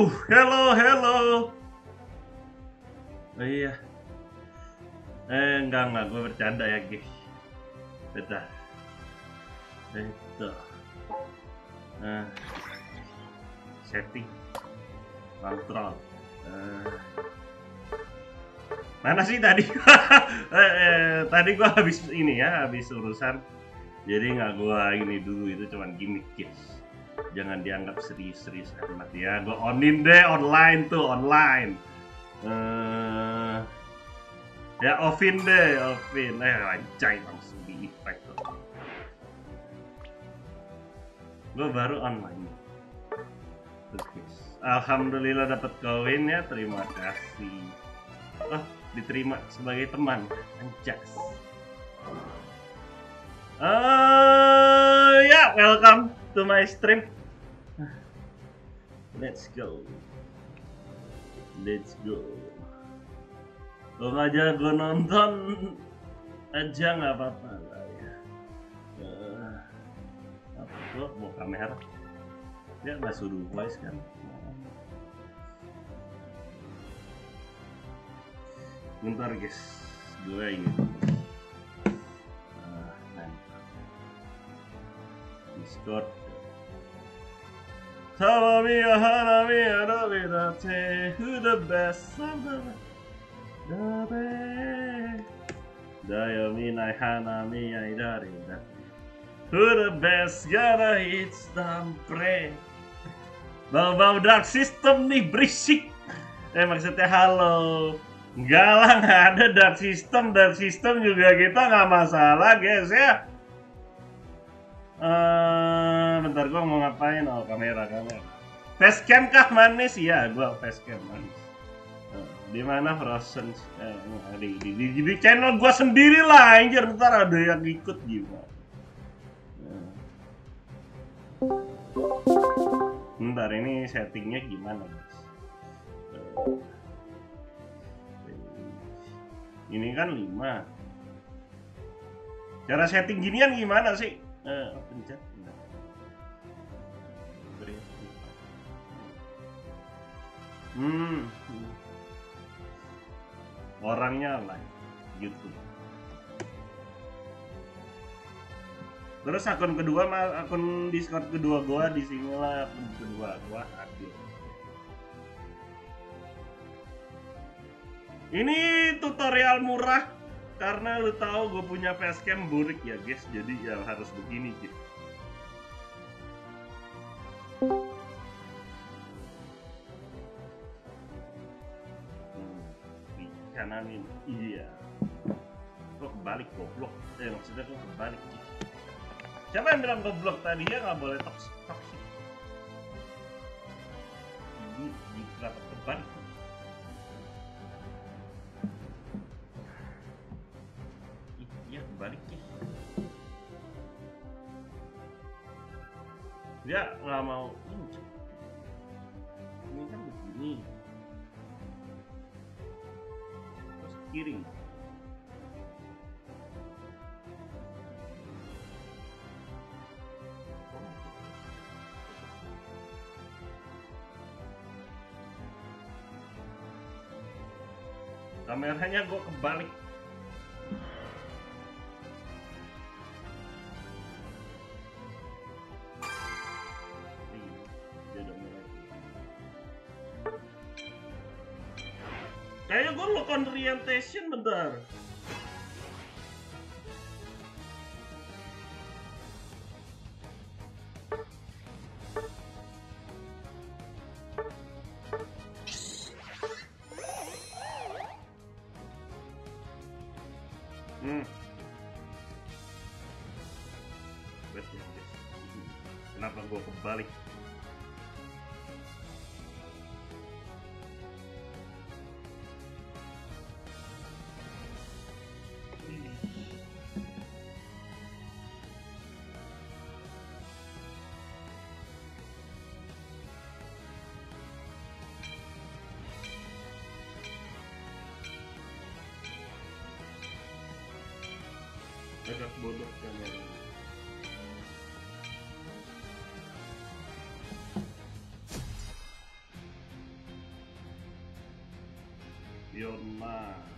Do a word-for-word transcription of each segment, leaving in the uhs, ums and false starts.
Uh, hello, hello. Oh iya. Eh, enggak, enggak. Gue bercanda ya, guys. Bentar. Itu. Nah, setting. Kontrol. Uh, mana sih tadi? eh, eh, tadi gue habis ini ya, habis urusan. Jadi nggak gue ini dulu, itu cuman gimmick, guys. Jangan dianggap serius-serius amat ya. Gue onin deh online tuh, online. Uh, ya offin deh, offin. Eh lancai langsung di effect tuh. Gue baru online. Oke. Alhamdulillah dapat koin ya, terima kasih. Oh, diterima sebagai teman. Anjas. Uh, ya, yeah, welcome to my stream. Let's go. Let's go. Kalau nggak jago nonton aja nggak apa-apa lah ya. Uh, apa tuh? Mau kamera? Dia nggak suruh voice kan? Bentar guys, gue ini. Uh, Discord. Tamamiya hanamiya nabirate, who the best of the dabe. Dayominai hanamiya idarida, who the best gonna hit stampre. Bau-bau dark system nih berisik. Eh maksudnya halo. Enggak lah, nggak ada dark system. Dark system juga kita nggak masalah guys ya. Uh, bentar gua mau ngapain? Oh kamera kamera. Facecam kah manis? Iya gua facecam manis. Uh, di mana Frozen? Eh, di, di, di, di channel gua sendiri lah anjir, ntar ada yang ikut gimana? Uh. Bentar ini settingnya gimana guys? Uh. Ini kan lima. Cara setting ginian gimana sih? Eh, pencet. Hmm. Orangnya live YouTube. Terus akun kedua, akun Discord kedua gua di sini lah, akun kedua gua hadir. Ini tutorial murah karena lu tahu gue punya facecam burik ya guys, jadi ya harus begini gitu. Hmm, di kanan ini, iya. Kok kebalik goblok? Eh maksudnya kok kebalik gitu. Siapa yang bilang goblok tadi ya nggak boleh toxic toxic? Ini kenapa kebalik? Baliknya dia nggak mau ini ini kan begini terus kiri kameranya gue kebalik. Kayaknya gue lock on orientation bentar. Hmm. Kenapa gue kebalik? Agak bodoh kamera. Yona.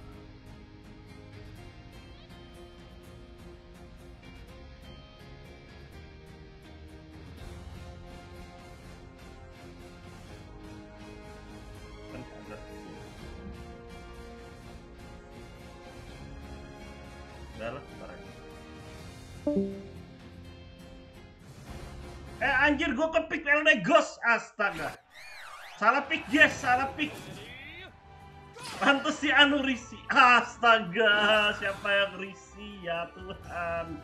Kan ada sih. Udah lah, ntar aja. Eh anjir, gue kepick Elne Ghost, astaga. Salah pick, yes, salah pick. Pantes si Anu risi. Astaga, siapa yang risi ya Tuhan.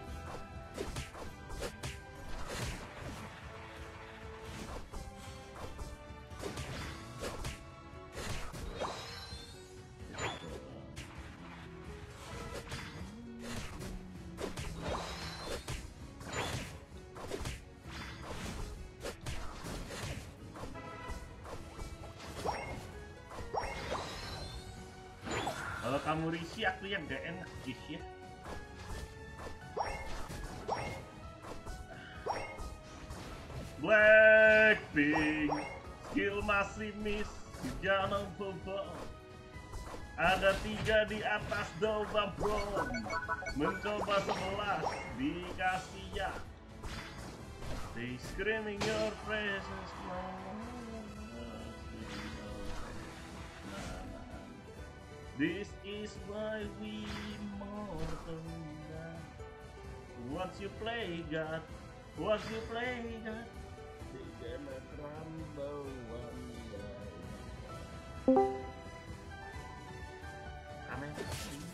Kalau kamu risi, aku yang gak enak, guys ya. Blackpink, skill masih miss, jangan bobo. Ada tiga di atas Dova Bro, mencoba sebelas, dikasih ya. They screaming your presence, no. This is why we mortal God. Once you play God, once you play God, they gonna crumble one day. Amin.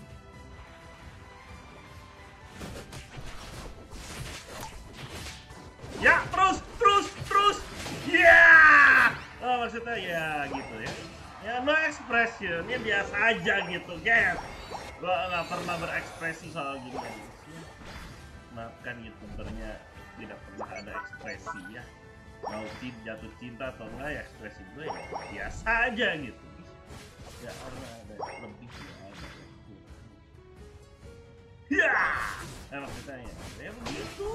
Ya, terus, terus, terus. Ya. Yeah! Oh, maksudnya ya gitu ya. Ya no expression, ya biasa aja gitu, guys. Gua nggak pernah berekspresi soal gini. Maafkan youtubernya tidak pernah ada ekspresi ya. Mau cinta, jatuh cinta atau enggak ya ekspresi gue ya biasa aja gitu. Ya karena ada lebih ya ada. Ya, nah, maksudnya ya, ya begitu.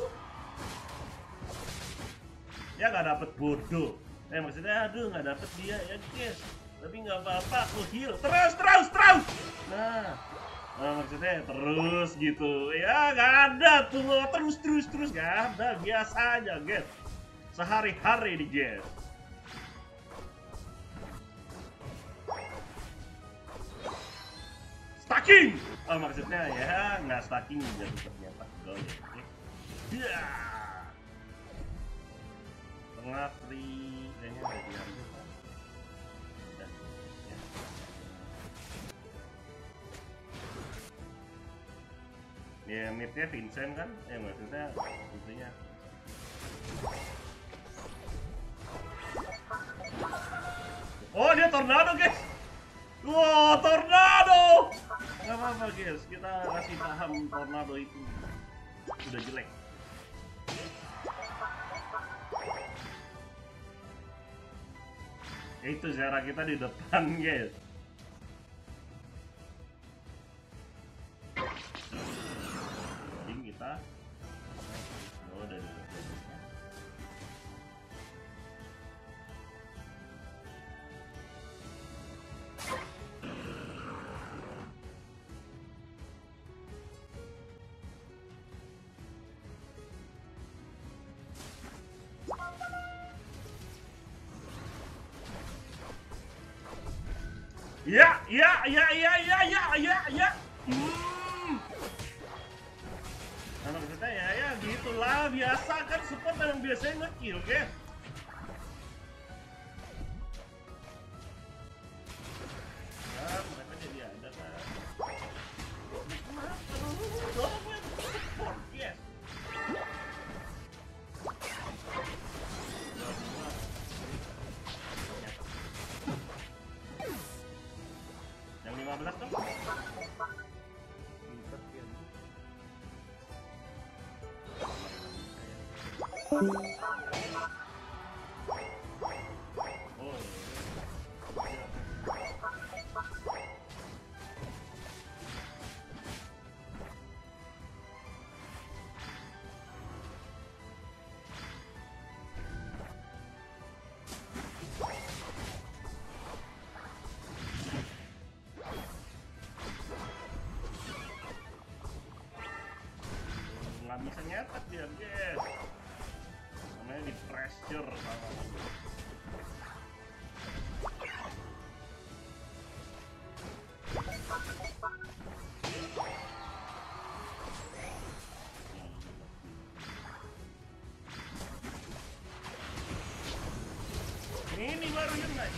Ya nggak dapet bodoh. Eh maksudnya aduh nggak dapet dia ya guys. Tapi nggak apa-apa, aku heal terus terus terus. Nah, nah maksudnya terus gitu. Ya nggak ada tuh terus terus terus nggak ada, biasa aja guys. Sehari-hari di guys. Stacking. Oh maksudnya ya nggak stacking jadi ternyata gol ya. Ya. Tengah free kayaknya udah diambil. Ya midnya Vincent kan, ya maksudnya intinya. Oh dia tornado guys, wow tornado. Gak apa-apa guys, kita kasih paham tornado itu udah jelek. Itu cara kita di depan guys. Kita oh dari ya ya ya ya ya ya ya ya hmm. Nah maksudnya ya, ya gitulah, biasa kan support yang biasanya nge-kill kan. Nah, mereka jadi ada kan. Kenapa lu? Doang yang support, yes. Yang lima belas dong. bisa nyetak dia, guys. Namanya di pressure sama. Ini baru yang naik.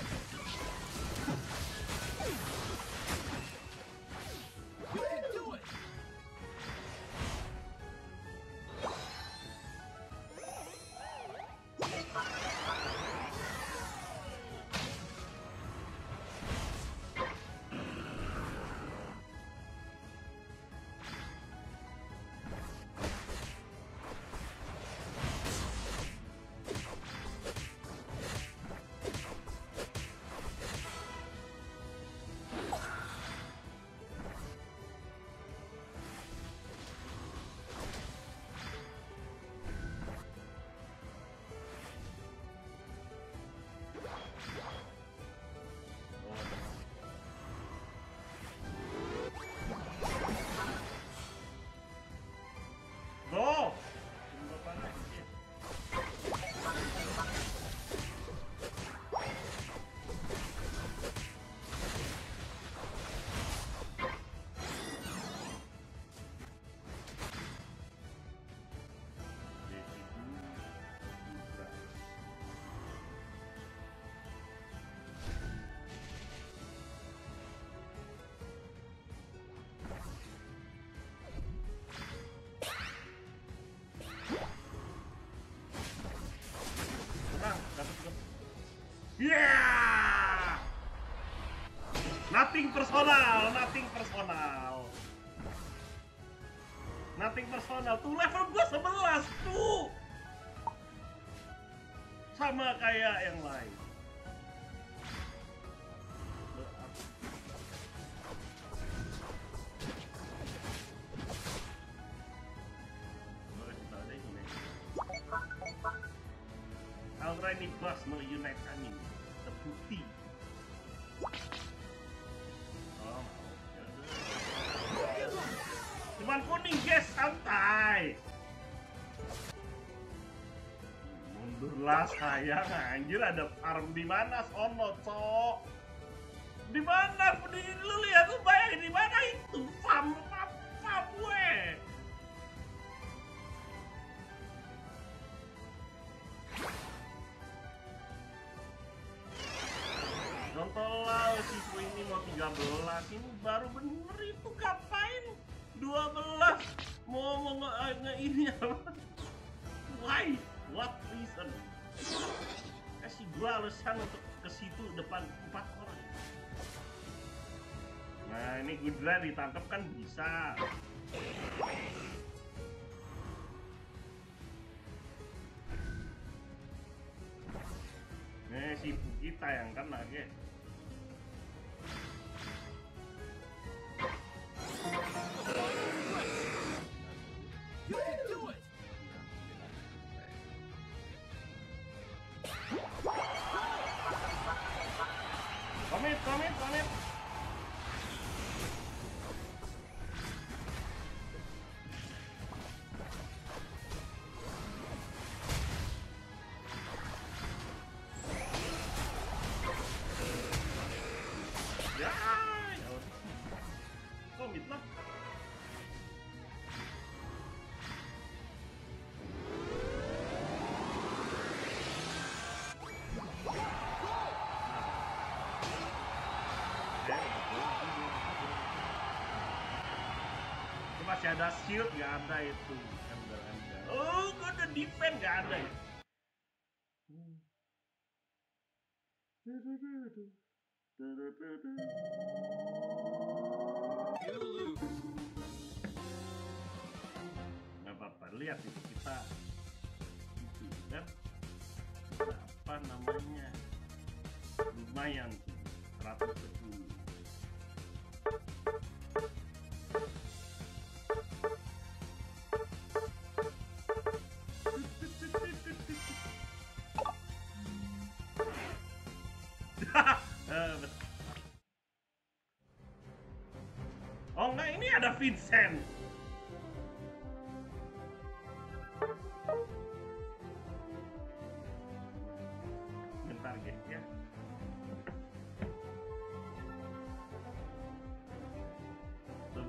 Go! Tunggu apa lagi? Yeah! Nothing personal, nothing personal. Nothing personal. Tuh level gua sebelas tuh. Sama kayak yang lain. Already plus no unite angin terputih. Oh, cuman kuning guys, santai. Mundurlah sayang, anjir ada farm di mana sono, cok? Di mana? Lu lihat tuh, bayangin di mana itu farm apa gue? Contohlah si ini mau tiga belas, ini baru bener itu ngapain? dua belas mau mau nge, nge ini apa? Why? What reason? Kasih gua alasan untuk ke situ depan empat orang. Nah ini Gudra ditangkap kan bisa. Nih si kita yang kan lagi. You can do it. Komit, komit, komit. Ya, ya udah. Komit lah. Masih ada shield, nggak ada itu. Nggak ada. Oh, gue udah defend, nggak ada ya. Nggak apa-apa, lihat itu kita itu kan apa namanya, lumayan tuh seratus sepuluh. Oh enggak, ini ada Vincent.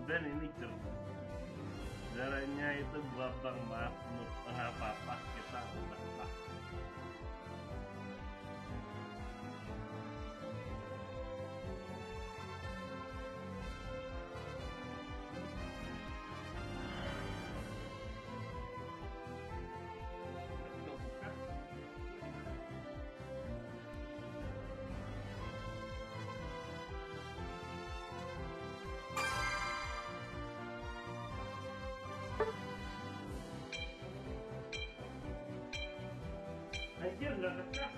Ben ini cer. Darahnya itu gua bang maaf, nggak apa-apa kita udah lah. Anjir nggak ngecas.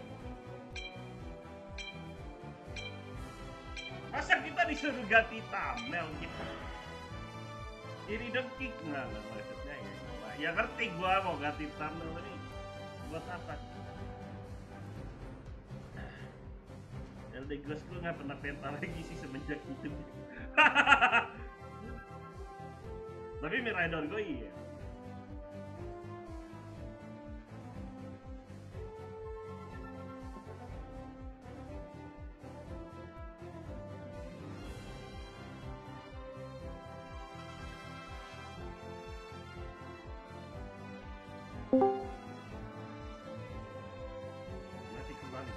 Masa kita disuruh ganti thumbnail gitu? Ini detik nggak nggak maksudnya ya? Ya ngerti gua mau ganti thumbnail ini buat apa? Elder Ghost gua nggak pernah penta lagi sih semenjak itu. Tapi Miraidon gua iya. Masih kembali.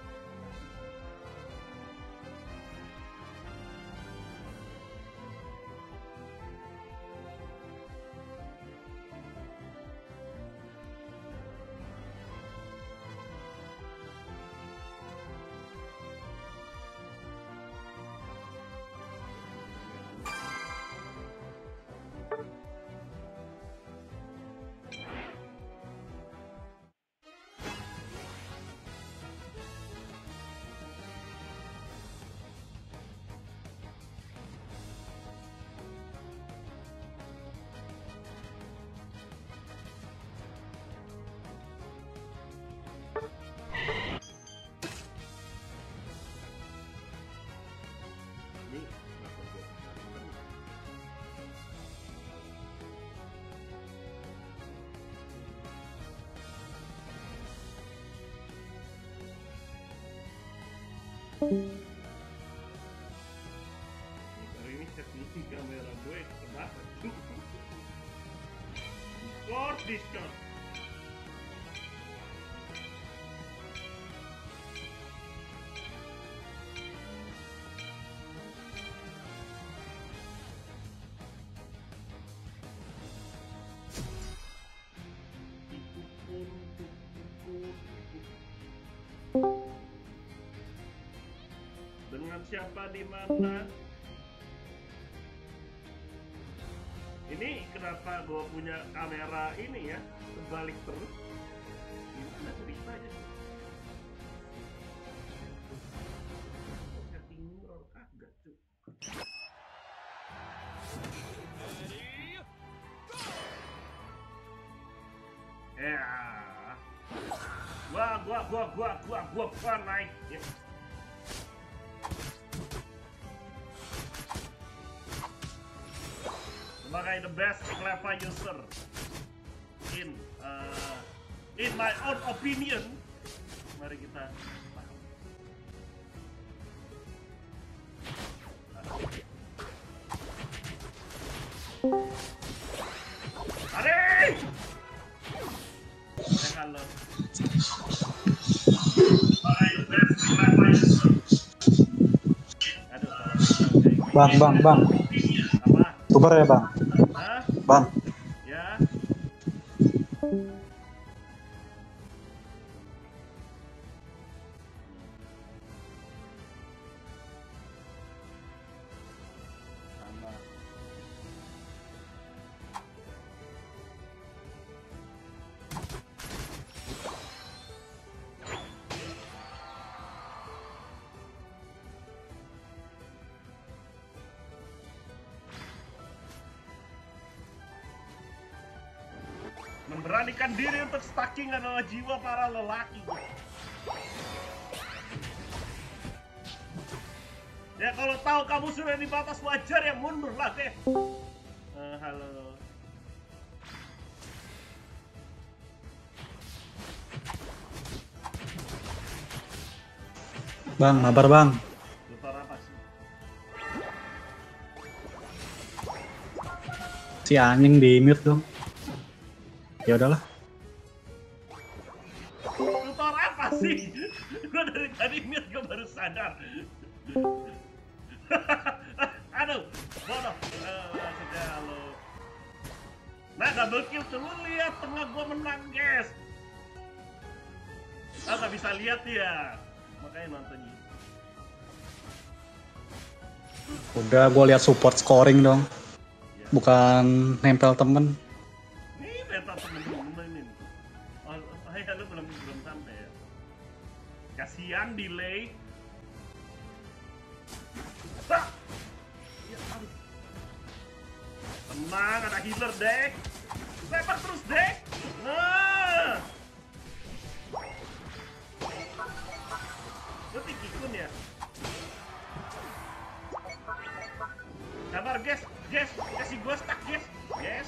Hari ini setting kamera gue kenapa? Discord, Discord. Dengan siapa di mana? Ini kenapa gue punya kamera ini ya terbalik terus? Gimana ceritanya? Setting mirror kagak cuy. Ya, gua gua gua gua gua gua gua naik. Ya. Sebagai the best Cleva user in uh, in my own opinion, mari kita Adik! Eh, halo. Sebagai the best Cleva user. Aduh, Bang, bang, bang. apa? Tuber ya bang? Hah? Bang. Ya. Sama. Memberanikan diri untuk stalking adalah jiwa para lelaki. Ya kalau tahu kamu sudah di batas wajar ya mundurlah deh. Uh, halo. Bang, kabar bang. Tutor apa sih? Si anjing di mute dong. Ya udahlah. Tutor apa sih? Gue dari tadi mute gue baru sadar. Aduh, bodoh. Uh, maksudnya lo. Nah, double kill tuh lu lihat tengah gua menang, guys. Ah, nggak bisa lihat ya. Makanya nonton YouTube. Udah gua lihat support scoring dong. Ya. Bukan nempel temen. Ini mental temen-temen ini. Oh, oh ya, lu belum belum sampai ya. Kasihan delay. Ah! Ya, aduh. Tenang, ada healer, Dek. Lempar terus, Dek. Nah. Lu tikikun ya? Sabar, guys. Guys, kasih gua stack, guys. Guys.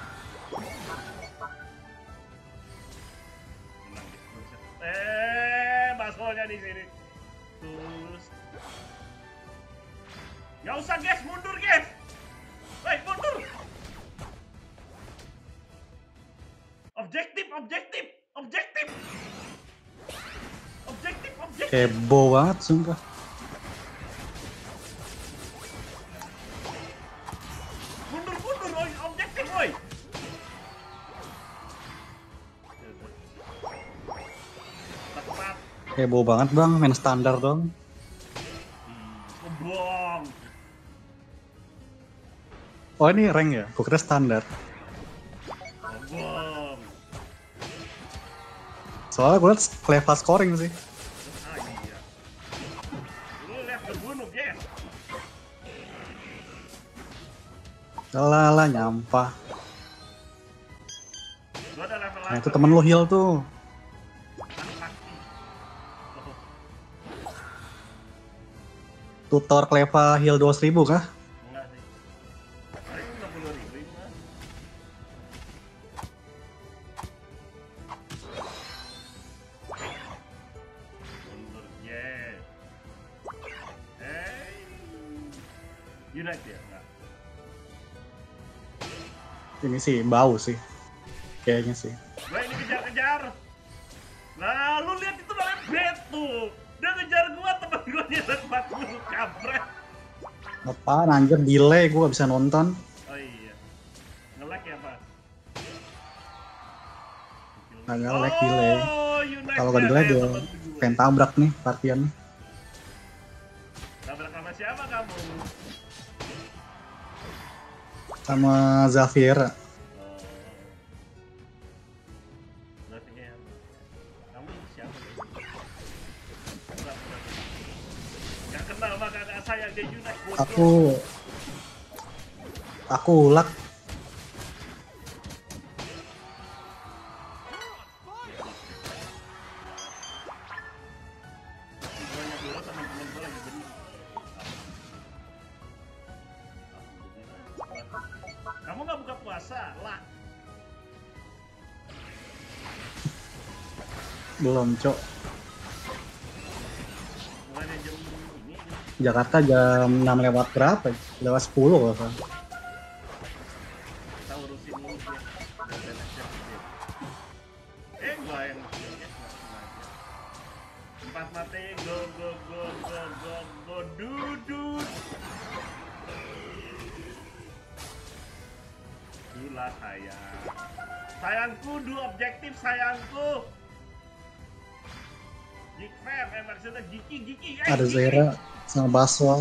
Tenang, guys. Eh, basolnya di sini. Terus. Nggak usah, guys. Mundur, guys. Baik, mundur. Objektif, objektif, objektif. Objektif, objektif. Heboh banget sumpah. Mundur, mundur, oi. Objektif, oi. Tepat. Heboh banget bang, main standar dong. Kebong. Oh ini rank ya? Gue kira standar. Kebong. Soalnya gue liat Cleva scoring sih. Ah iya. Lu lihat kebunuh, guys. Lala nyampah. Gua ada level Nah itu temen lo heal tuh. Tutor Cleva heal dua ribu kah? Enggak sih. Paling enam puluh ribu ini mah. Mundur, yes. Hey. Unite ya? Enggak. Ini sih bau sih. Kayaknya sih. Gua ini kejar-kejar. Nah, lu lihat itu namanya bet tuh. Dia ngejar gua, temen gua nyerang empat puluh kampret. Apaan anjir delay gue gak bisa nonton. Oh iya. Nge-lag ya, Pak? Agak lag delay. Oh, Unite. Kalau gak delay ya, dia temen gua. pengen tabrak nih partian. Tabrak sama siapa kamu? Sama Zafira. Oh. Zafira. Kamu ini siapa? Pura-pura. Gak kenal sama kakak saya, dia Unite. bodoh. Aku aku ulak. Banyak dulu teman-teman gua lagi benih. Kamu nggak buka puasa lah? Belum cok. Mulai jam ini. Jakarta jam enam lewat berapa? Lewat sepuluh kalau kan. Kita urusin ini dia. Dan siap dia. Eh gua yang ya, nggak sengaja. Empat mati go go go go go go dudut. Itulah sayang. Sayangku, du objektif sayangku. Geek Fair, eh maksudnya Giki Giki. Eh, Ada Giki. Zera sama Baswal.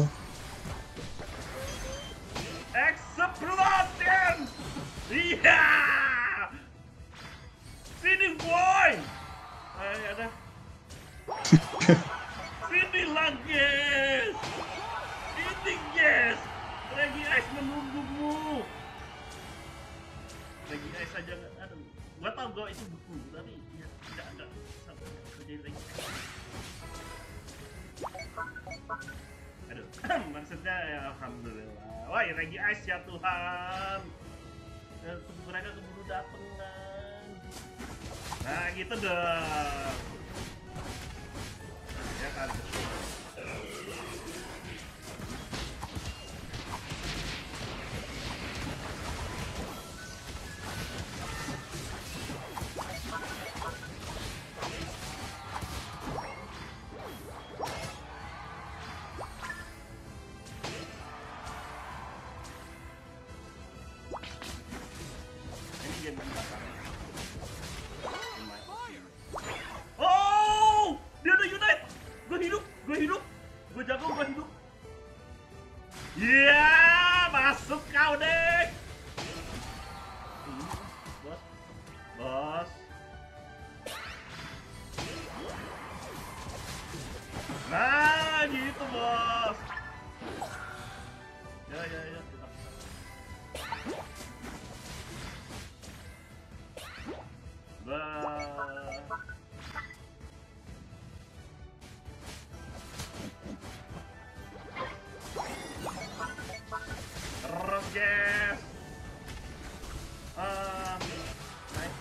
Explosion! Iya! Sini boy! Ayo ada. Sini lah guys! Ini guys! Lagi Ice menunggumu! Lagi Ice aja nggak, aduh. Gua tau gua itu buku, tapi ya tidak ada. Sampai jadi lagi Ice. Aduh, maksudnya ya alhamdulillah. Wah, lagi Ice ya Tuhan. Ya, mereka keburu dateng kan. Nah, gitu dong. Ya kan. Iya, masuk kau deh. Bos, bos. Nah, gitu bos. Ya, ya, ya, kita. Bah. Terus guys. Ah, nice.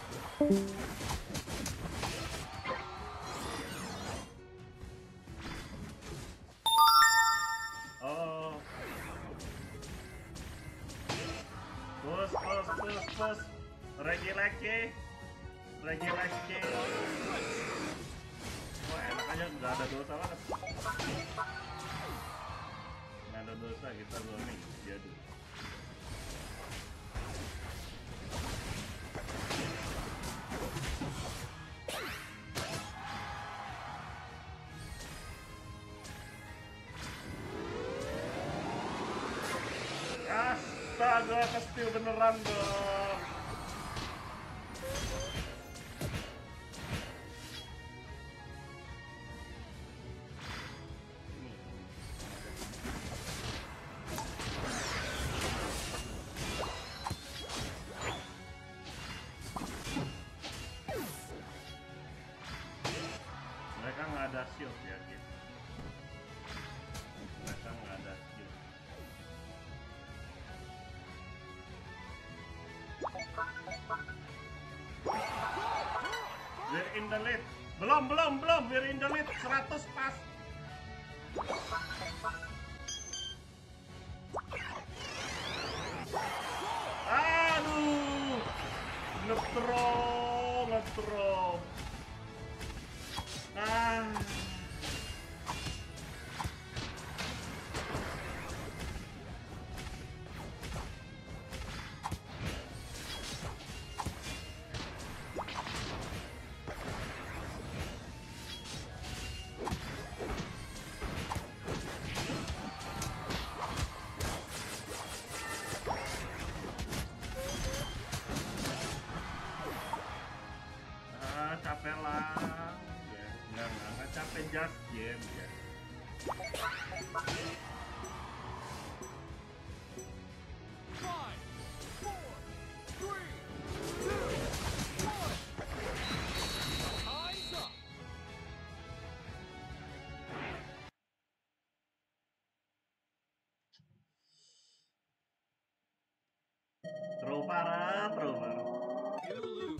Oh. Push, push, push, push. Lagi lagi. Lagi lagi. Wah, enak aja, nggak ada dosa banget. Nggak ada dosa, kita zoning. Jadi. Astaga, kestil beneran dong. Mereka nggak ada shield ya, gitu. Mereka nggak ada shield. We're in the lead. Belum, belum, belum. We're in the lead. seratus pas. Aduh. Ngetro, ngetro. Ah. Ah, capek lah. Ya, enggak, enggak, enggak capek, just game ya. Five, four, three, two, one. Eyes up. Terlalu parah, terlalu parah. You lose.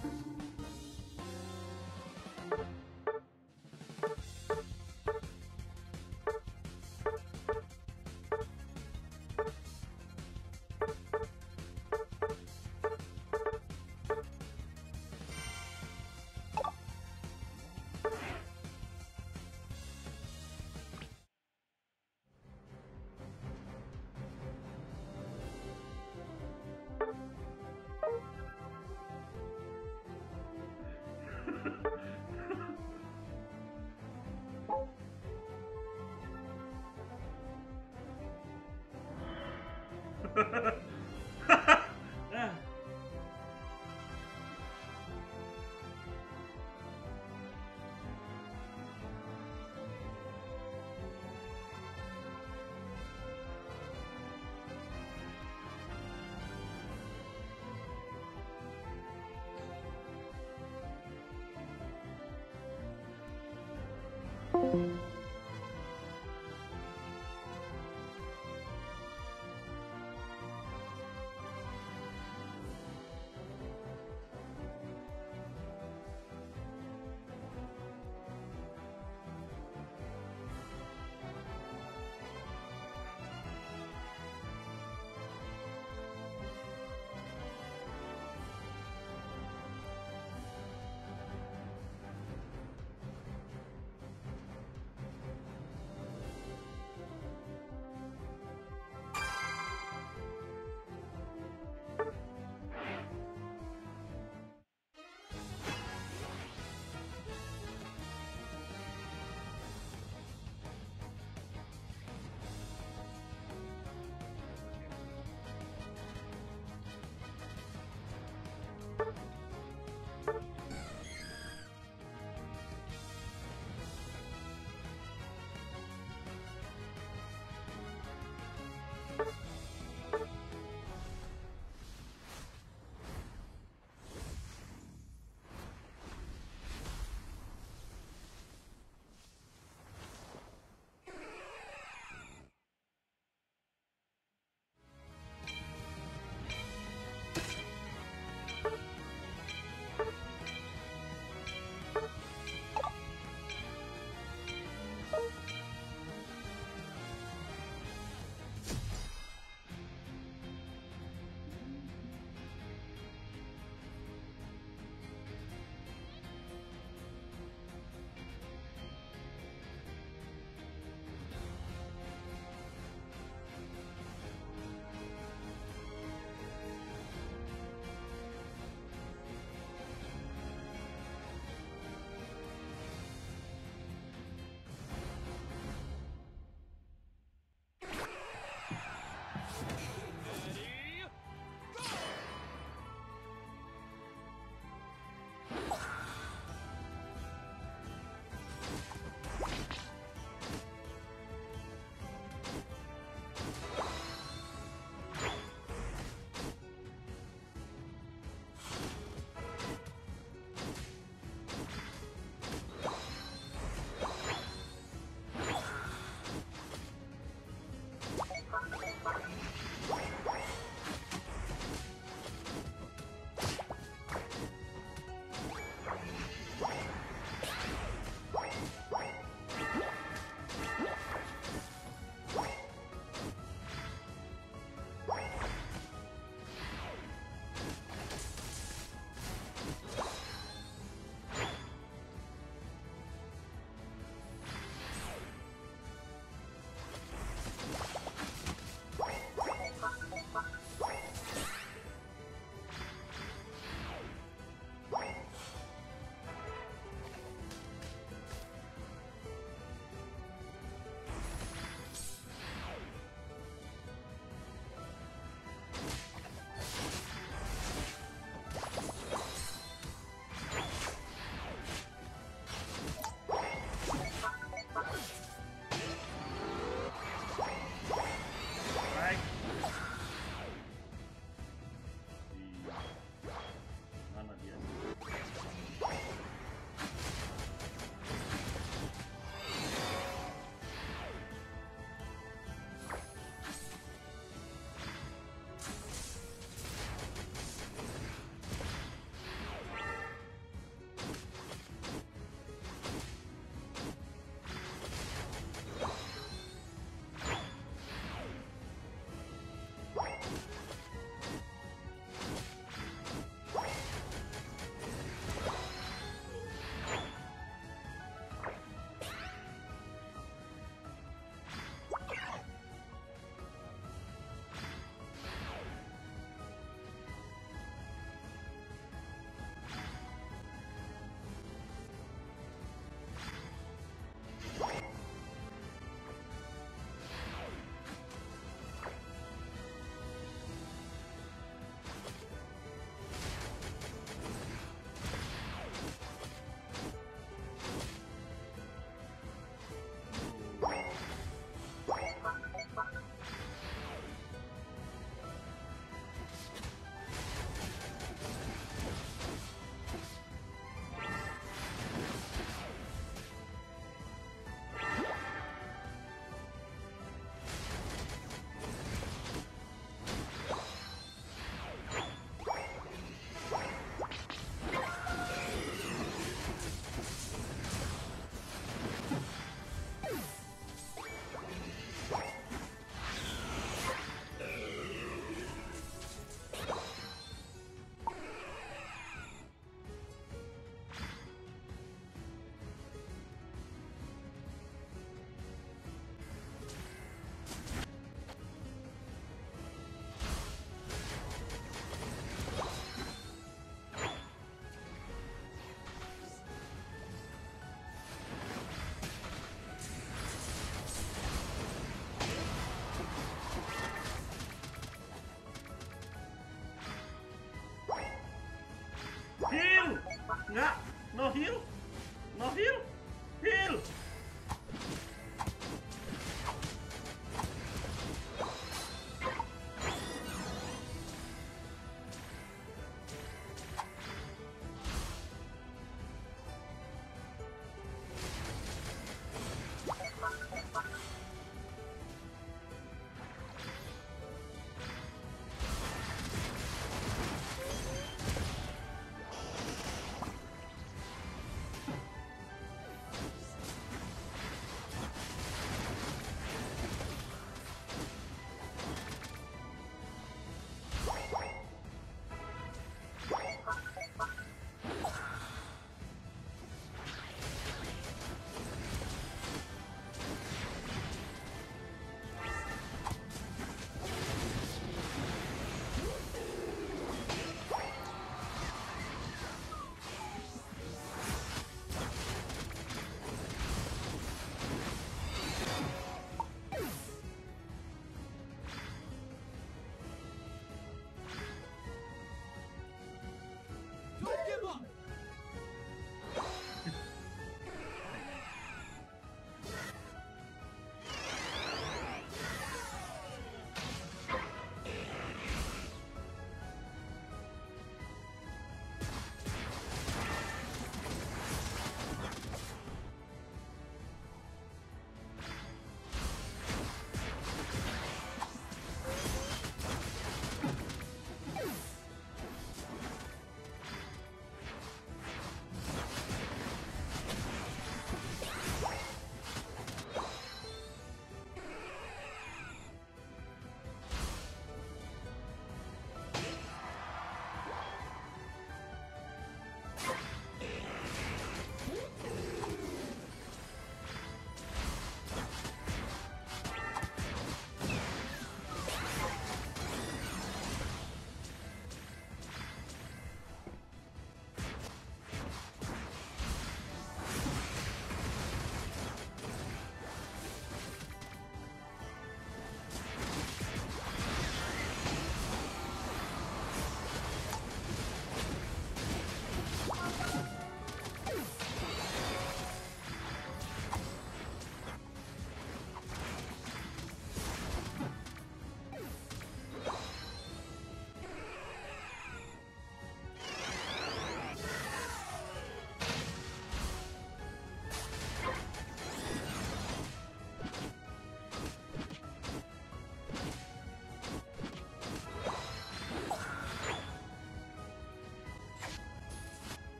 Ah. Ready? Go! enggak. No heal. No heal. Heal.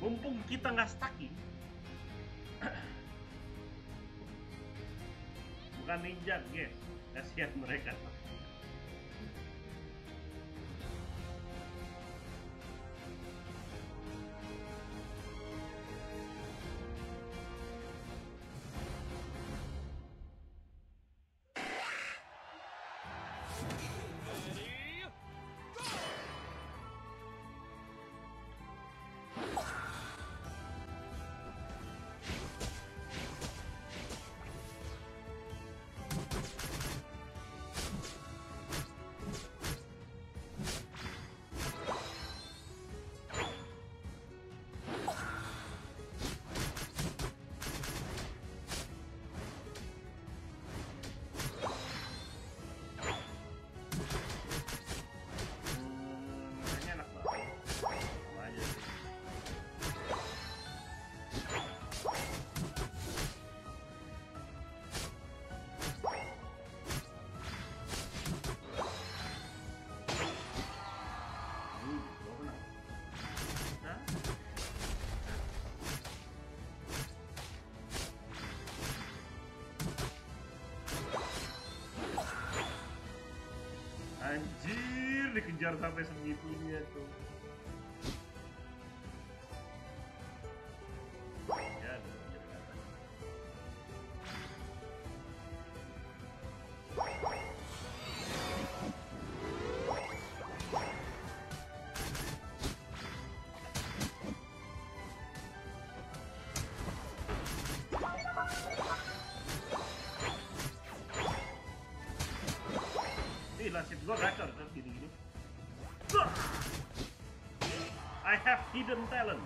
Mumpung kita nggak stacking. Bukan ninja, guys. Kasihan mereka. Ready? Hmm, kayaknya enak banget. Sama aja sih. Hmm, gua menang. Nah, anjir, dikejar sampai segitunya tuh. Ya, udah jadi kata. Ih, nasib gua gacor kan gini-gini. I have hidden talent.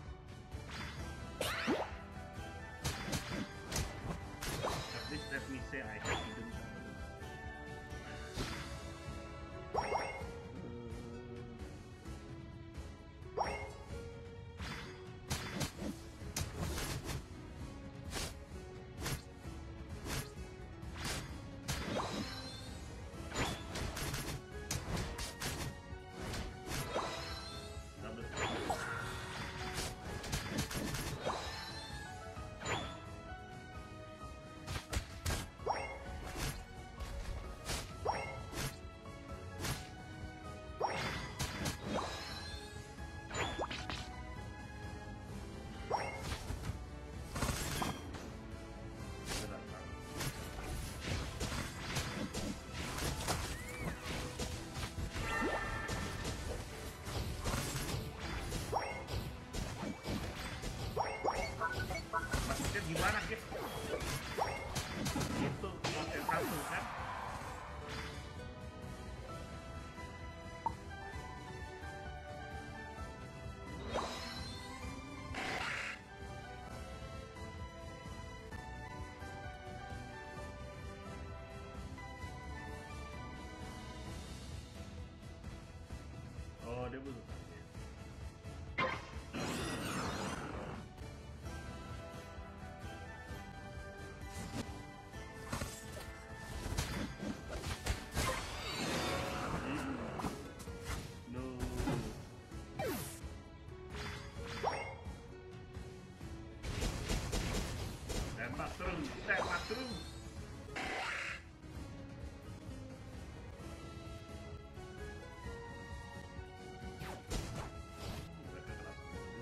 At least let me say I have hidden talent. Double. Berat banget. Maksudnya gimana, guys? Itu pakai satu kan? Oh, dia butuh target. No. Tembak terus, tembak terus. Mereka keras.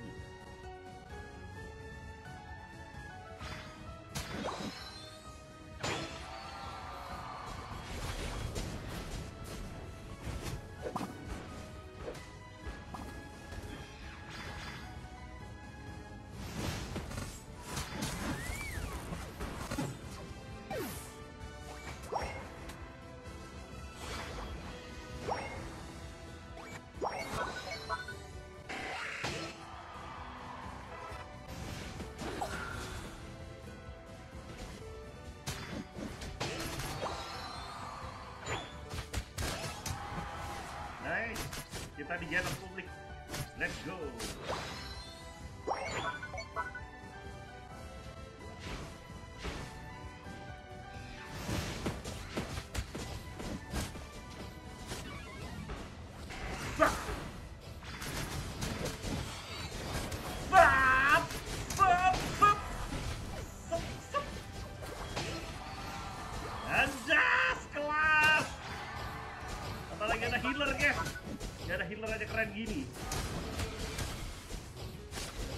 Nice, kita di jalan publik. Let's go. Bah! Bah!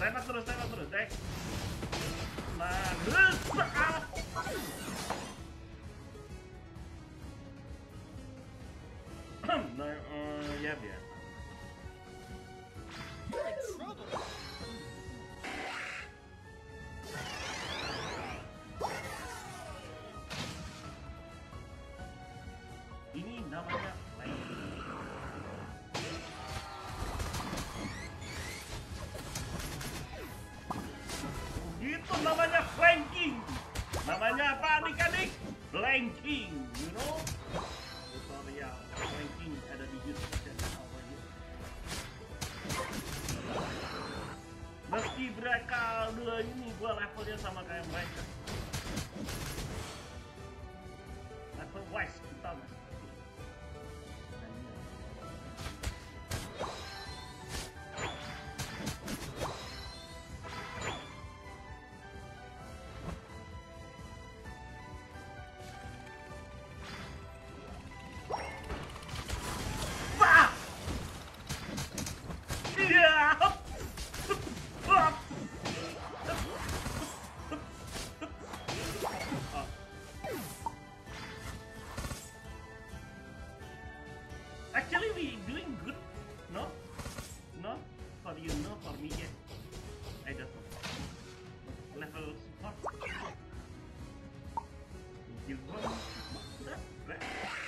tembak terus, tembak terus, dek. Nah, terus. Nah, uh, ya biasa. Ini namanya flanking. Itu namanya flanking. Namanya apa adik-adik? Flanking, you know? Tutorial flanking ada di YouTube channel over here. Meski mereka dua ini gua levelnya sama kayak mereka. Level wise kita mas. Actually, we doing good, no? No? For you, no? For me, yes. I don't know. Level support. Give one. That's great.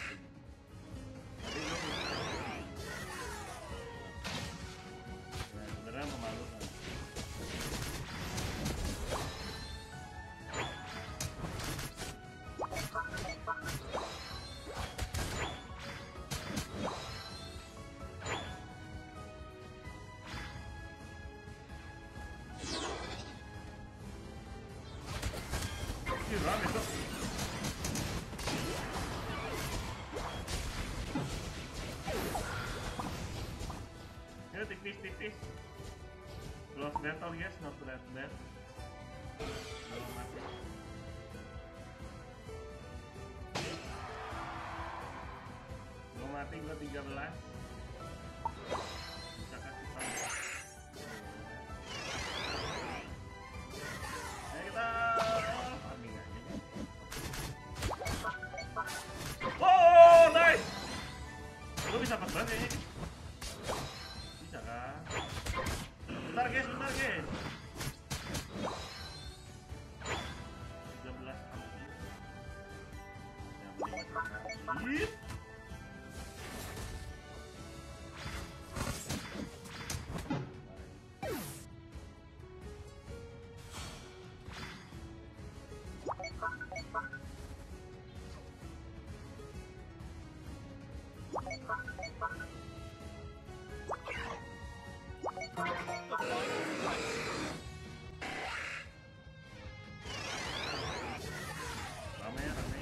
Nah, sebenarnya memalukan. Rame tuh. Ya tipis-tipis. Close battle guys, not red bad. Belum mati. Belum mati gua tiga belas. Bisa kasih tahu. Ayo kita farming aja. Oh, nice. Lu bisa pas banget kayaknya. Bisa kan? Bentar guys, bentar guys. tiga belas kali. Yang penting rame rame.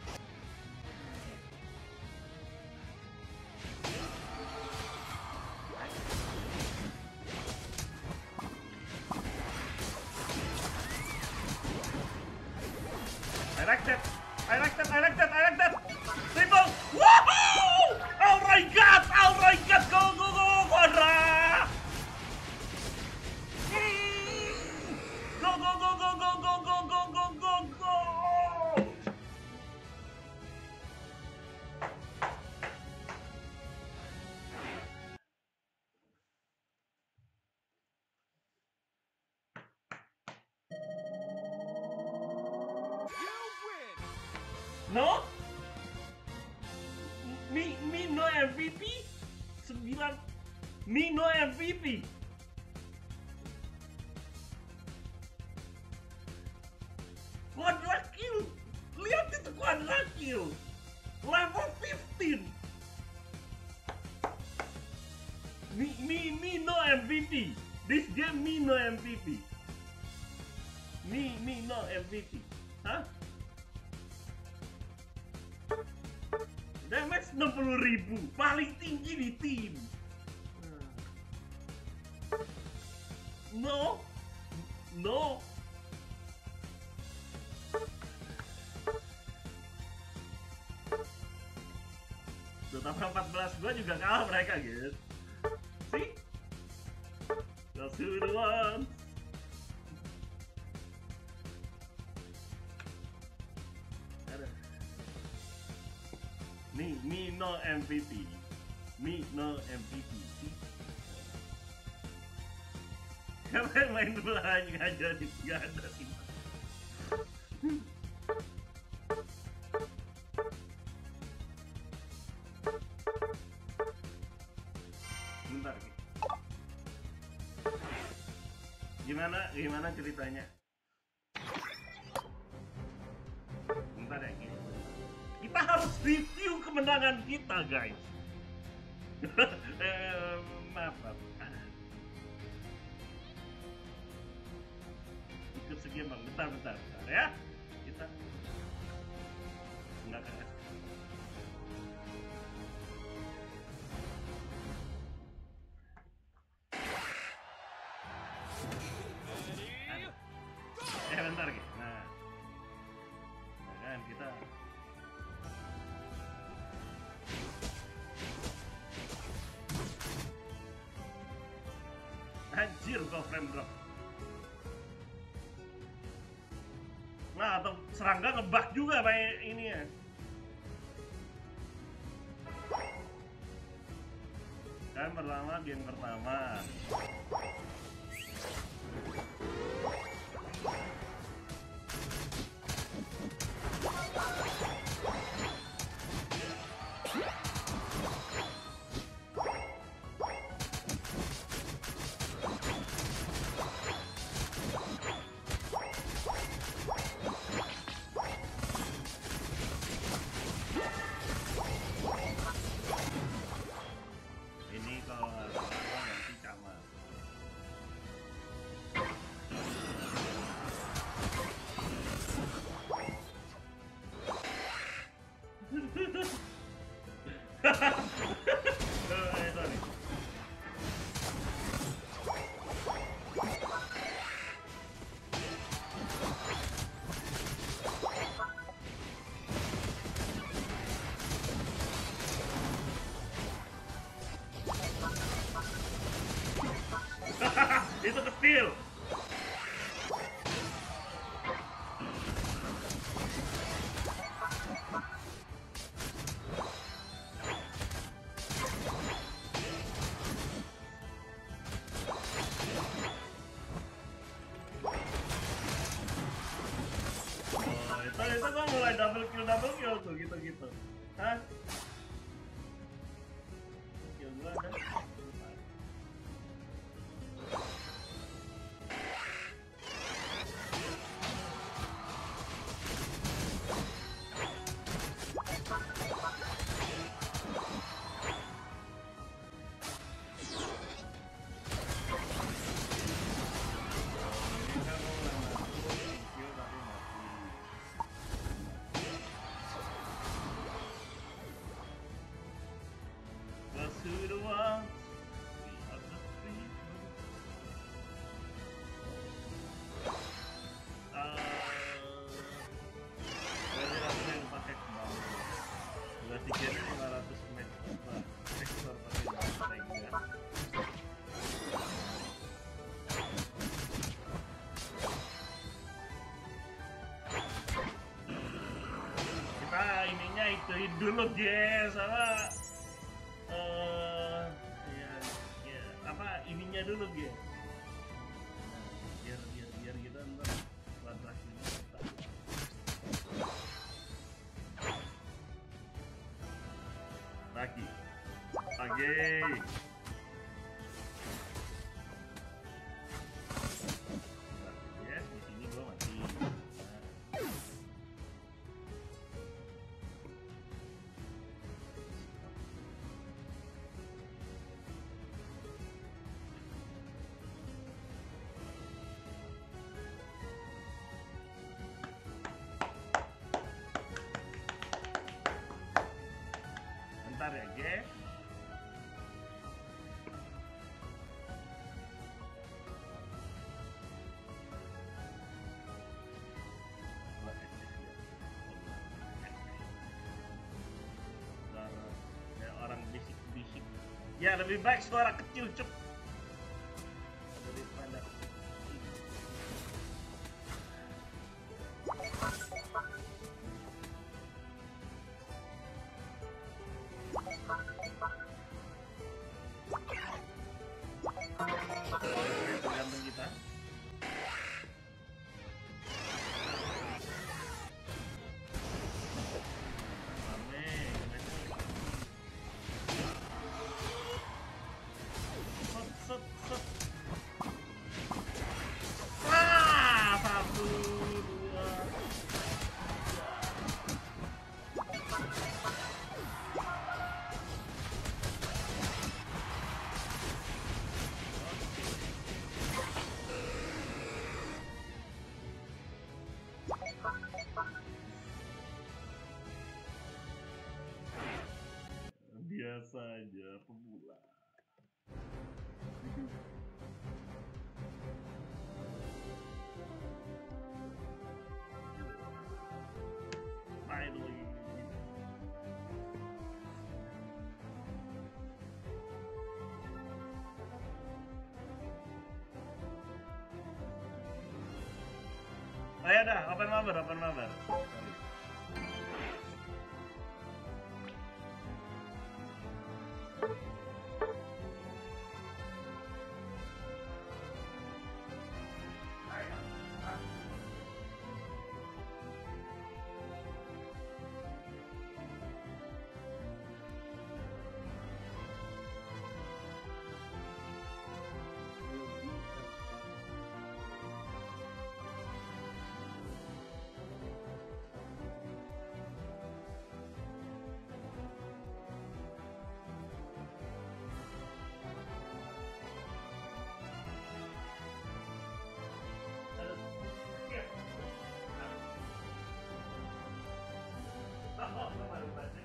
I like that. I like that. I like that. I like that. Triple. Woohoo! Oh my god! Oh my god! Go go go Quadra! Go go go go go go go go go go go! No? Me, me no M V P? sembilan. Me no M V P? Quadra kill! Lihat itu quadra kill! Level fifteen! Me, me, me no M V P! This game me no M V P! Me, me no M V P! Hah? Damage enam puluh ribu, paling tinggi di tim. No, no. Dota empat belas gua juga kalah mereka, guys. See? That's who the ones. Nih, me no M V P. Me no M V P. Siapa yang main bola aja aja di nggak ada sih. Bentar, Ki. Gimana gimana ceritanya? Bentar ya, Ki. Kita harus review kemenangan kita, guys. eh, maaf, maaf. Ikut segi bang, bentar, bentar, bentar ya. Kita nggak akan. Eh bentar, Ki. Nah, nah kan kita. Anjir, gua frame drop. Nah, atau serangga ngebug juga main ini ya. Kan pertama, game pertama. Ini kalau nggak salah nanti sama. Eh, sorry. Itu kecil. Oh, itu itu gua mulai double kill double kill tuh gitu gitu. Hah? Kill gua ada. To the ones we are the people. Uh, Berarti aku yang pakai kembang. Dua tiga lima ratus meter. Sektor pakai tiga. Kita ininya ituin dulu guys sama. Uh, ya, ya, apa ininya dulu gitu, nah, biar biar biar kita ntar setelah terakhir lagi, oke. Yes, di sini gua mati. Bentar ya, guys. Kayak orang bisik-bisik. Ya lebih baik suara kecil cep daripada saja pemula. Finally. Oh ya dah, open mabar, open mabar. Sorry. Oh, baru baca.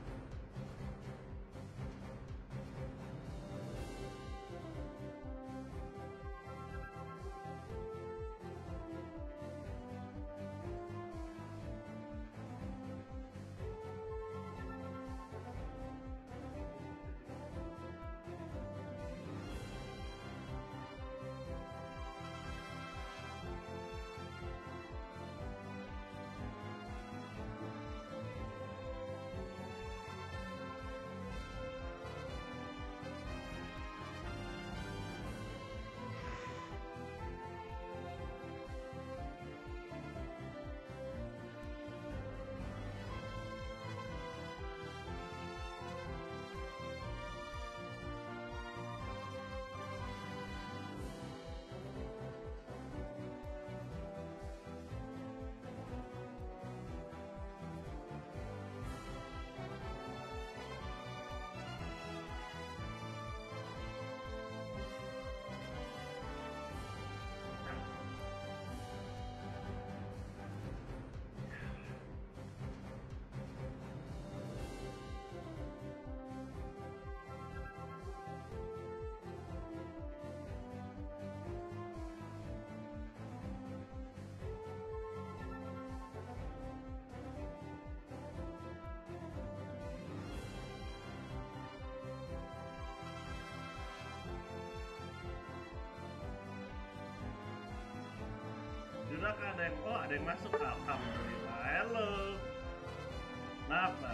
Sudah kan ada yang, oh ada yang masuk, alhamdulillah. Halo. Kenapa?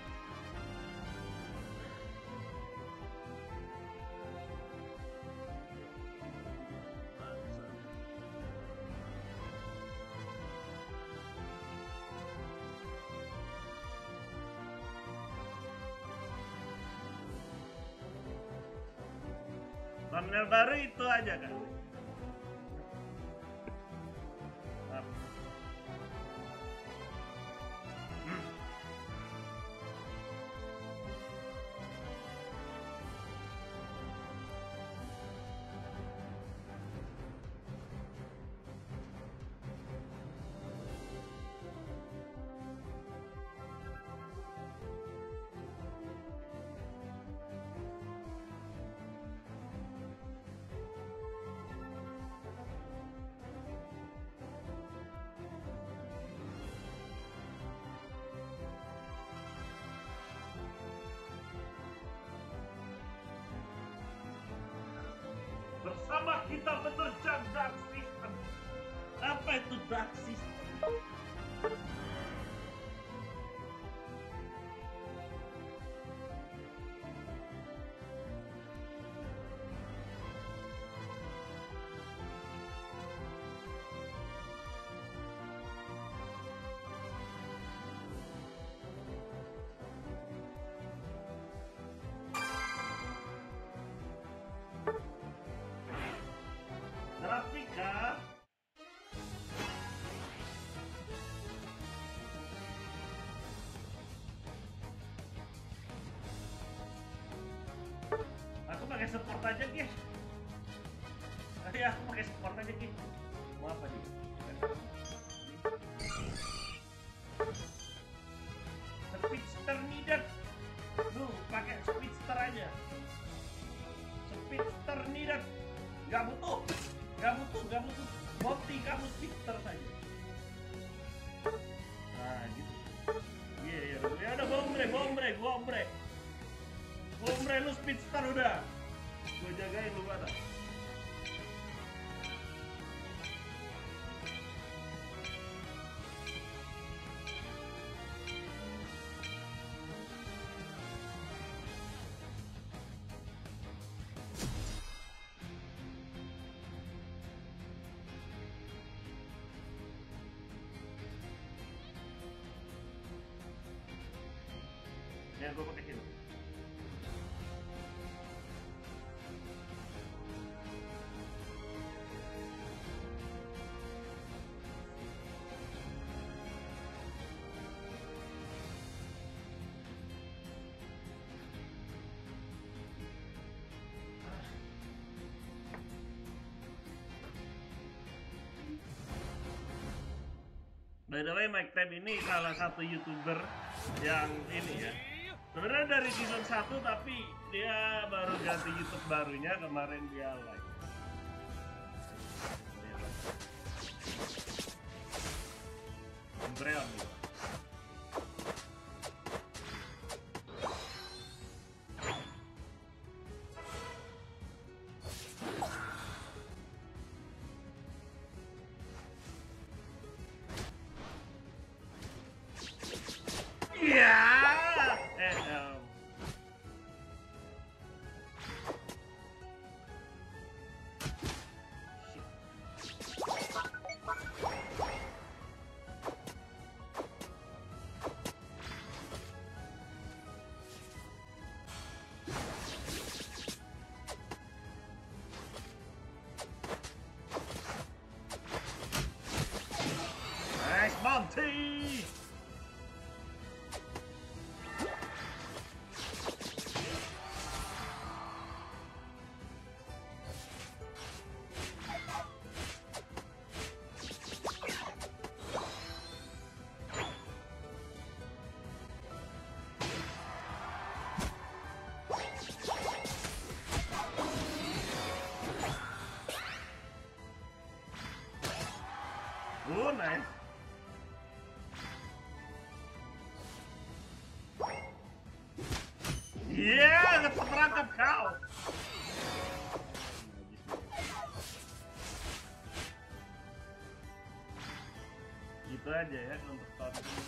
Thumbnail baru itu aja kan? Bersama kita menerjang dark system. Apa itu dark system? Grafika. Aku pakai support aja, guys. Ayo aku pakai support aja, guys. Mau apa nih? Speedster needed. Lu pakai speed Monty, kamu speedster saja. Nah, gitu. Iya, iya. Ya udah, bombre, bombre, bombre. Bombre, lu speedster udah. Gue jagain lu pada. Ya, gue pakai heal. By the way, Mike Tab ini salah satu YouTuber yang ini ya. Sebenarnya dari season satu tapi dia baru ganti YouTube barunya, kemarin dia live. Umbreon gitu. Iya. Eh, um. Nice Monty. Oh, nice. Iya, yeah, terperangkap kau. Gitu aja ya untuk tahun ini.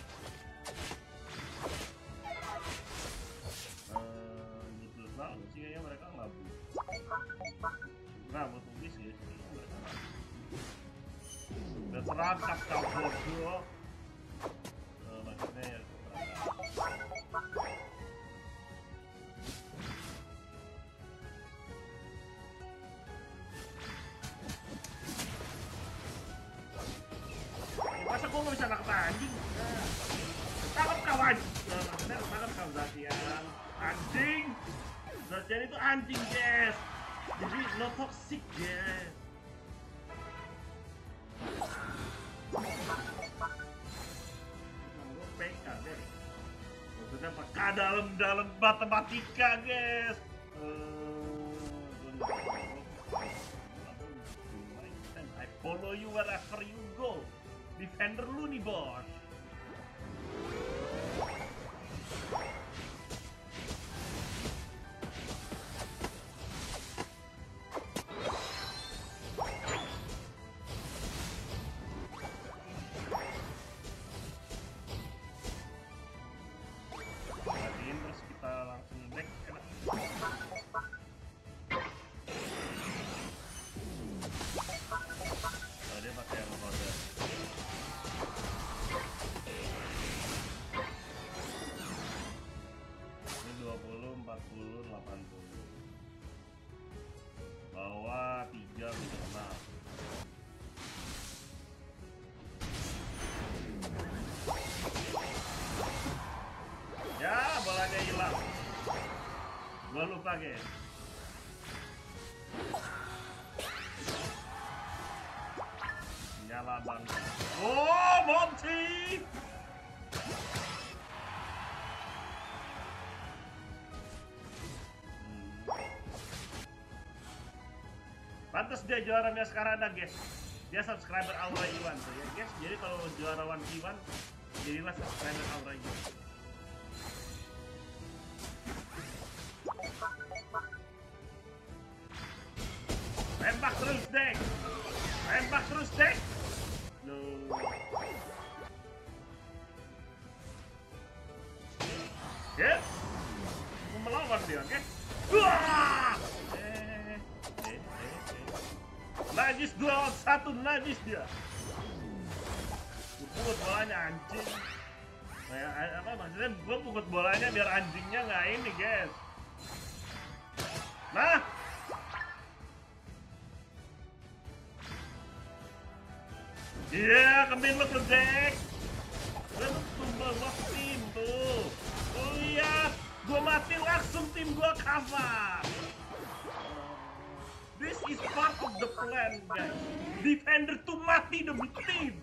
Uh, gitu banget sih kayaknya mereka nggak butuh. Nggak butuh bis ya sih mereka. Udah terangkap kau bodoh. Uh, maksudnya ya terangkap. Masa gue nggak bisa nangkep anjing? Tangkap kawan! Nah, maksudnya tangkap kawan Zatian. Anjing! Zatian itu anjing, guys! Jadi no toxic, guys! Gue P K, guys. Maksudnya P K dalam-dalam matematika, guys! I follow you wherever you go. Defender lu nih, bos. Matiin terus kita langsung back, enak. Oh, dia pakai encoder. dua puluh, empat puluh, delapan puluh. Bawah tiga, enam. Ya, bolanya hilang. Gua lupa, guys. Nyala bangsa. Oh, Monty! Pantes dia juaranya sekarang ada, guys. Dia subscriber Aura Iwan tuh ya guys. Jadi kalau juara One v one, jadilah subscriber Aura Iwan. Tembak terus dek, tembak terus dek. No. Ya, mau melawan dia, oke? Wah! Eh, eh, eh, eh. Najis dua lawan satu, najis dia. Gue pukul bolanya anjing. Kayak apa maksudnya? Gue pukul bolanya biar anjingnya nggak ini, guys. Nah. Iya, kemin lu kedek. Lu tumbal gua tim tuh. Oh iya, gua mati langsung tim gua cover. This is part of the plan, guys. Defender tuh mati demi tim.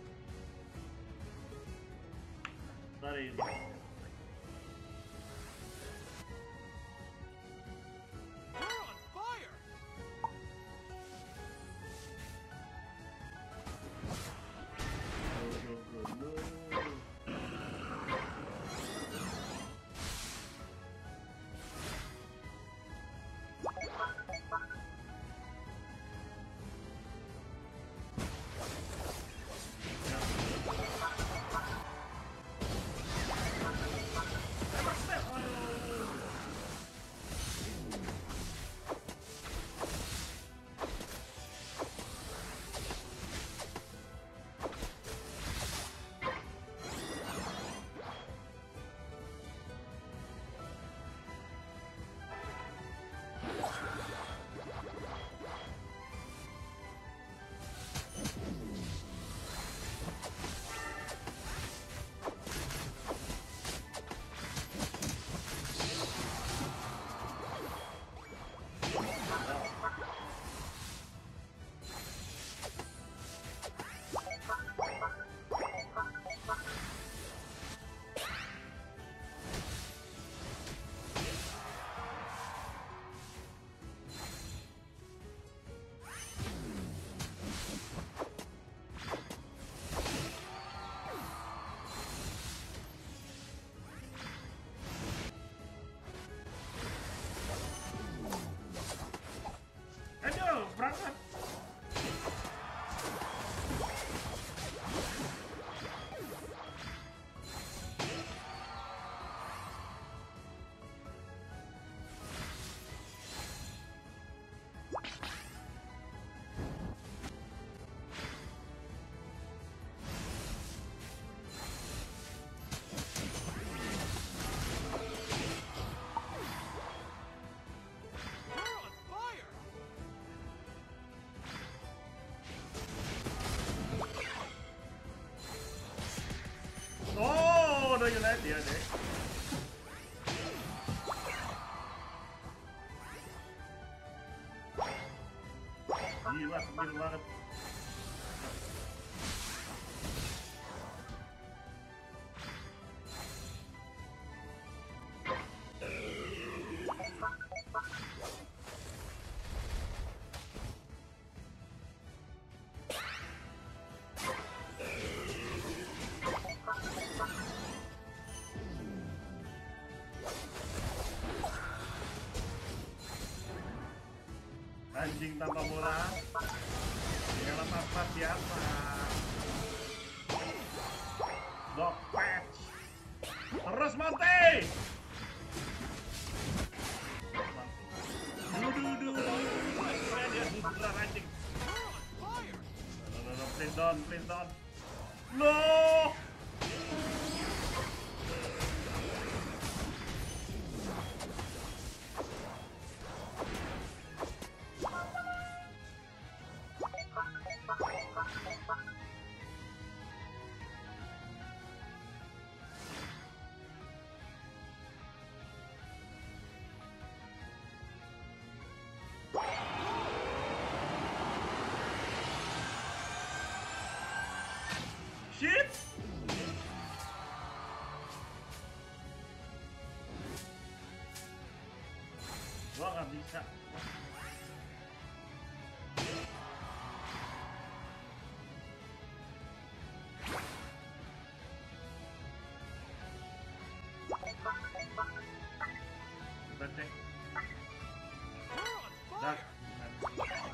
Sorry. You're on fire! Ayo, berangkat. You're on fire! Oh, udah jelek dia deh. Gila, kecil banget. Anjing tanpa bola. Yang lepas siapa? Dog patch. Terus Monte. Dudu dudu. Dia duduran anjing. You're on fire! No no no, please don't, please don't. No. Shit! Gua nggak bisa. Kita cek. You're on Dah. fire!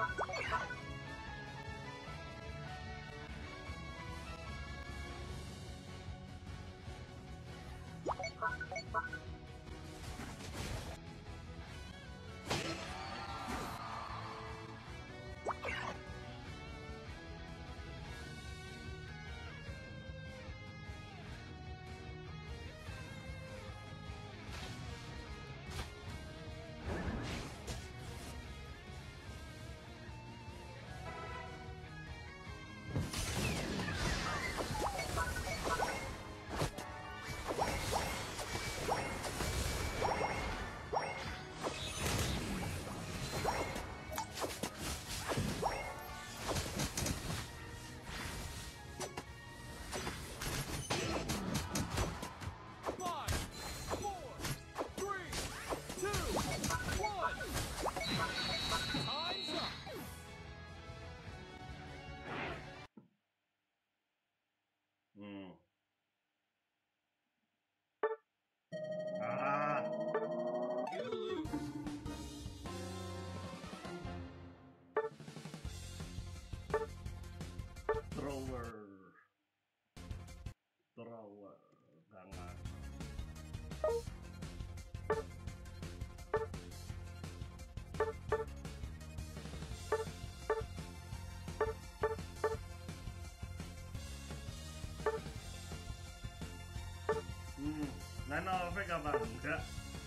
Five, four, three, two, one. Time's up. Hmm. Ah. You lose. Thrower. Thrower. Gangan. Hmm. Nano efek apa enggak?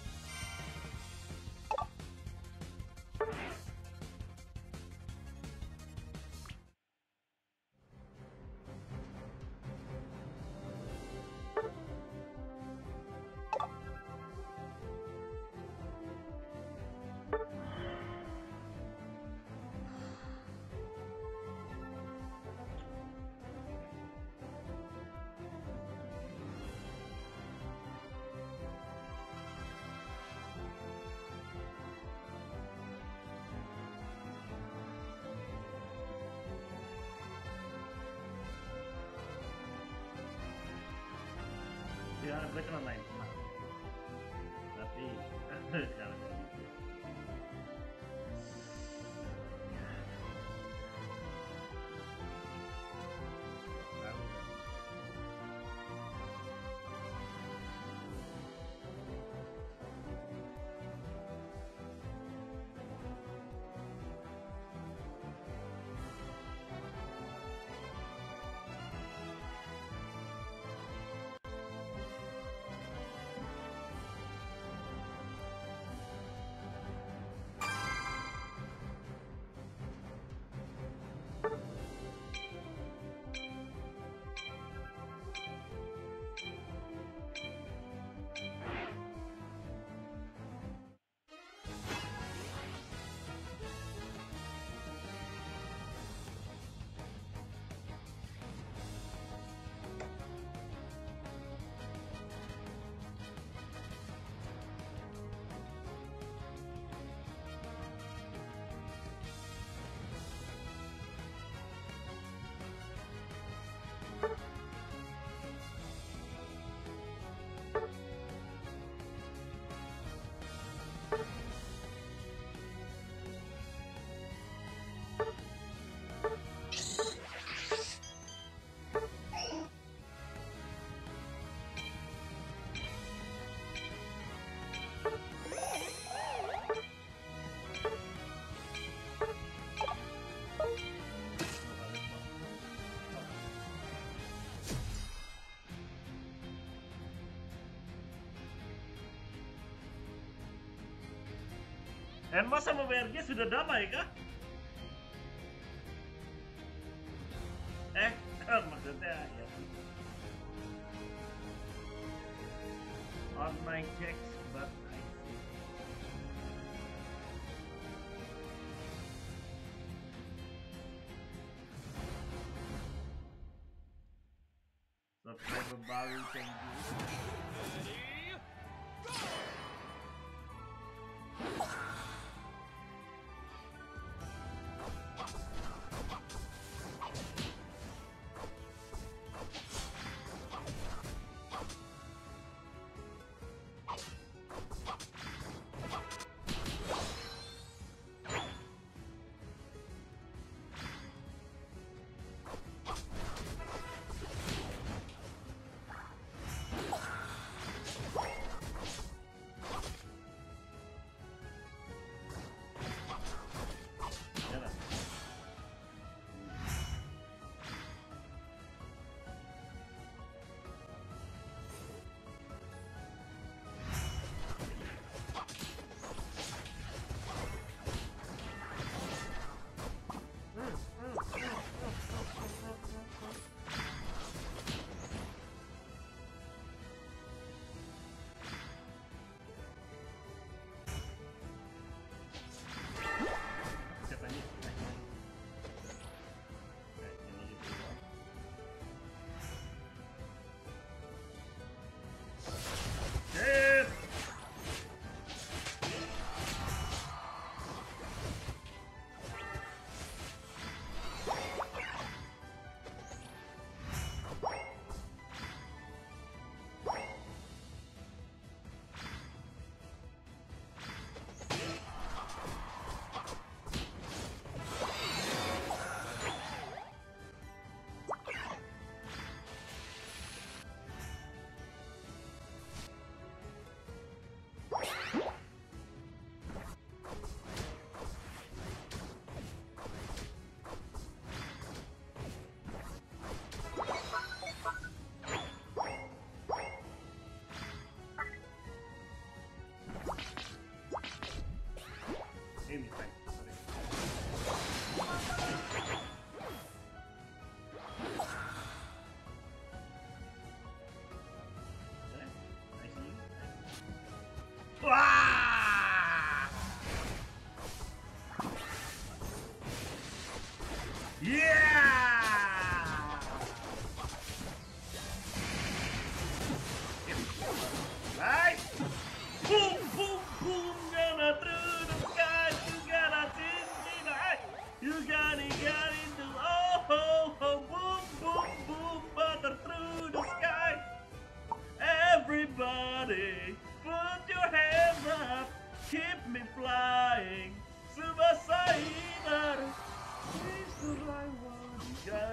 Ya, gue cuma main senang. Tapi kalau gitu. Enma sama B R G sudah damai kah? Eh, maksudnya ya. On my checks, but I see. Subscriber baru, thank you. Ready? Go!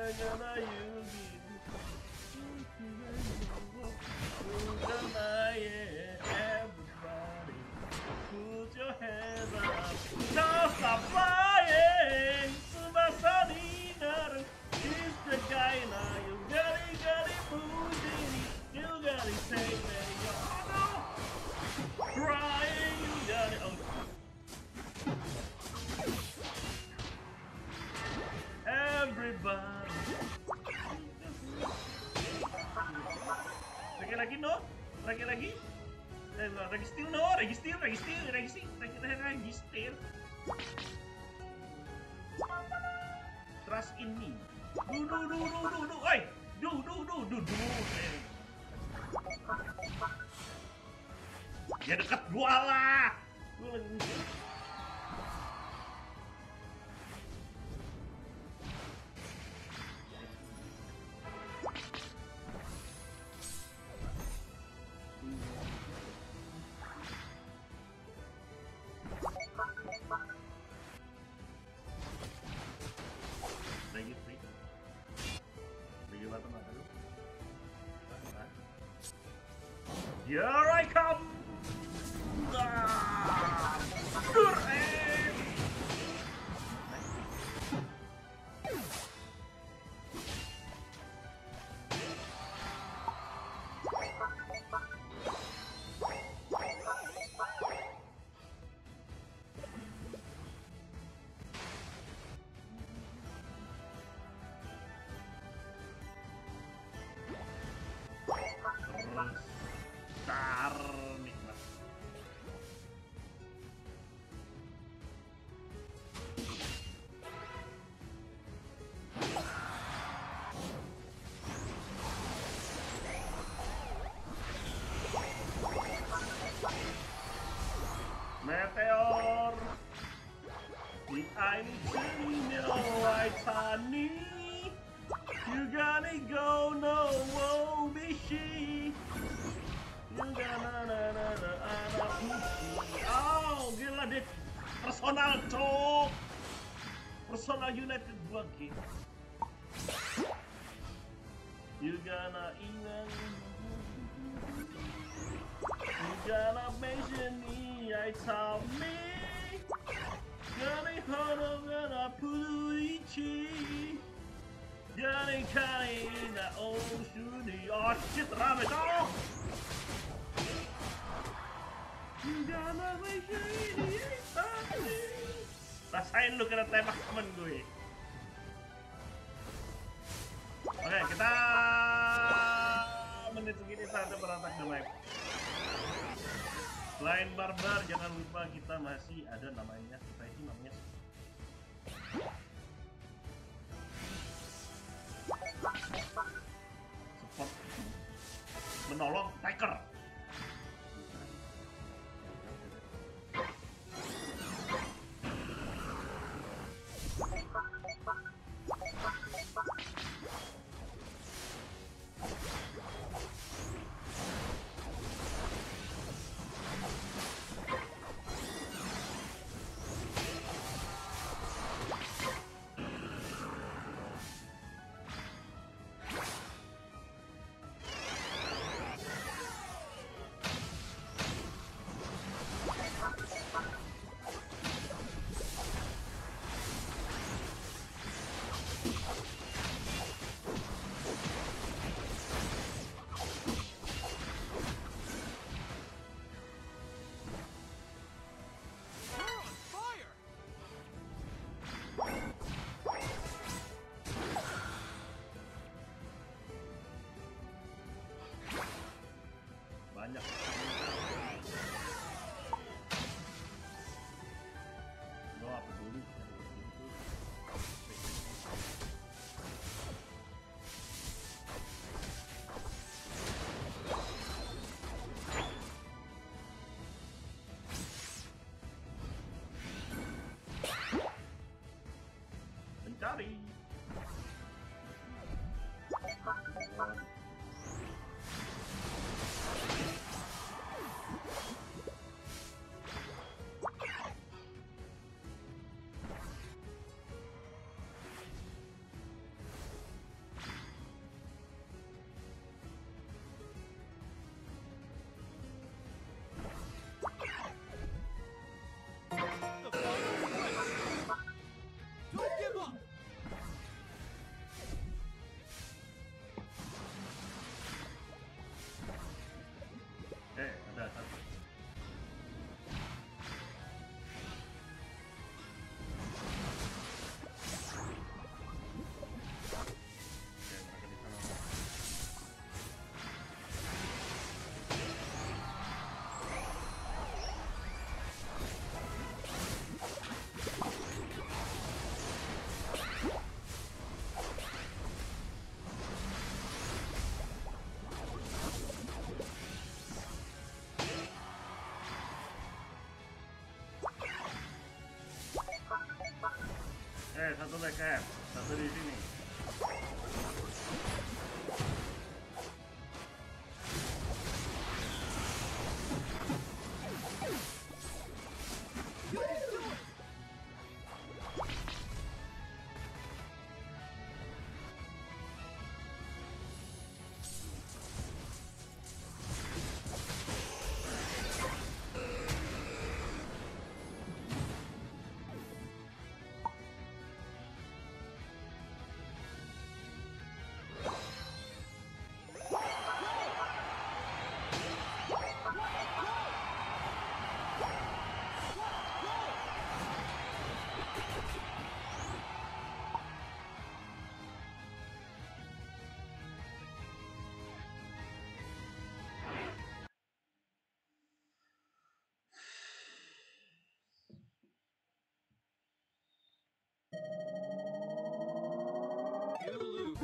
gonna use it. Everybody, put your hands up. Don't stop flying. Tsubasa ni naru. He's the guy now. You got it, got it, moving. You got it, say that you're no. Crying, you got it. Oh. Everybody. Lagi-lagi no? Lagi-lagi? Eh, lagi still no? Lagi still, lagi still, lagi still, lagi lagi still. Trust in me. Du du du du du du, oi, du du du du du. Ya dekat gua lah. Gua lagi. Lagi free. Lagi batu mata lu. Here I come. Ah! Durek. Tar nikmat. Meteor. Did I need to know I tiny? You gotta go, no, won't be she. You gotta na na na anak Uchi. Oh, gila deh. Personal cok. Personal United lagi. You gonna ingat. You gonna mention me, I tell me. Gonna hold on, gonna put ichi. Gonna carry na oh shuni. Oh shit, rame cok. Rasain lu kena tembak temen gue. Oke, kita menit segini saatnya berantak the live. Selain barbar, jangan lupa kita masih ada namanya, kita itu namanya support, menolong Tiger. Banyak. Lo apa dulu? Mencari. satu backup, satu di sini. You lose.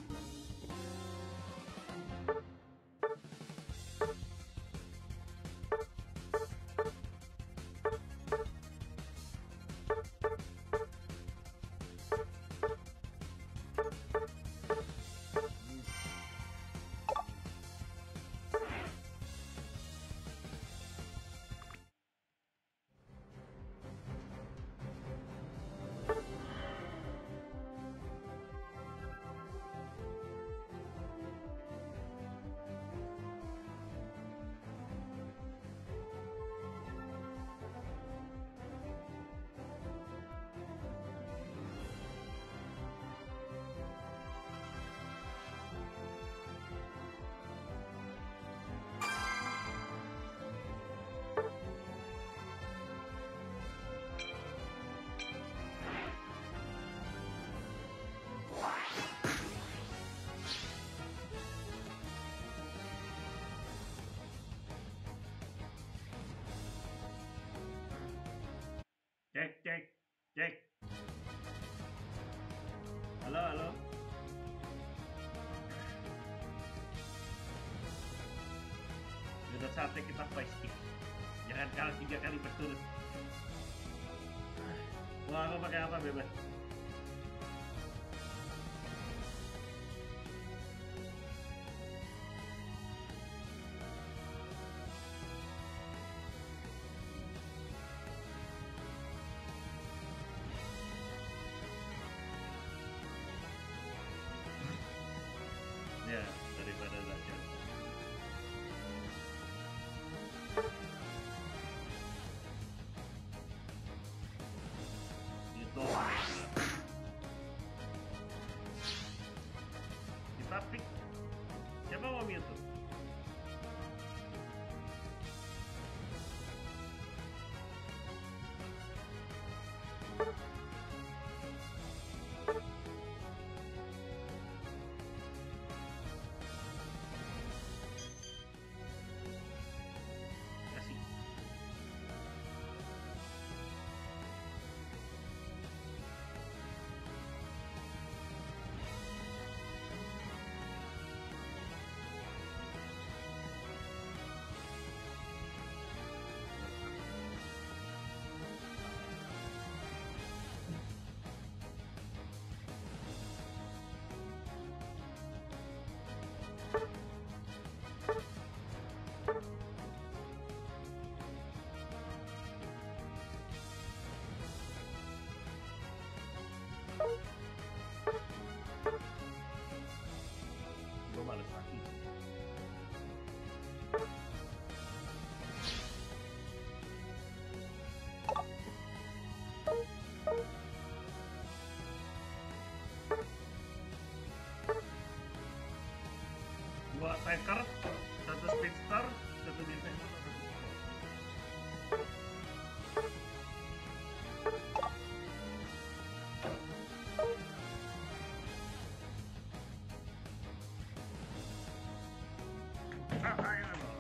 Cek, cek, cek. Halo, halo. Sudah saatnya kita fight. Jangan kalah tiga kali berturut. Wah, aku pakai apa bebas? Ya, daripada Zacian. Itu kita pick. Siapa mau Mewtwo? Kasih. Gue males mati. Dua tanker, satu speedstar, satu defender, satu support. Ah, ayo, ayo.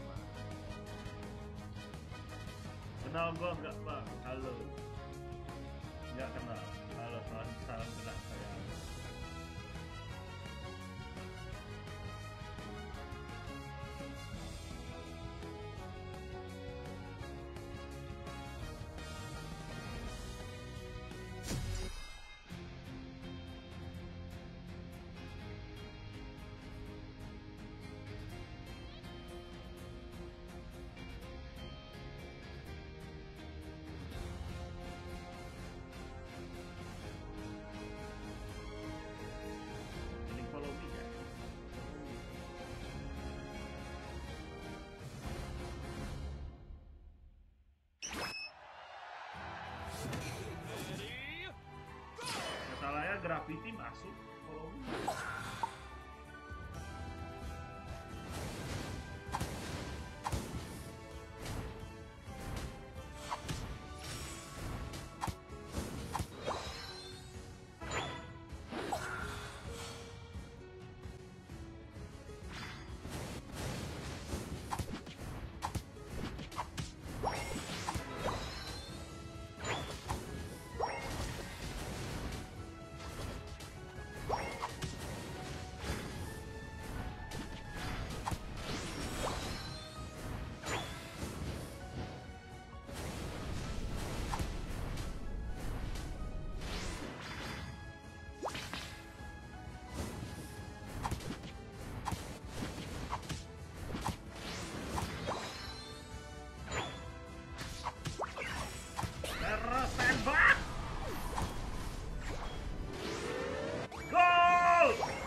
Kenal gua enggak, Bang? Halo. Enggak kenal. Halo, salam, salam kenal saya. P T masuk kalau terus tembak. Gol!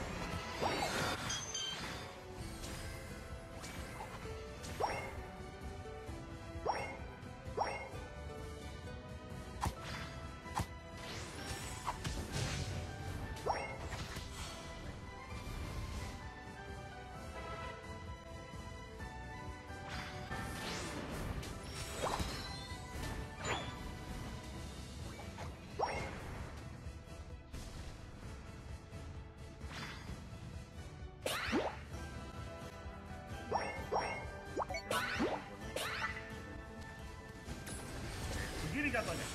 Begini katanya.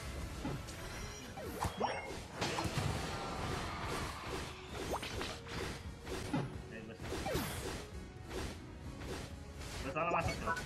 Eh, gua salah. Gua salah masuk tuh.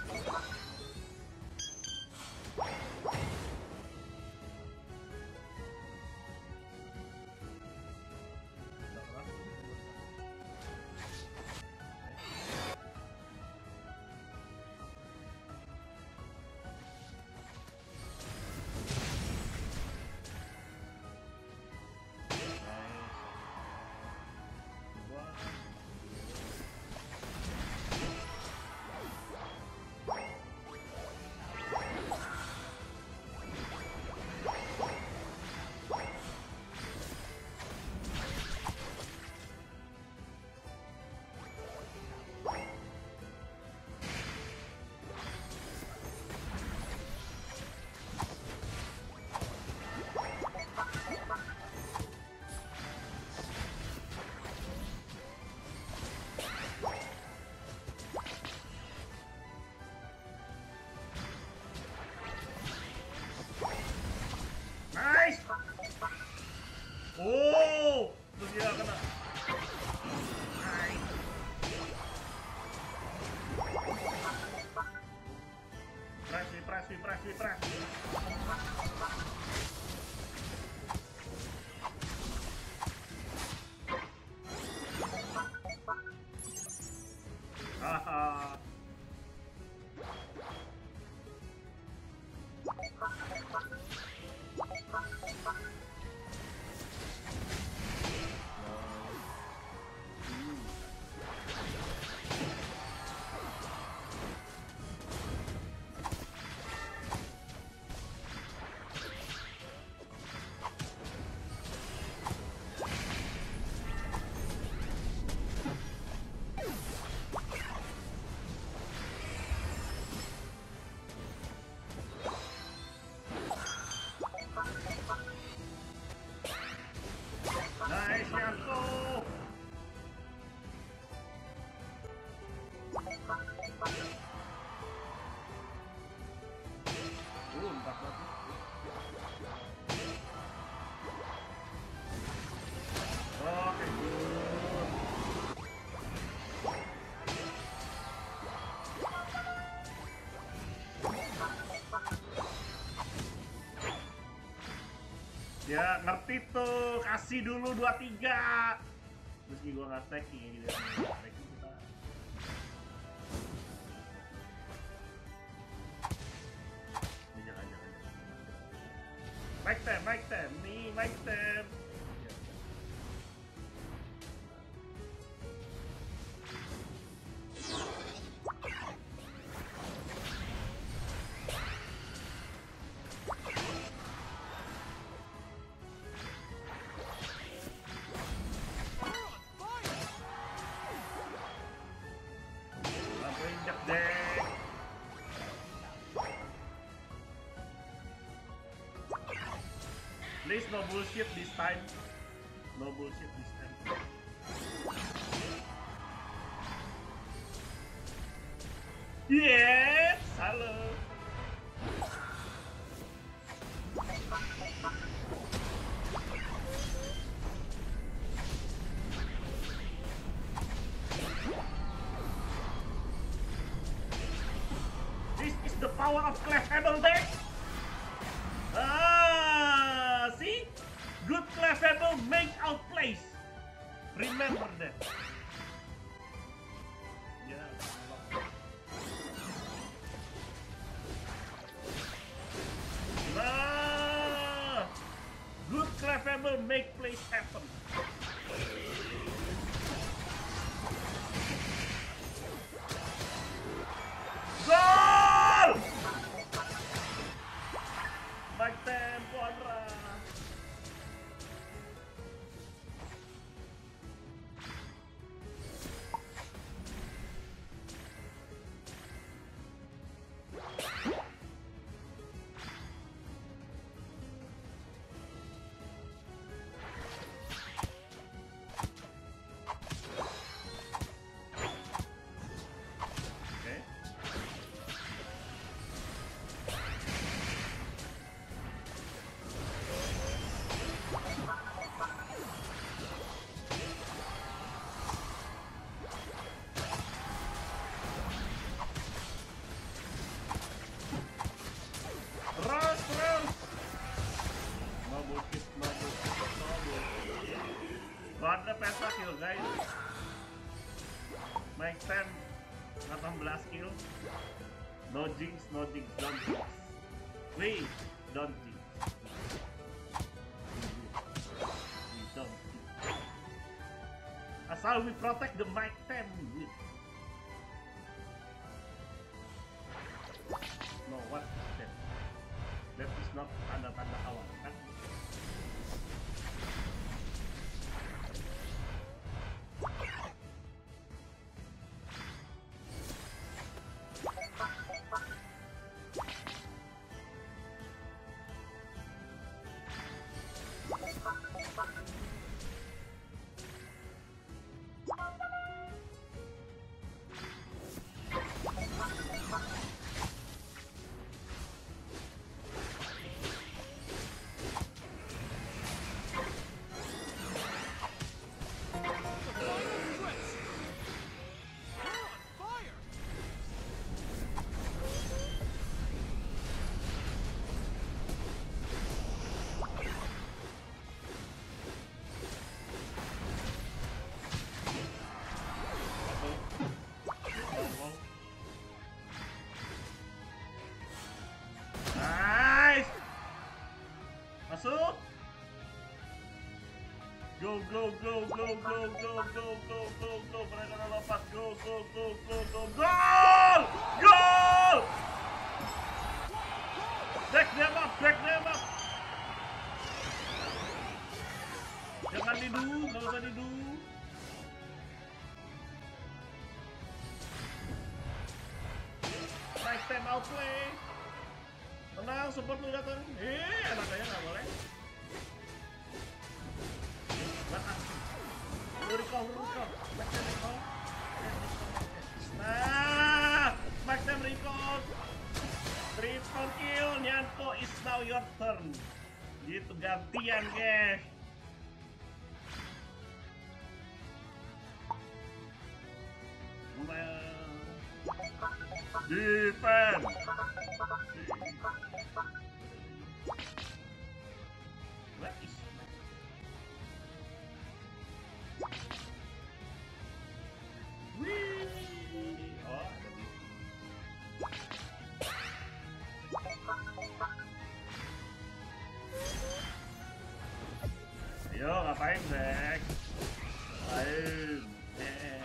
Nice. Oh, terus dia kena. Nice. Press, press, press, press. Haha. Nice, Yanto. Uh, empat lagi. Oke, good. Ya ngerti tuh, kasih dulu dua tiga. Meski gua nggak stacking gitu. Stacking kita. Ini jangan jangan jangan. Mic time, mic time, nih mic time. Please, no bullshit this time. No bullshit this time. Yes, halo. This is the power of Clefable deck. Ah, see? Good Clefable make outplays. Remember that. Yeah. Nah. Good Clefable make plays happen. Goal! Back tempo, Andra. Okay. Terus, terus. No bullshit, no bullshit, no bullshit. Got the pentakill, guys. Make ten, delapan belas kill. No jinx, no jinx, don't jinx. Please, don't jinx. We don't jinx. Asal we protect the Mike ten. No, what is that? That is not tanda-tanda awal, kan? Nice! Masuk! Go, go, go, go, go, go, go, go, go, go. Mereka udah lepas. Go, go, go, go, go. Goal! Goal! Back them up, back them up. Jangan didu, nggak usah didu. Nice time outplay. Tenang, support lu datang. Eh, anak saya nggak boleh. Nah, lu recall, lu recall. Back them recall. Nah, back them recall. Triple kill, Nyanko, is now your turn. Gitu gantian, guys. Defense. What is Wih. Oh, ada di. Ayo, ngapain, Bek? Ngapain? Eh.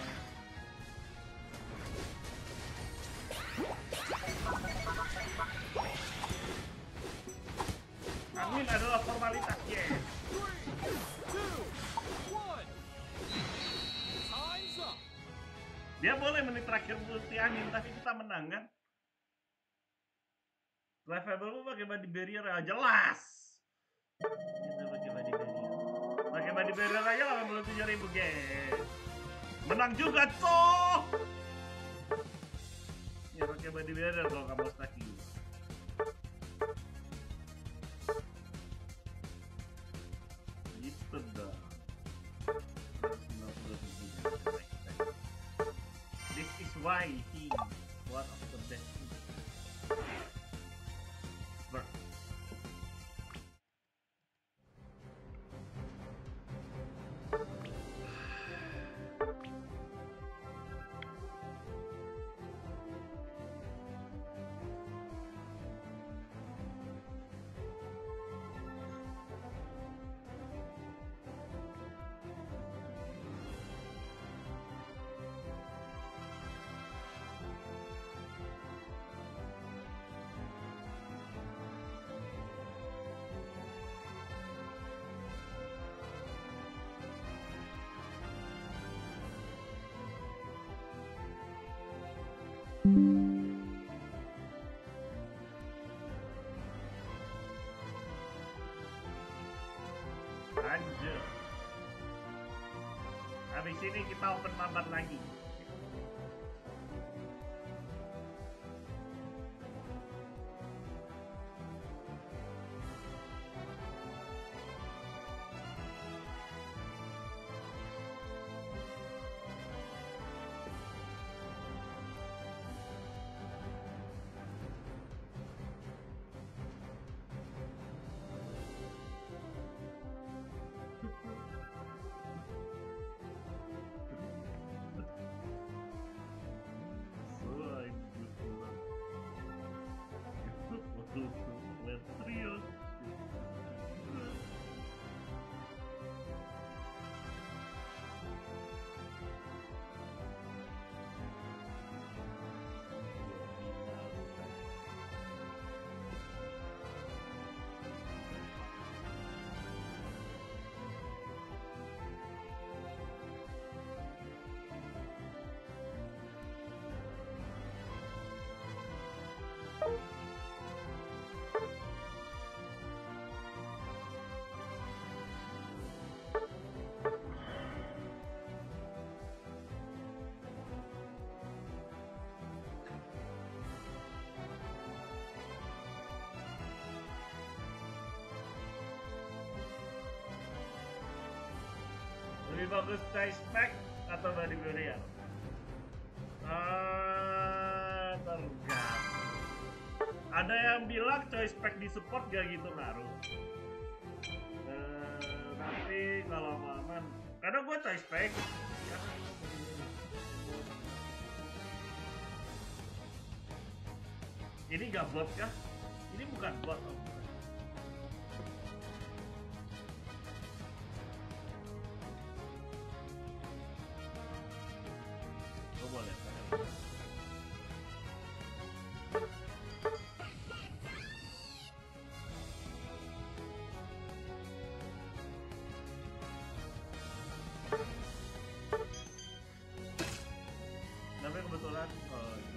Angin adalah formalitas, yes. Three, two, one. Time's up. Dia boleh menit terakhir multi angin, tapi kita menang kan? Clefable pakai body barrier ya jelas. Kita pakai body barrier. Pakai body barrier aja delapan puluh tujuh ribu guys. Menang juga cok. Ya pakai body barrier kalau kamu stacking. Gitu dong. This is why he one of the best. Ber Lanjut. Habis ini kita open mabar lagi. Trio. Lebih bagus choice spec atau body barrier? Ah, tergantung. Ada yang bilang choice spec di support gak gitu ngaruh. Eh, tapi kalau aman, karena gue choice spec. Ini gak bot kah? Ini bukan bot. Oh. Boleh. Tapi kebetulan oh, gitu.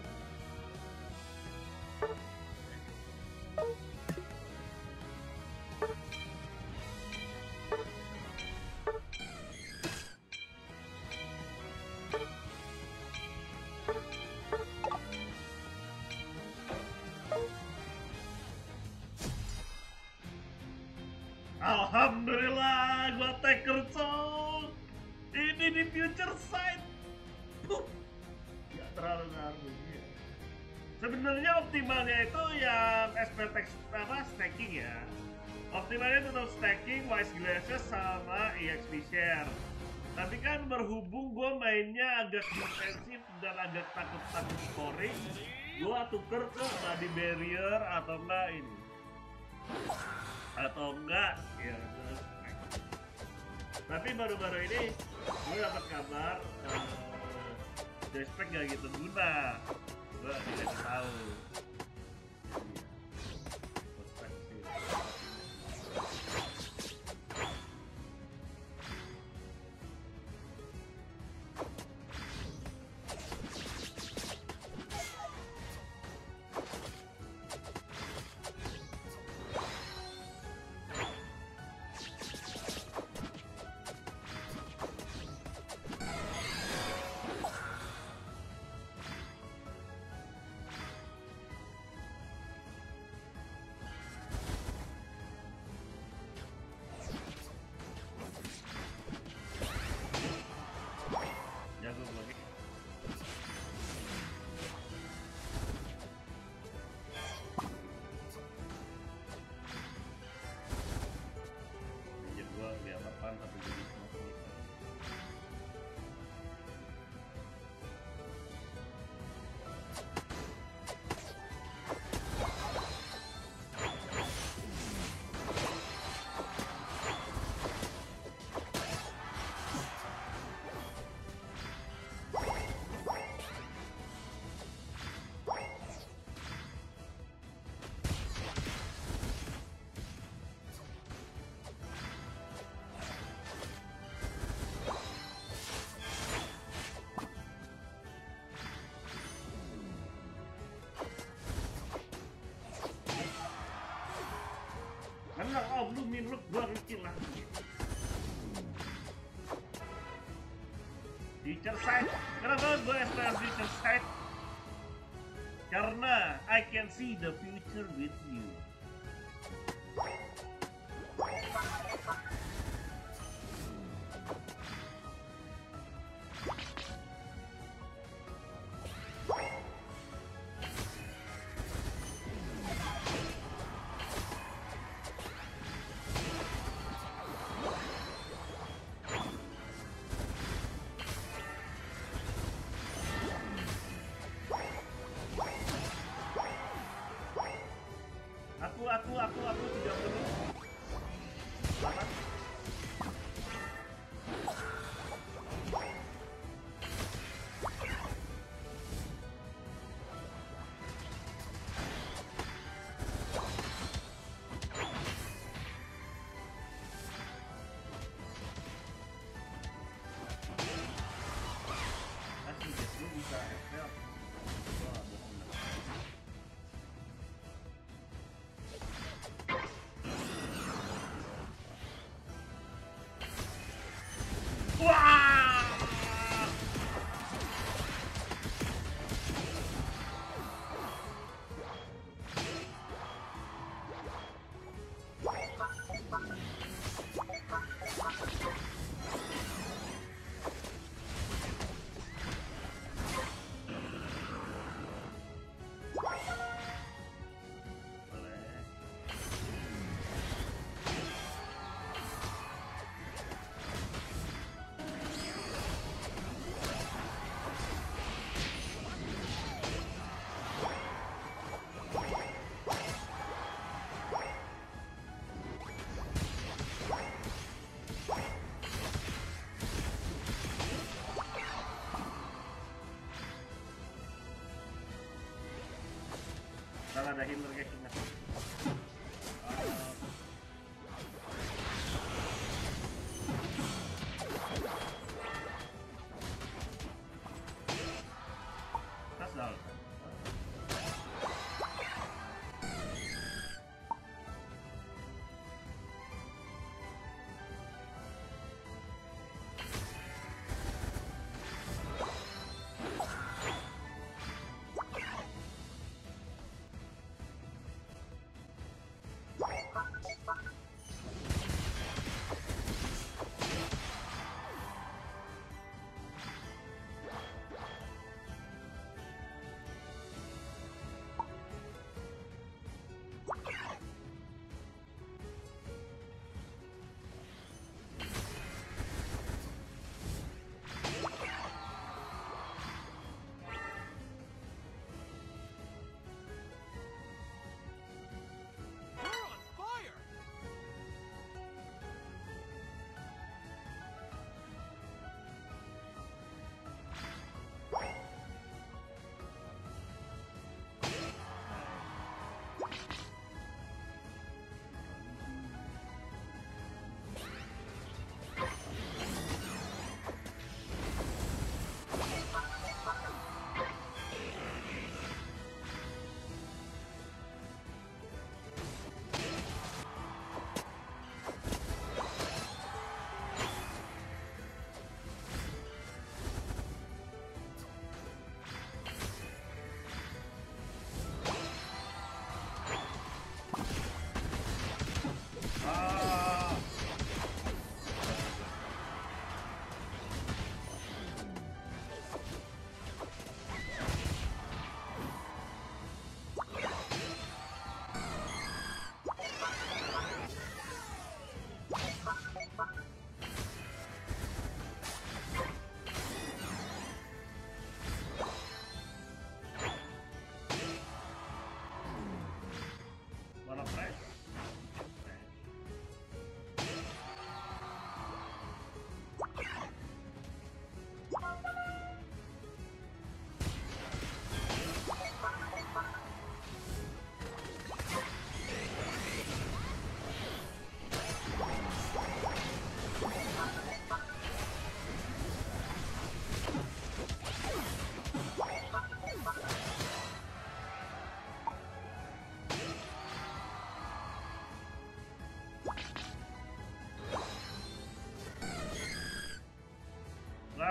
Alhamdulillah, gua taker cok. Ini di future side. Puh. Gak terlalu ngaruh. Ya. Sebenarnya optimalnya itu yang S P T apa stacking ya. Optimalnya tetap stacking, wise glasses sama E X P share. Tapi kan berhubung gua mainnya agak defensif dan agak takut-takut scoring, gua tuker ke body barrier atau enggak ini. Atau enggak ya terus. Tapi baru-baru ini gue dapat kabar uh, Joyspec gak gitu guna, gue tidak tahu. lah. Future sight. Kenapa gue explore future sight? Karena I can see the future with you. Aku, aku, aku, aku tidak perlu. Selamat. Kasih guys, lu bisa F P. Wah, bohong dah. Wah! Boleh. Ntar ada healer guys, ingat. Uh, Tas dah.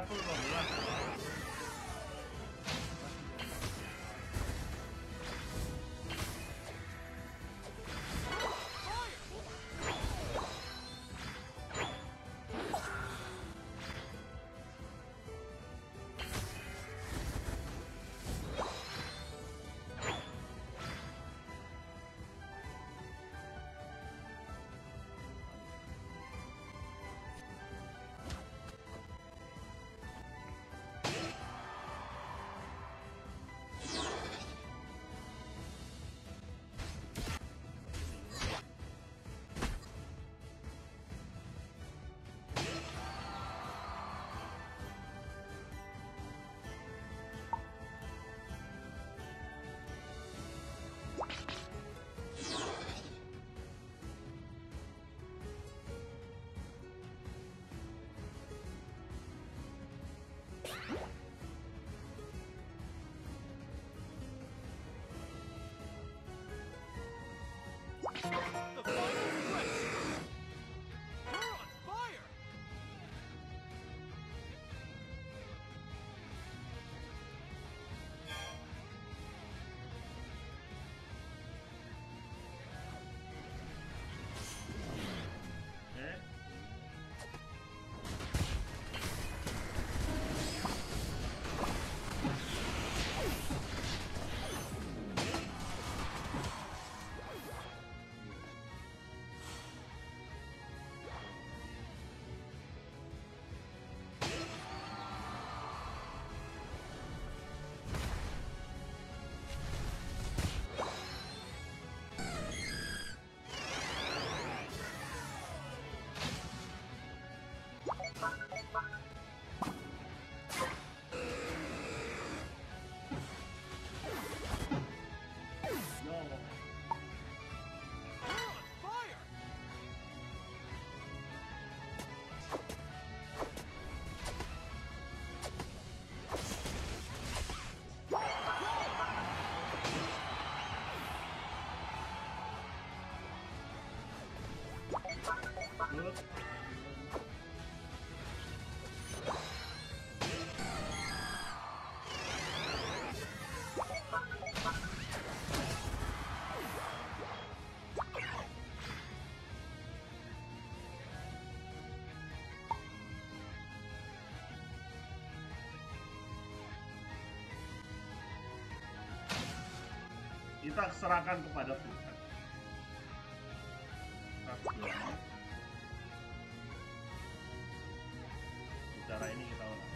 Aku lima belas. The final stretch! You're on fire! Eh? No. You're on fire! Good. Kita serahkan kepada Tuhan. Tuhan. Cara ini kita ulang.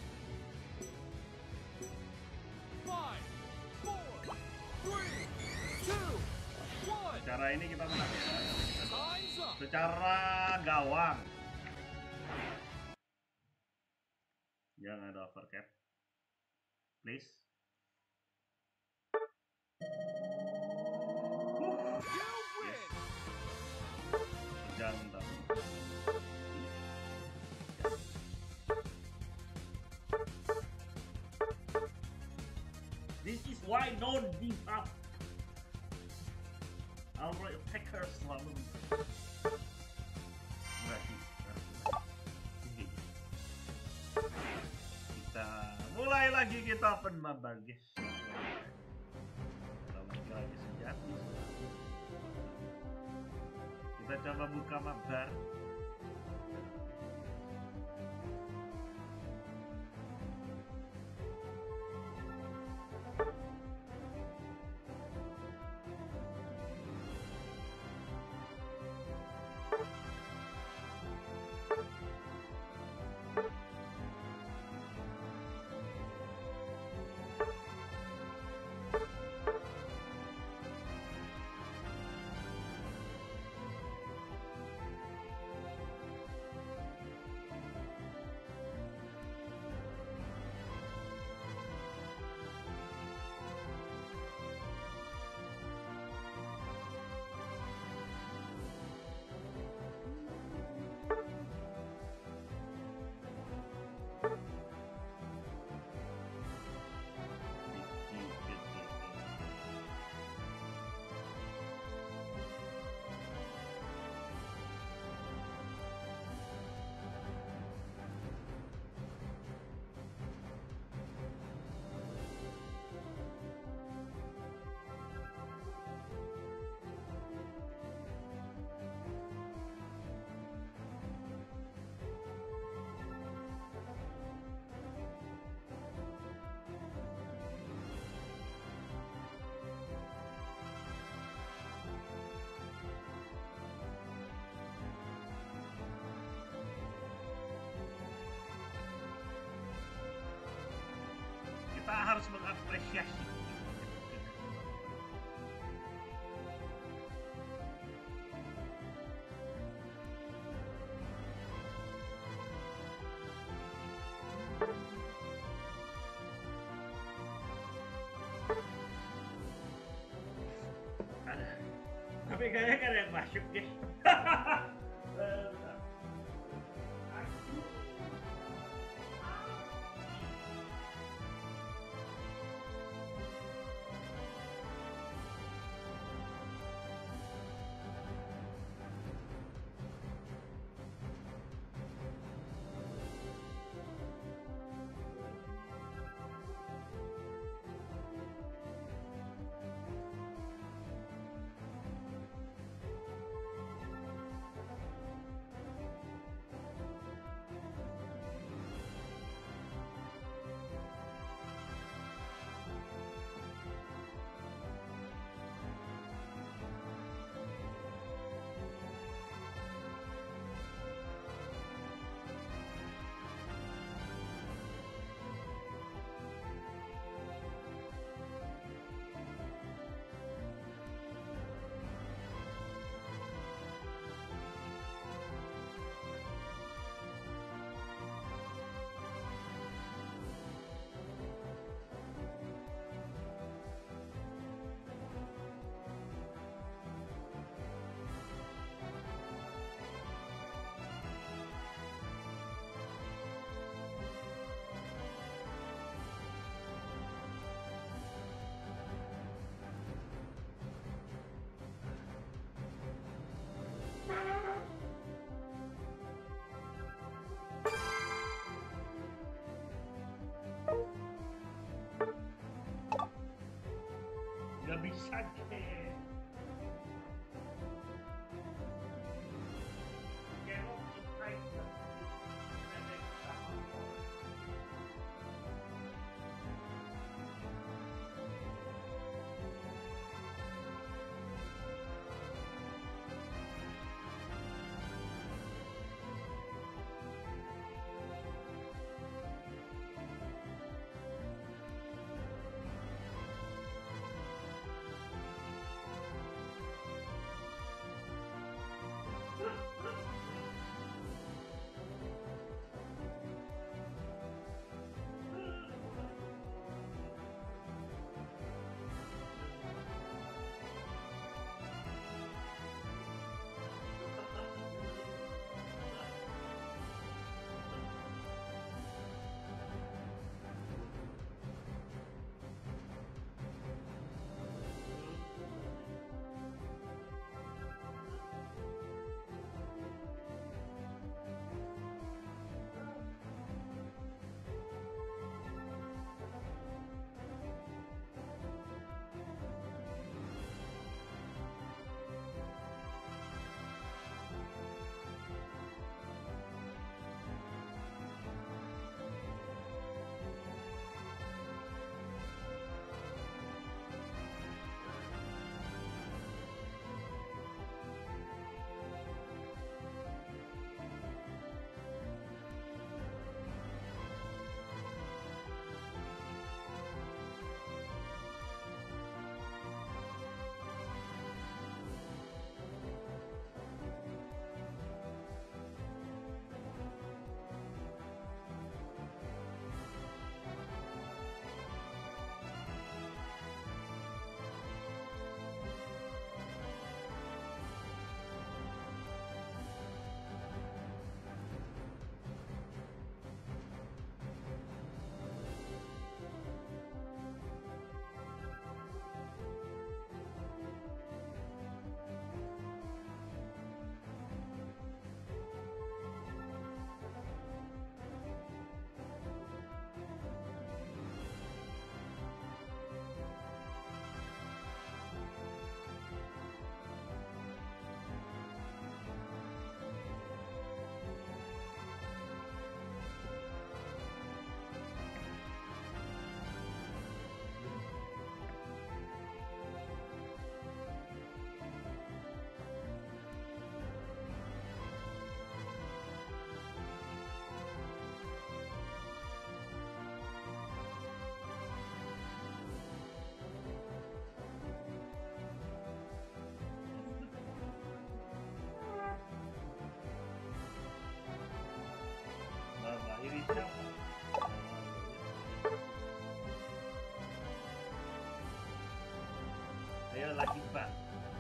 Five, four, three, two, one. Cara ini kita menang ya. Time's up. Secara gawang. Jangan ada overcap. Please. You win. Jangan tahu. This is why don't give up. Our attacker selalu berarti kita mulai lagi, kita open mabar guys. Kita lagi lagi sejati. Kita coba buka mabar. kita harus mengapresiasi. Ada. Tapi kayaknya kan yang masuk guys. Eh, bentar. Gak bisa deh. Cannot surprise them. lagi Pak.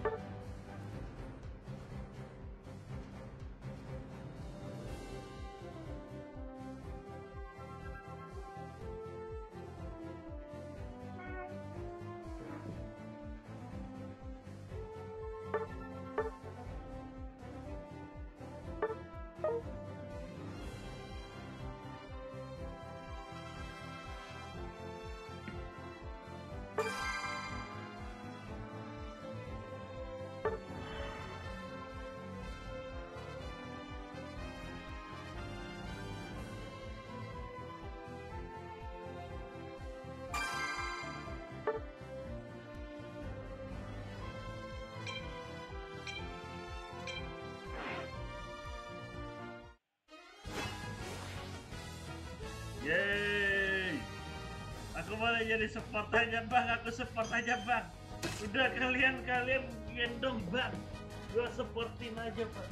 Yeay, aku boleh jadi support aja bang, aku support aja bang. Udah kalian kalian gendong bang, gua supportin aja bang.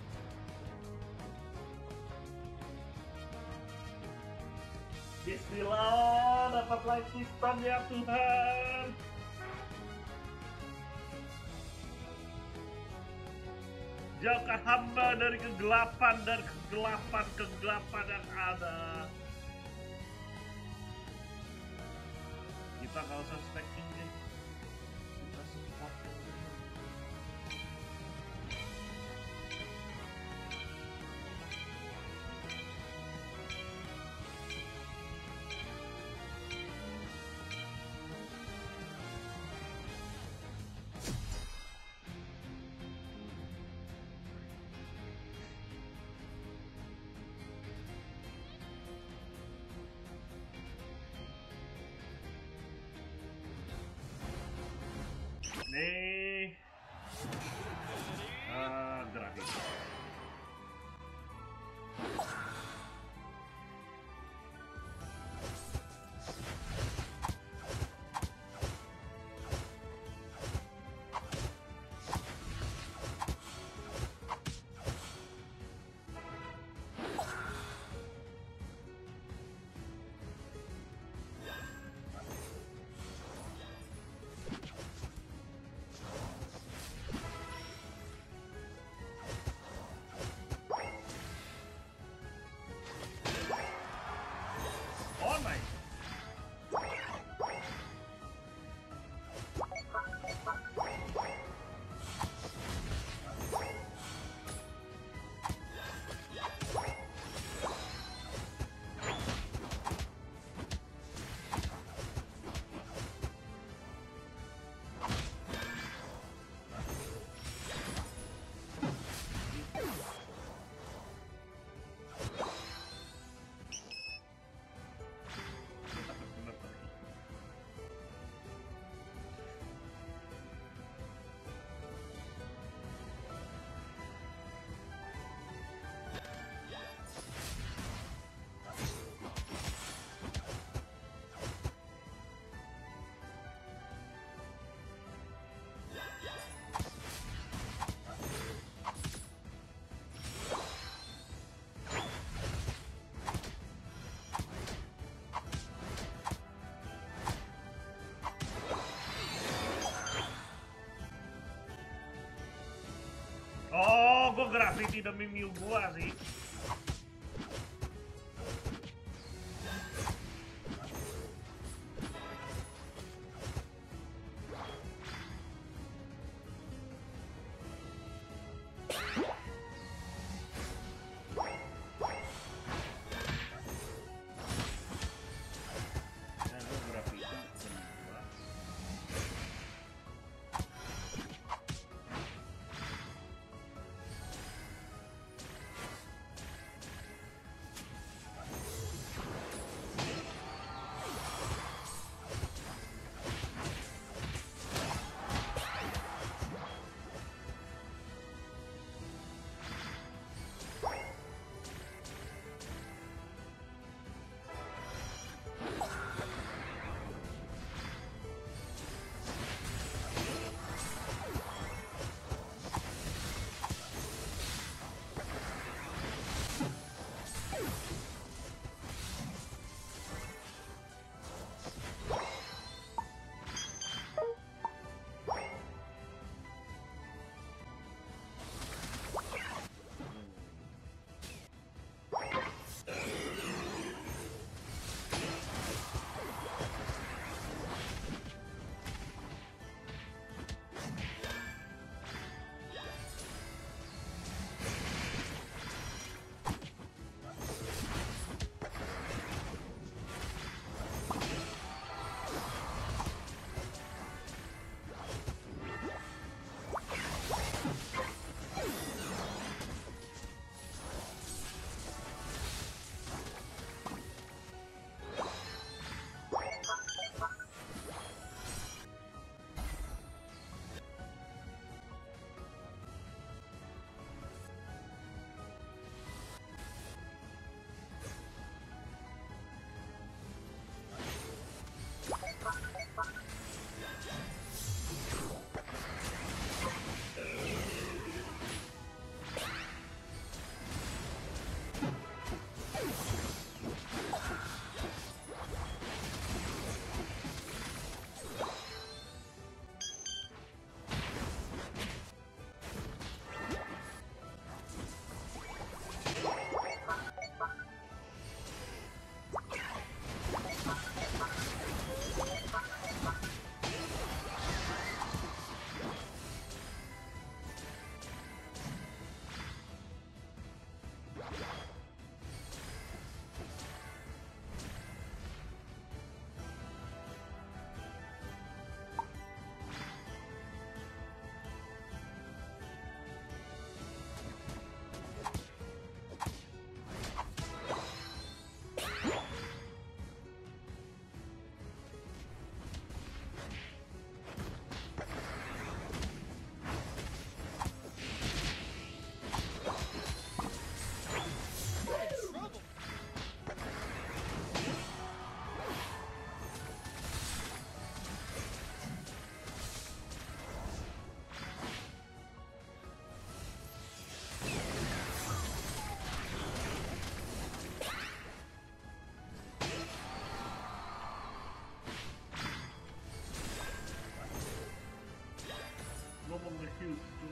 Bismillah, dapat light system ya Tuhan. Jauhkan hamba dari kegelapan dan kegelapan kegelapan yang ada. Kita nggak usah stacking deh, kita support aja. Nih, ah grafik. Oh my. Oh, gue graffiti demi Mew gua sih. Ya, gue graffiti demi gua. Ngomong ke situ.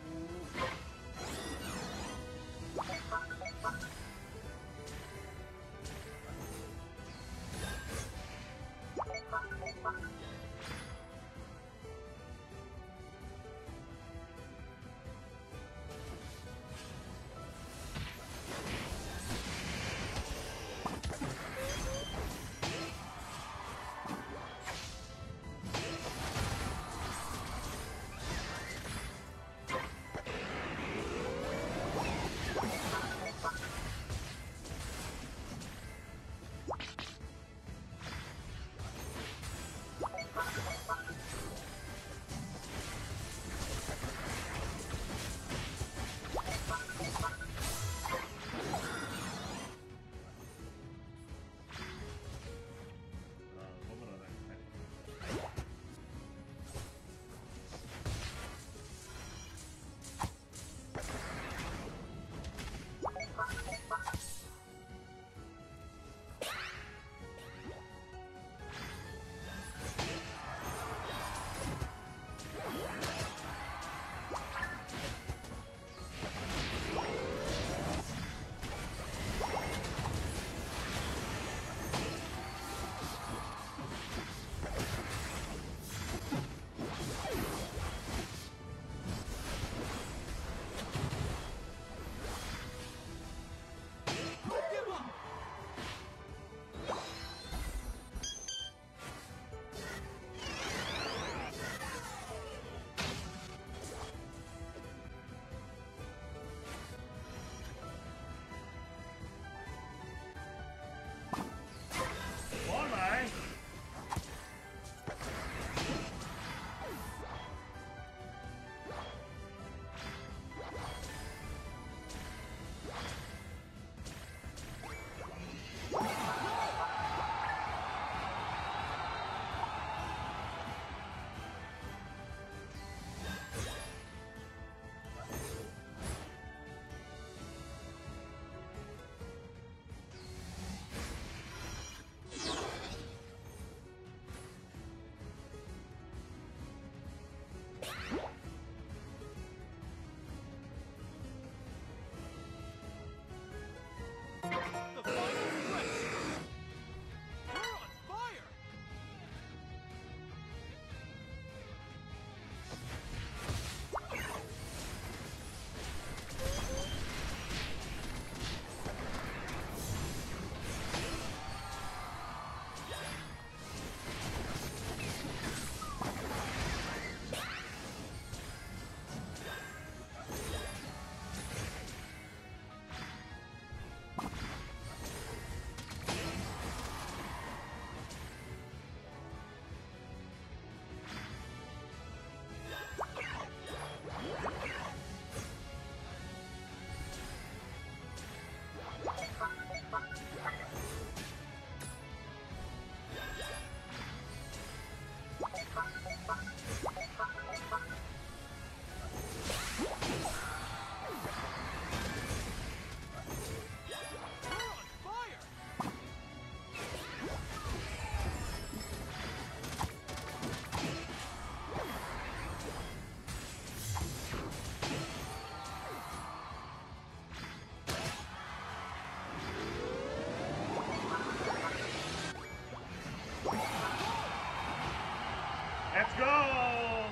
Let's go.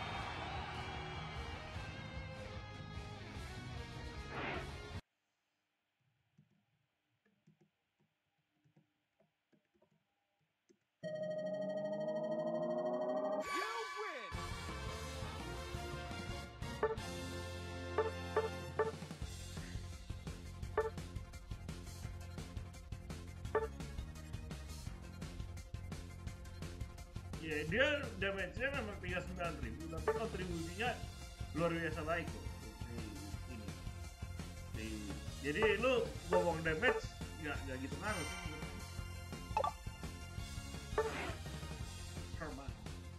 You win! Ya dia damage-nya memang tiga puluh sembilan ribu, tapi kontribusinya luar biasa baik kok. Ini, ini. Ini. Jadi lu ngomong damage nggak nggak gitu ngaruh sih. Herman.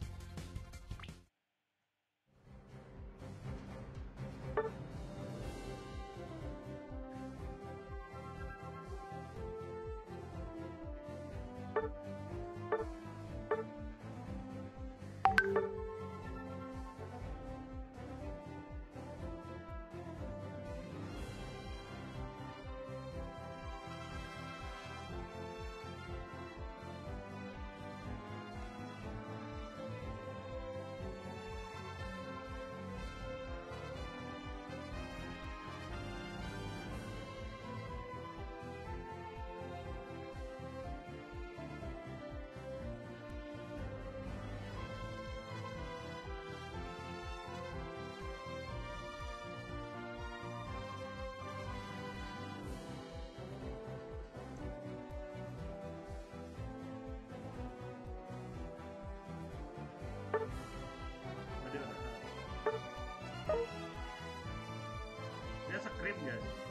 Ada dia scream gak sih?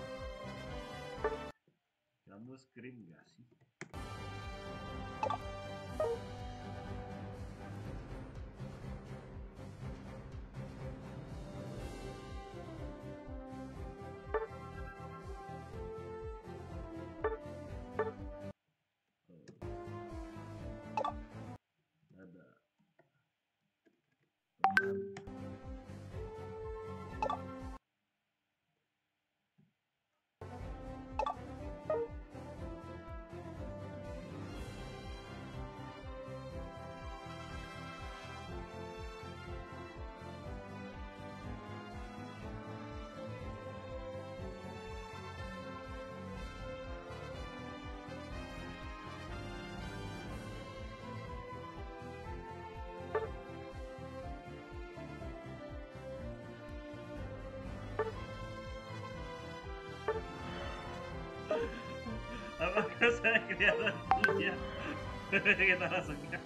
Kamu scream gak sih? Oh. Ada teman. Apakah saya kelihatan punya? Kita langsung ya.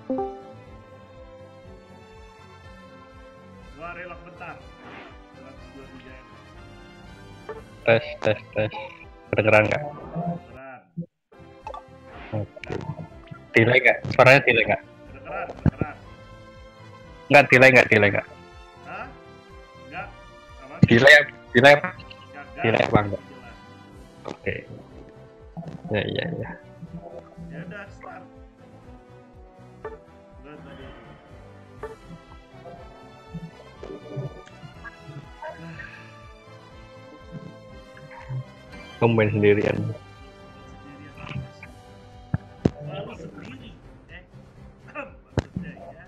Gua relok bentar. seratus dua puluh tiga. Tes tes tes. Kedengeran nggak? Kedengeran. Oke. Delay nggak? Suaranya delay nggak? Kedengeran, kedengeran. Nggak delay nggak delay nggak? Hah? Enggak. Apa? Delay delay apa? Enggak, Delay apa enggak? jelas. Oke. Ya ya ya. Ya udah start. Udah tadi. Kamu main sendirian. Sendirian. Lalu sendiri. Eh. Maksudnya ya.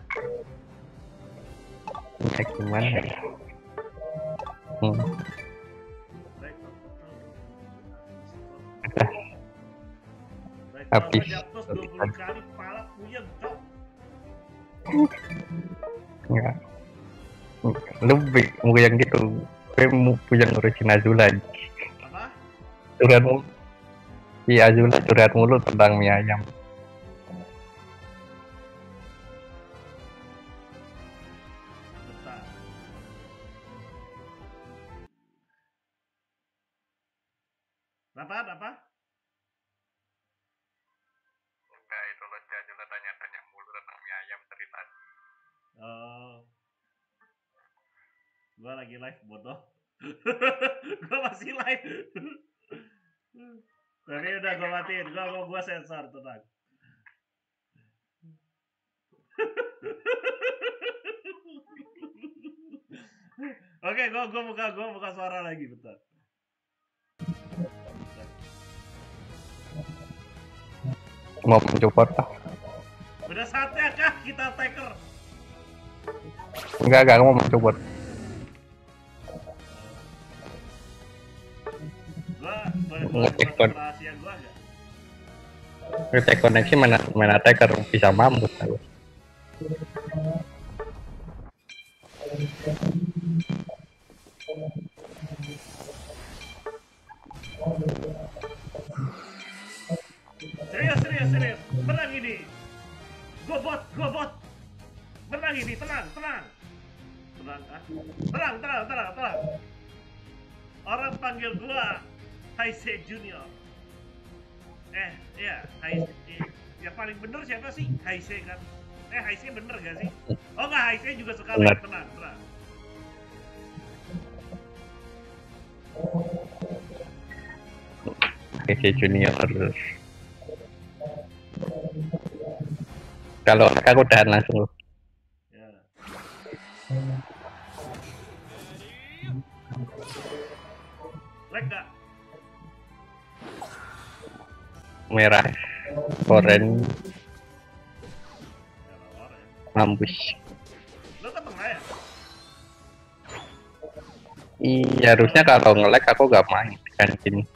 Kayak gimana ya? Hmm. Baik, Udah. Baik, Habis. kalau jatuh dua puluh kali pala puyeng, cok. Enggak. Lu bi- mau yang gitu. Gue mau punya ngurusin Azula. Apa? Curhat mulu. Iya Azula curhat mulu tentang mie ayam. Bentar. Apa? Apa? Nah itu loh Azula tanya-tanya mulu tentang mie ayam cerita. Oh. Gua lagi live bodoh. Gua masih live. Tapi udah gua matiin. Gua gua, gua sensor tenang. Oke, gua gua buka gua buka suara lagi bentar. Mau mencoba apa? Udah saatnya kah kita taker? Enggak enggak mau mencoba. Gua boleh boleh Ngecek buka kon. rahasia gua enggak? Ngecek koneksi mana main attacker bisa mampus aku. Serius, serius, serius. Menang ini. Gua bot, gua bot. Menang ini, tenang, tenang. Tenang, ah. Tenang, tenang, tenang, tenang. Orang panggil gua Haise Junior. Eh, iya, Haise. Eh, yang paling bener siapa sih? Haise kan? Eh, Haise bener gak sih? Oh enggak, Haise juga suka Bener. live, tenang, tenang. K C Junior. Kalau aku udahan langsung. Ya. Lag gak? Merah, orange, Ya, orang ya. mampus. Lo ke tengah ya? Iya harusnya kalau nge-lag aku gak main kan gini.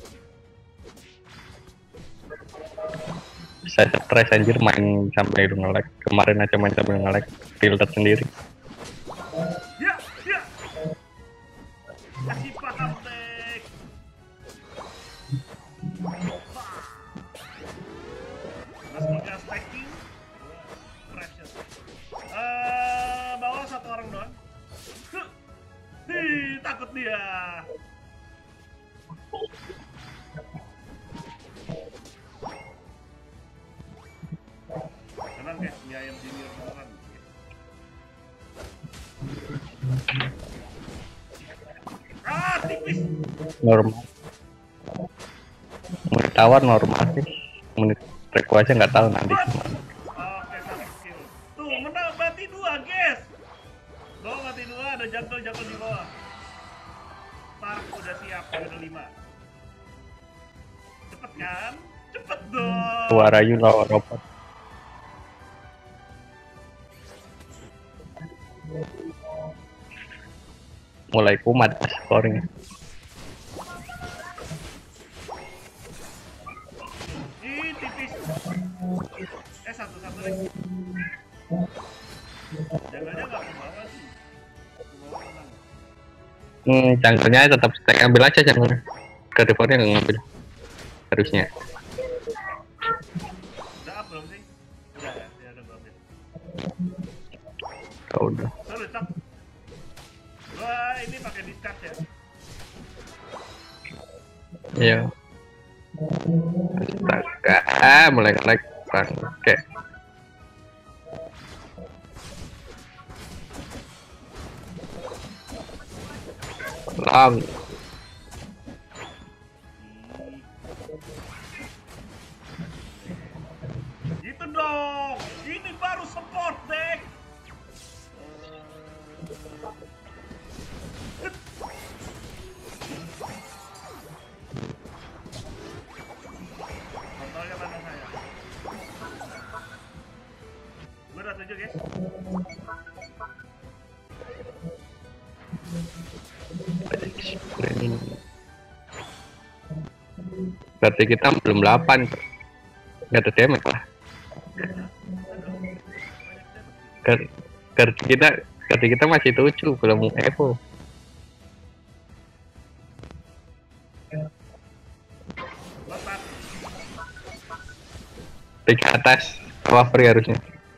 Bisa stres anjir main sampai nge-lag. Kemarin aja main sampai nge-lag filter sendiri. Ya, ya. Kasih paham, Tek. Mas tiga stacking. Precious. Eh, bawa satu orang doang. Huh. Hi, takut dia. Tenang ya, mie ayam junior beneran. Ah, tipis. Normal. Menit tawar normal sih. Menit reko aja nggak tahu nanti. Oke, satu skill. Tuh, menang mati dua, guys. Bawah mati dua, ada jungle-jungle di bawah. Park udah siap, udah lima. Cepet kan? Cepet dong. Suara you lawan robot. Mulai kumat scoring. Ih, tipis. Eh, satu-satu lagi. Jangan-jangan nggak ke bawah sih. Ke bawah tenang. Hmm, jungle-nya tetap stack, ambil aja jungle. Ke depannya nggak ngambil. Harusnya. Udah up belum sih? Udah ya, ya udah gua ambil. Oh, udah. Sorry, cok. Wah, ini pakai discard ya. Iya. Astaga, ah, mulai nge-lag bangke. Long. Gitu dong. Ini baru support deck. Kontrolnya mana saya? Gue udah tunjuk ya. Berarti kita belum delapan. Nggak ada damage lah. Kartu kita, kartu kita masih tujuh, belum Evo. Lepas. Tiga atas, bawah free harusnya.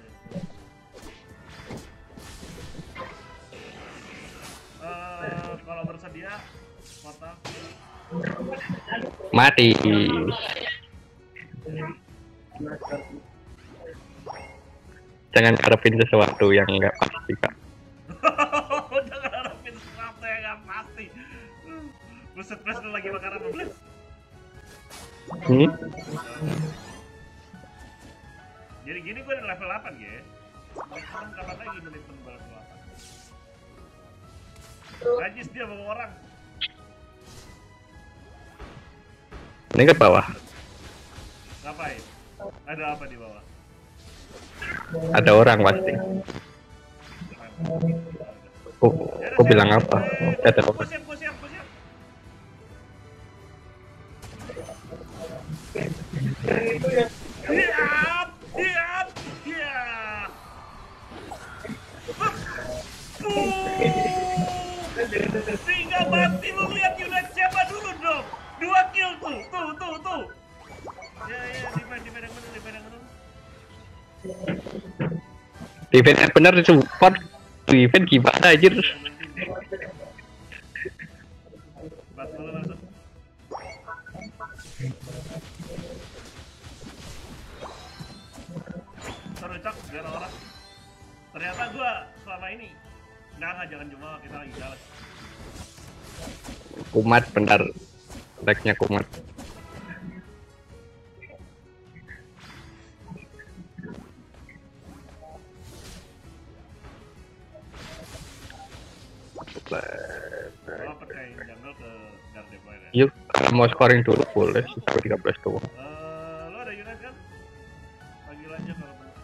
Eh, kalau bersedia, kotak. Mati. Jangan harapin sesuatu yang nggak pasti, Kak. Jangan harapin sesuatu yang nggak pasti. Buset, Pres, lu lagi makan apa, Pres? Hmm? Jadi gini gue udah level delapan ya. Temen kapan lagi menit temen gue level delapan. Najis dia bawa orang. Ini ke bawah. Ngapain? Ada apa di bawah? Ada orang pasti. Oh, aku bilang apa? Ada Gue apa? siap, gue siap, gue siap. Siap, siap, siap. Tinggal mati, lu lihat unit siapa dulu dong. Dua kill tuh, tuh, tuh, tuh. Ya, ya, defend, defend yang bener, defend yang bener. Defense yang bener support. Defense gimana anjir? Bat dulu langsung. Seru cok, biar orang. Ternyata gua selama ini nggak nggak jangan cuma kita lagi jalan. Kumat bentar. Decknya kumat. Gua pakai jungle ke guard deploy ya. Yuk, kalau mau scoring dulu boleh sampai tiga belas doang. Eh, lo ada unit kan? Panggil aja kalau perlu.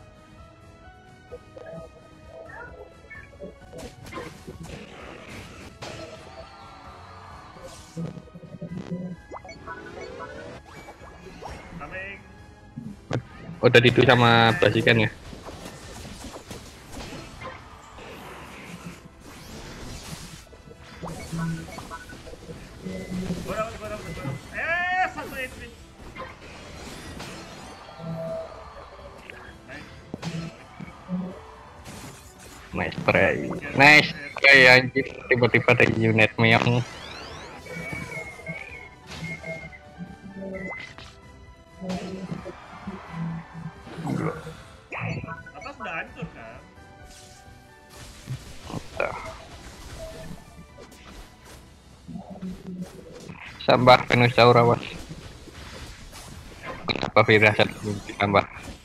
Coming. Udah didu sama basikan ya. Gua dapat, gua dapat, gua dapat. Eh, satu H P. Nice. Nice try. Nice try anjir. Tiba-tiba ada unit meong. Atas udah hancur kan? Sabar Venusaur awas. Apa firasat ditambah?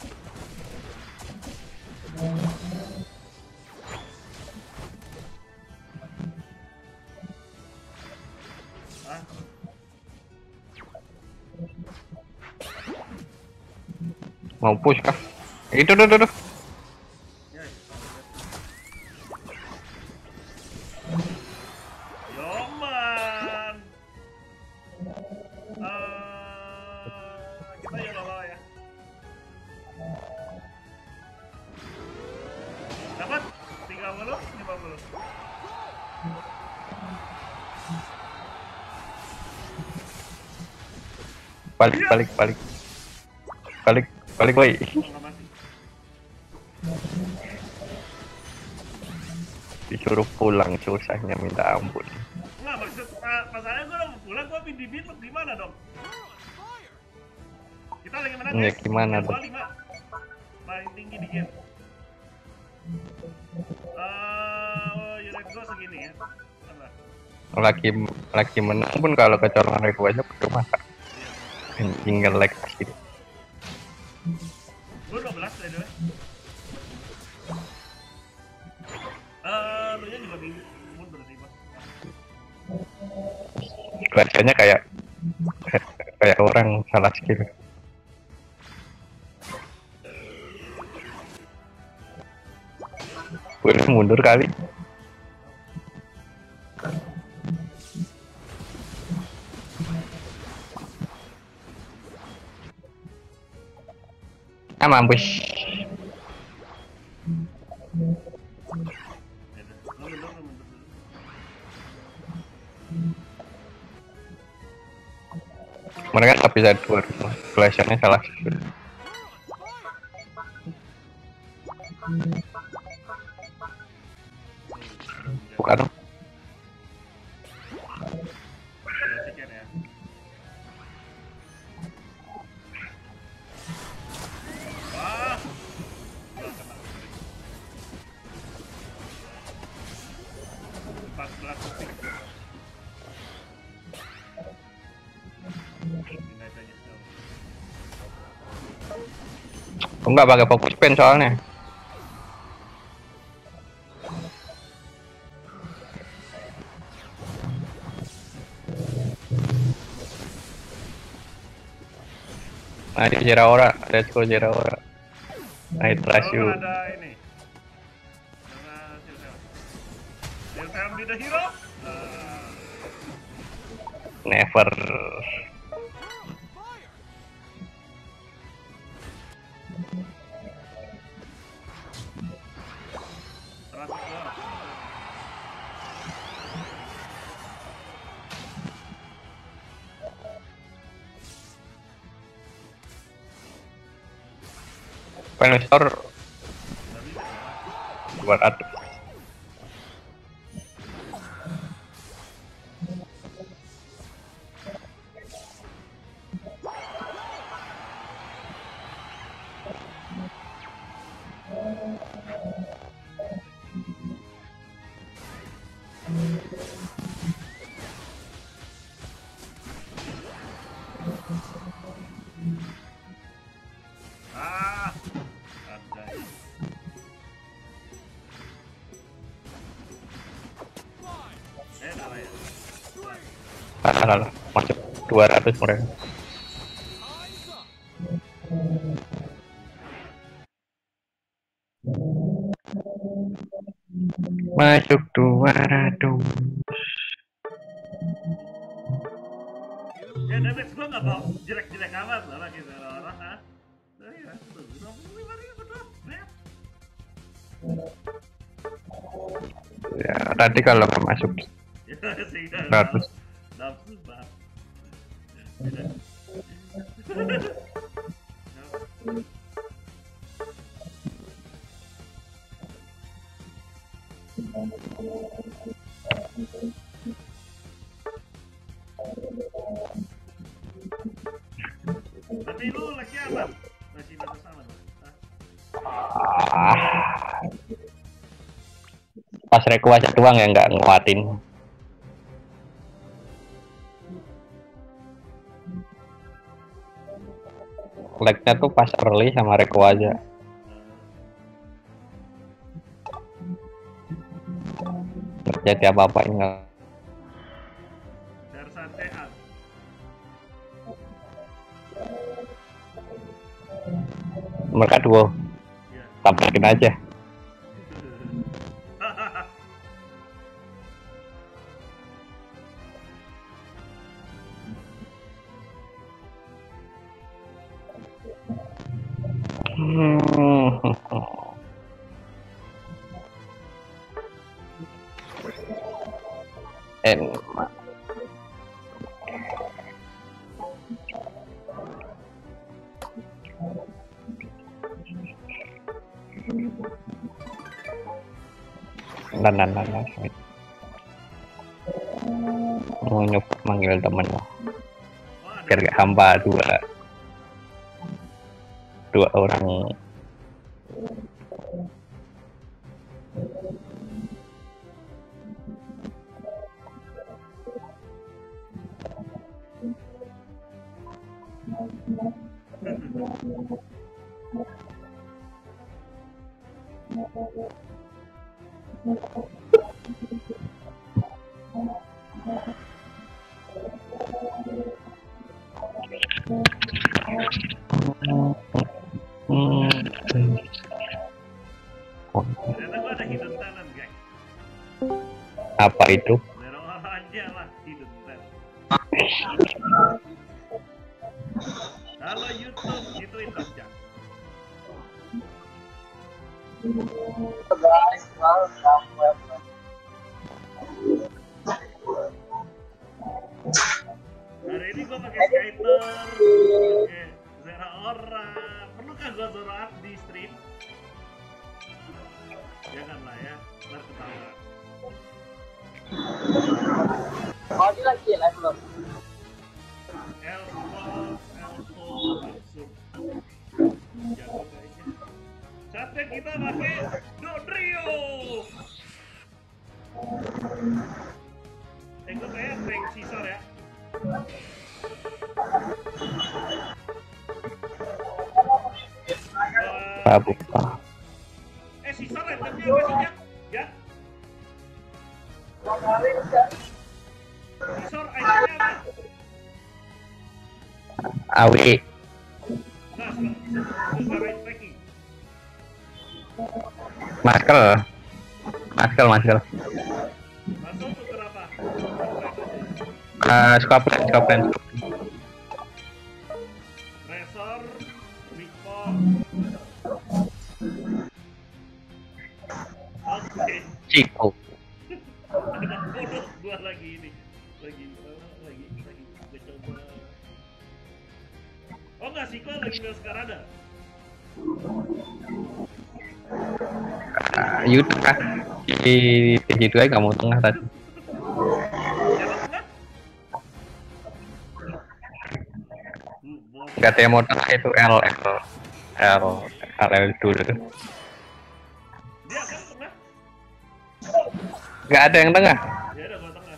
Hah? Mau push kah? Itu tuh tuh tuh. Ya, Yoman. Eh, kita ya bawa ya. Dapat tiga puluh, lima puluh. Balik balik balik. Balik balik boy. Oh, nggak mati. disuruh pulang susahnya minta ampun. Nggak, maksud ma- masalahnya gue udah mau pulang, gue di bitluk di mana dong? Kita lagi menang Ya, guys. gimana Dua dong? lima paling tinggi di game. Eh, unit gue segini ya. Apa? Lagi lagi menang pun kalau kecolongan Reko aja percuma kak. Anjing nge-lag gitu. Gue dua belas by the way. Eh, lu nya juga bingung mundur sih bos. Rasanya kayak kayak orang salah skill. Boleh mundur kali. Ah mampus. Ya udah, lu mundur, lu mundur dulu. Mereka nggak bisa dua. Flashernya salah skill. Bukan. Perhatikan ya. Wah. Gua kena. empat belas detik. Pindah aja jauh. Aku nggak pakai fokus pen soalnya. Ayo Jeraora, let's go Jeraora. I trust you. Kalau ada ini. Karena Silsel. Silsel be the hero. Eh, Never. seratus doang. Pen store Nggak bisa ya. buat at. Ah, ada. Eh, salah ya. Ah, lah, lah. Masuk dua ratus mereka. Masuk dua ratus. Ya damage gua nggak mau jelek-jelek amat loh lagi orang ah. Nah, ya, tuh, dua puluh lima ribu doang, lihat. Ya, tadi kalau nggak masuk Ya, sih, seratus. nafsu banget. Tidak. Tapi lu lagi aman? Masih batas aman? Hah? Ah. Pas Reko aja doang yang nggak nguatin. Lag-nya tuh pas early sama Reko aja. Nggak jadi apa-apa enggak. Biar santean. Mereka dua Ya. tampakin aja. Hmm. En dan dan dan dan. Mau nyoba manggil temen lah. Oh, ada. Biar gak hamba dua dua orang. Hmm. Oh, Ternyata gua ada hidden talent, guys. apa itu? Zero aja lah hidden talent. Halo YouTube, gituin dong, Cak. Hari ini gua pakai skater, pakai Zero Aura. Perlukah gua Zero Art di stream? Janganlah ya, ntar ketahuan. Oh, dia lagi live belum? Elfo, Elfo, langsung. Jago kayaknya. Saatnya kita pakai Dodrio. Eh, gue kayak tank Caesar ya. Apa buka? Eh, Caesar itemnya apa sih, Jak? Jak? Caesar itemnya apa? A W E. Nah, sekarang tracking. Masker. Masker, masker. Masuk tuh kenapa? Uh, Scopen, Scopen. Resor, Rico. Oke. Chico. Anak bodoh gua lagi ini. Lagi apa? Lagi lagi gua coba. Oh enggak sih, kok lagi main sekarang ada. Uh, YouTube kah? Di T G dua kamu tengah tadi. Siapa enggak? Hmm, boh. Katanya motor itu L L L L L dulu. Dia kan tengah. Gak ada yang tengah. Ya udah gua tengah.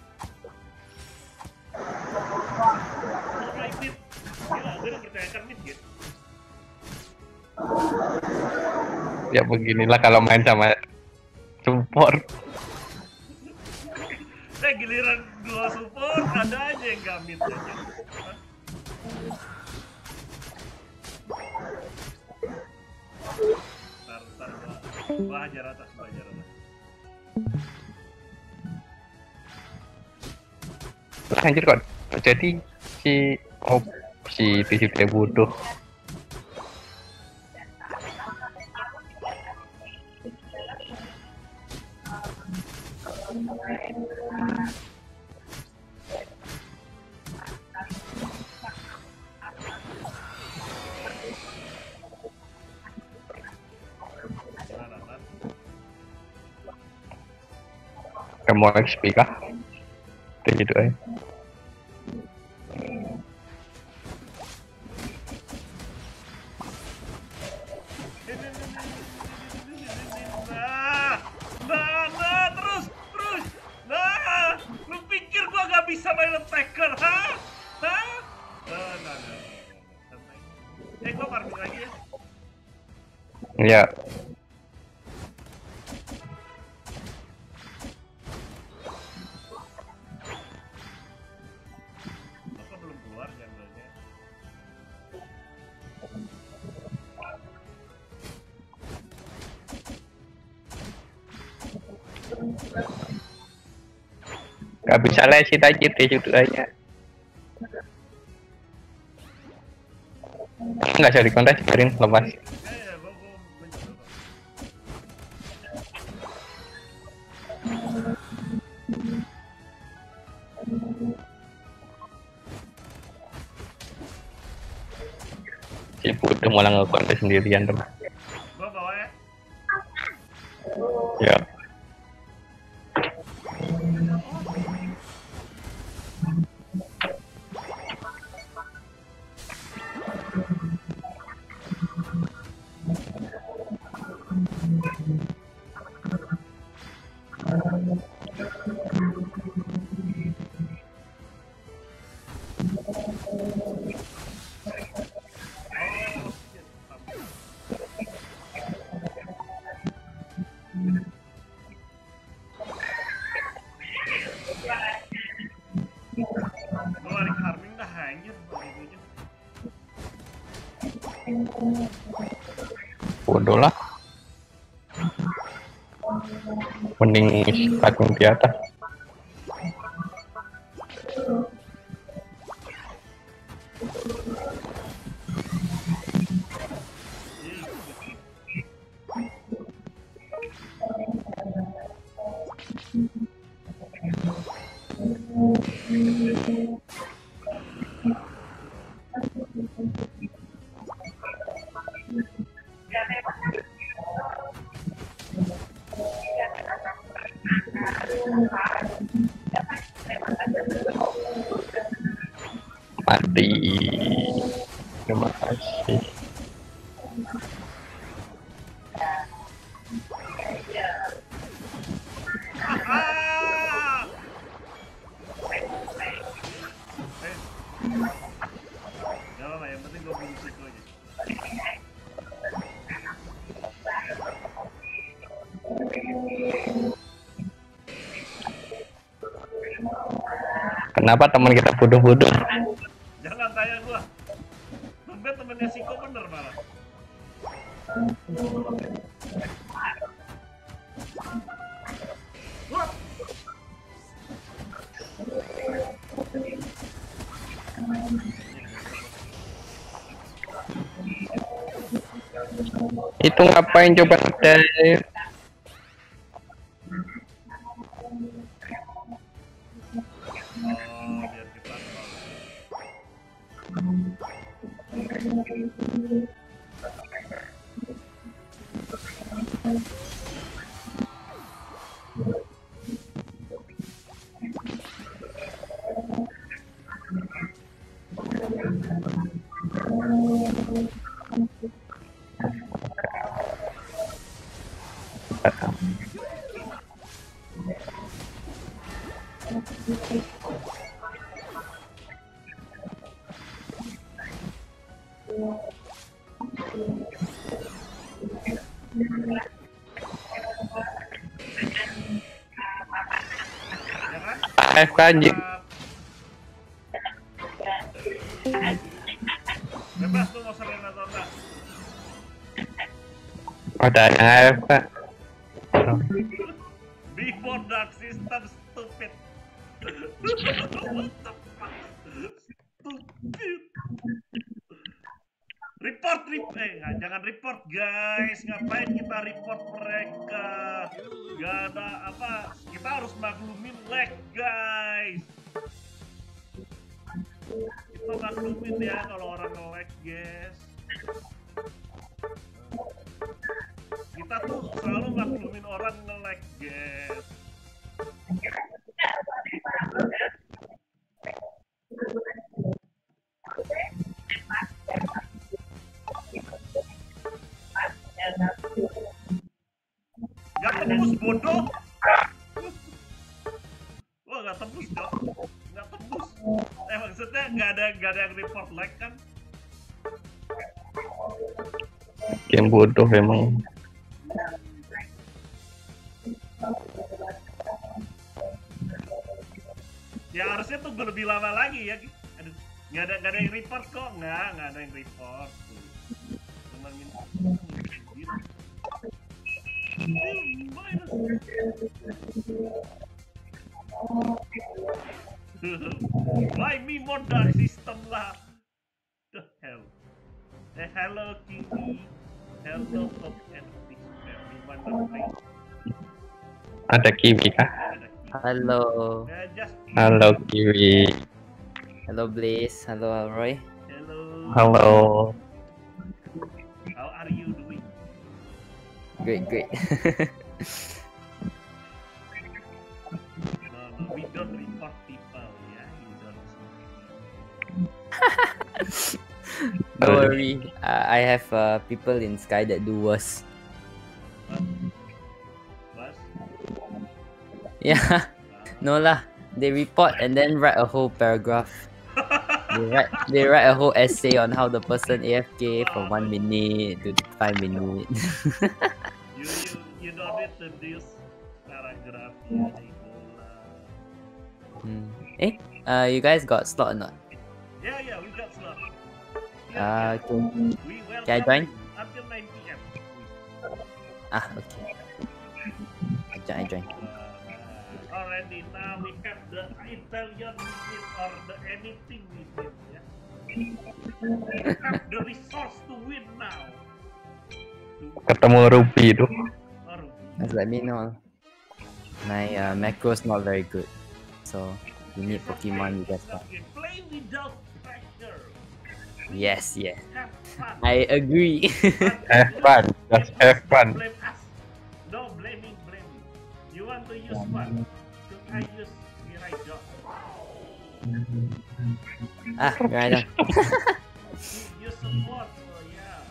Oh, right mid. Gila, gua udah percayakan mid gitu. Ya beginilah kalau main sama support. Eh giliran gua support ada aja yang gak mid aja. Ntar, ntar gua, gua hajar atas, gua hajar atas. Anjir kok jadi si oh si T C T bodoh. Gimana, Tan? Kamu X P kah? Kayak gitu aja. Nah, nah, nah, terus, terus, nah, lu pikir gua gak bisa main attacker, ha? Hah? Nah, nah, nah, santai. Eh, gua farming lagi ya. Ya, Kok belum keluar gambarnya? gak bisa lesit aja T C dua aja. Nggak usah dikontes, biarin lepas. Eh, ya, gua, gua, gua coba. Si bodoh malah ngekontes sendirian tuh. Gua bawa ya. Ya, Oh, shit. Gue lari farming dah anjir. Begitu. Bodoh lah. Mending starting di atas. Mati. Terima kasih. Ah! Eh. Gak apa-apa, yang penting gue bunuh Siko aja. Kenapa teman kita bodoh-bodoh? Jangan tanya gua. Tumben temennya Siko bener malah. Wah! Itu ngapain coba dive? Oh, biar kita A F K anjing. bebas tuh mau sering atau enggak. Ada yang A F K. Before dark system stupid. What the fuck? Stupid. Report, report, eh nggak, jangan report guys. Ngapain kita report mereka? Gak ada apa. Kita harus maklumin lag guys. Kita maklumin ya kalau orang nge-lag guys. Kita tuh selalu maklumin orang nge-lag guys. Gak tembus bodoh. Wah gak tembus dong. Gak tembus. Eh maksudnya gak ada gak ada yang report lag kan? Game bodoh emang. Ya harusnya tunggu lebih lama lagi ya. Aduh, nggak ada nggak ada yang report kok, nggak nggak ada yang report. Cuma minta. Why me more dark system lah? The hell? Eh hello Kiki, hello Top and Six Family Wonderful. Ada Kiwi kah? Halo. Eh, just Halo Kiwi. Halo Blaze, halo Roy. hello. Halo. How are you doing? Great, great. No, no, we don't report people, ya. You don't. Don't worry, uh, I have uh, people in Sky that do worse. Was? Yeah. No lah. They report and then write a whole paragraph. They write they write a whole essay on how the person A F K from one minute to five minutes. you, you, you don't need to use paragraph ya, itulah. Hmm. Eh, uh, you guys got slot or not? Yeah, yeah, we got slot. Ah, okay. We Can I welcome join? until nine p m Ah, okay. I join. I join. Uh, already now we have the Italian win or the anything we win, yeah. We have the resource to win now. Ketemu Ruby tuh. Or Just let me know. My uh, macro's not very good, so you need Pokemon. You guys got. okay. Play without pressure. Yes, yes. Have fun. I agree. Have fun, just have fun. Blame us. No blaming, blaming. You want to use what? Should I use Mirai Dog? Ah, right on. You support, so yeah.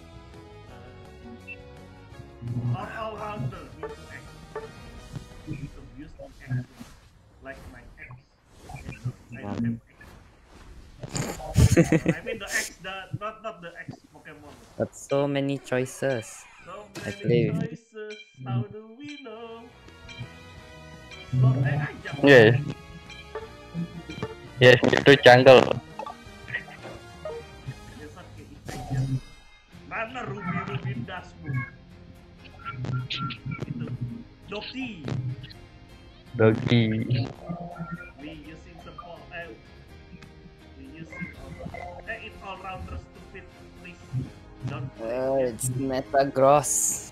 Uh, all all rounder need to act. Need to use the act like my ex. I don't have ex. I mean the X, the not not the X Pokemon. But so many choices. So I many play. choices. How do we know? Slot eh aja. Yes. Yes, itu jungle. It's okay, it's aja. Mana Ruby Ruby dasmu? Itu Doki. Dogi. We using support. Eh, we using all. Eh, it's all rounder stupid. Please don't. Uh, it's Metagross.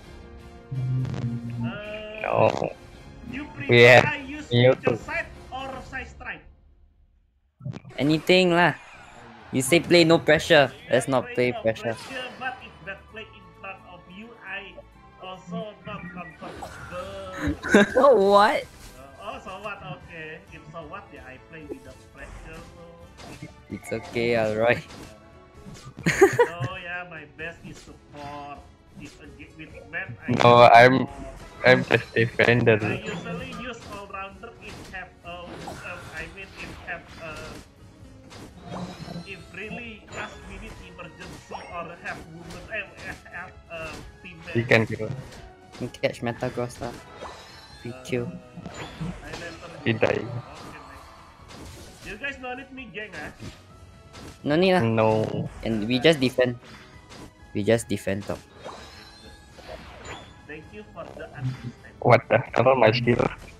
Uh, No. You prefer We have I use Mewtwo. Future Sight or Side Strike? Anything lah. You say play no pressure. Let's not I play no pressure. But if that play in front of you, I also not comfortable. What? Uh, oh, so what? Okay. If so what, yeah, I play without pressure. So, It's okay, alright. so yeah, my best is support. If a gi- with map, I No, use I'm- support. I'm just defender. I usually use all rounder if have uh, uh, I mean if have uh, if really last minute emergency or have woman eh, eh, have uh, teammate. You can kill. You catch Metagross lah. Free kill. I never He use- die. Okay, nice. You guys don't need me gang ah? No need lah. No. And we just defend. We just defend top. Thank you for the understanding. What the hell, my skill?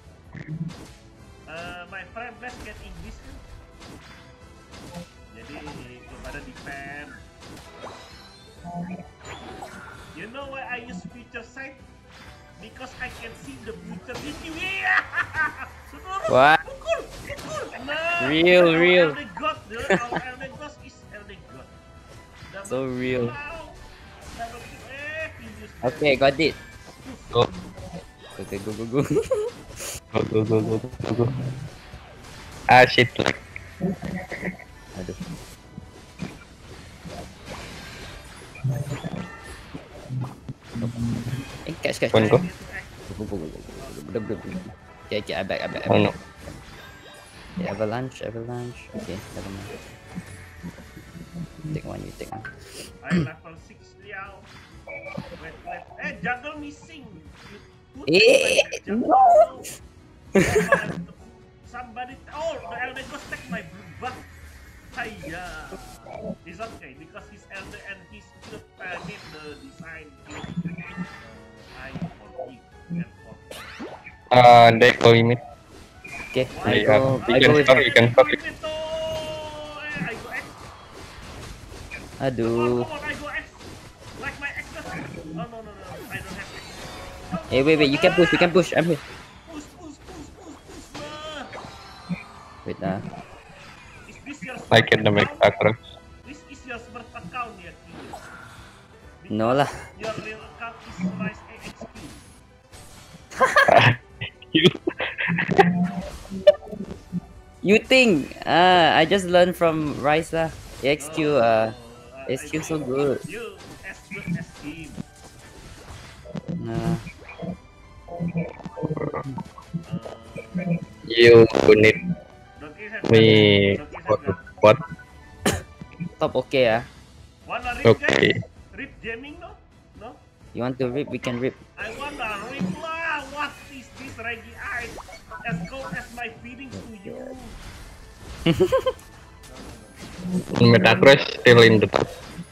Uh, my friend Blast get English kan? Jadi kepada defend. You know why I use future sight? Because I can see the future in you. Yeah! What? Pukul, pukul. Nah, Real, our real. Elder God, the our Elder God is Elder God. Double So real. wow. Double eh, he used Okay, got it. Go, Okay, go go go. go, go, go, go, go, go. Ah, shit, like. Aduh. Eh, catch, catch. One go. Go, go, go, go, go, go, go, go. Okay, okay, I back, I back, I Oh back. no. Okay, avalanche, avalanche. Okay, never mind. Take one, you take one. I'm level six Liao. Wait, wait. Eh, jungle missing. You put Eh, my jungle. no. Oh, somebody. Oh, the Elder God take my blue buff. Hiya. It's okay because he's Elder and he's still uh, need the design. I forgive and forgive. Uh, they go in it. Okay, Why I Yeah, go, we I can go with start, we can start. Eh, I go X. Come on, Aduh. come on, I go X. Like my X. Oh no no no, I don't have X. Come Hey, wait, wait, you can push, you can push. I'm here. Push, push, push, push, push lah. Wait, uh. Is this your I smart can make account? across. This is your smart account ya, Kini. No lah. Your real account is Rise A X Q. You. You think? Uh, I just learned from Rice lah. A X Q, uh, Oh, A X Q I so think good. You as good as him. Nah. Uh, You need Doki has me Doki has what? gun. What? Top okay ah. Wanna rip Okay. guys? Rip jamming no? No? You want to rip? We can rip. I wanna rip lah! What is this Reggie Ice? As cold as my feelings to you. Metagross still in the top.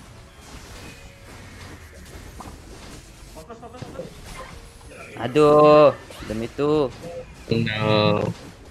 Fokus, fokus, fokus. Aduh, demi tu. No.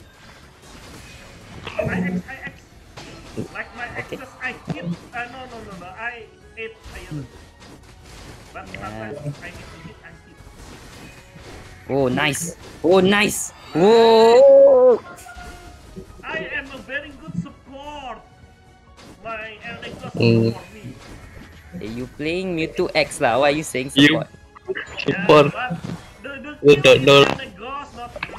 I X, I X. Like my Okay. exes, I hit. Uh, no, no, no, no. I ate iron. But sometimes I need to hit, I hit. Oh, nice. Oh, nice. Whoa. I am a very good support. My Eldegoss Mm. support me. Hey, you playing Mewtwo X lah. Why are you saying You- support? Support. Yeah, but the, the You kill don't is know. Eldegoss, not me.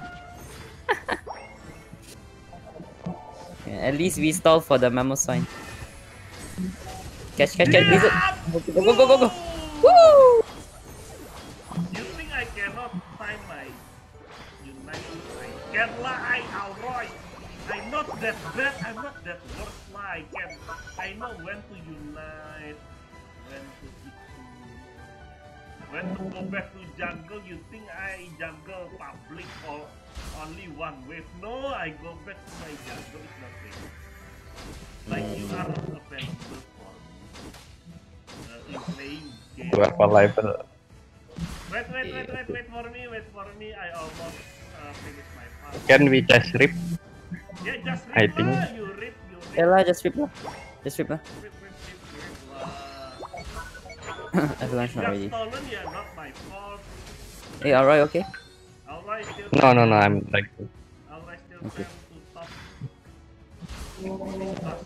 Yeah, at least we stall for the Mamoswine. Catch, catch, catch. Blizzard. Go, go, go, go, go. Woo! You think I cannot find my United? I can lah, I Alroy. I'm not that bad, I'm not that worse lah. I can, I know when to unite, when to hit to, when to go back to jungle. You think I jungle public or only one wave? No, I go back to my jungle. It's not fair. Like you are available for me uh, in playing game. Berapa level? Wait, wait, wait, wait, wait for me, wait for me. I almost uh, finished my part. Can we just rip? Yeah, just rip I think- lah. You rip, you rip. Yeah lah, just rip lah. Just rip lah. Rip, rip, rip, rip lah. Everyone's not Just ready. stolen, yeah, not my fault. Hey, alright, okay. Alright, still. No, no, no. I'm like. Alright, still Okay. time to top. Top.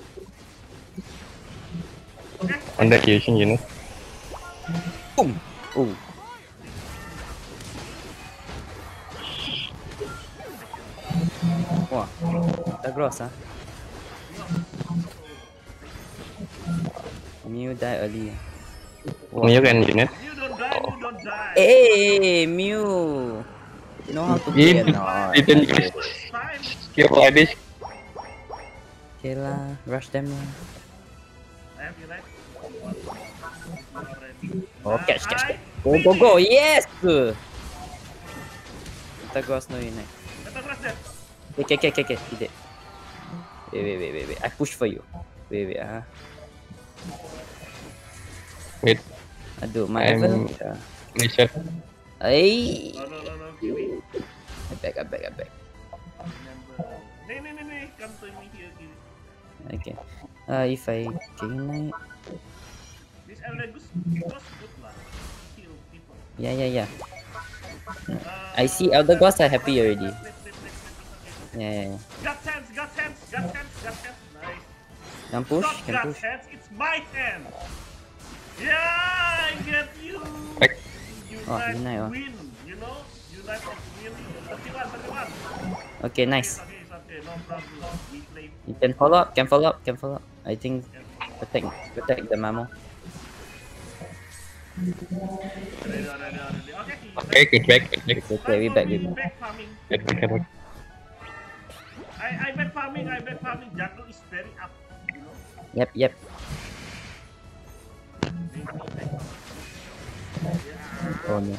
Okay. On the using, you know. Boom. Oh. Wah, Metagross ah. Mew die early. Wah. You can unit. You don't die, you don't die. Hey, Mew. You know how to play or It not? didn't use First time. skill like this. Okay lah, rush them lah. I have you right. Already. Oh, Now catch, catch, I Go, go, go. Yes! Metagross no unite. Metagross dead. Okay, okay, okay, okay. He did. Wait, wait, wait, wait, wait. I push for you. Wait, wait, ah. Wait, Aduh, my I'm- level. Yeah. reset. Ay! No, no, no, no. Give me. I back, I back, I back. Remember. Nee, nee, nee, nee. Come to me here. Give me. Okay. Uh, if I can unite. This Eldegoss was good lah. Kill people. Yeah, yeah, yeah. Uh, I see Elder Gods are happy already. Flip, flip, flip, flip, flip, okay. Yeah, yeah, yeah. Got hands, got hands, got hands, got hands. Nice. Can push, Not can got push. hands, it's my hand. Yeah, I get you. Back. Unite, Oh, unite, oh. win. You know, unite of win. thirty-one, thirty-one. Okay, nice. Okay, it's okay, no problem. We play. You can follow up, can follow up, can follow up. I think protect, protect the Mamo. Ready, ready, ready. Okay. Okay, good back, good back. Okay, we back, we back. back farming. Good back, good back. I, I back farming, I back farming. Jungle is very up, you know. Yep, yep. Oh no.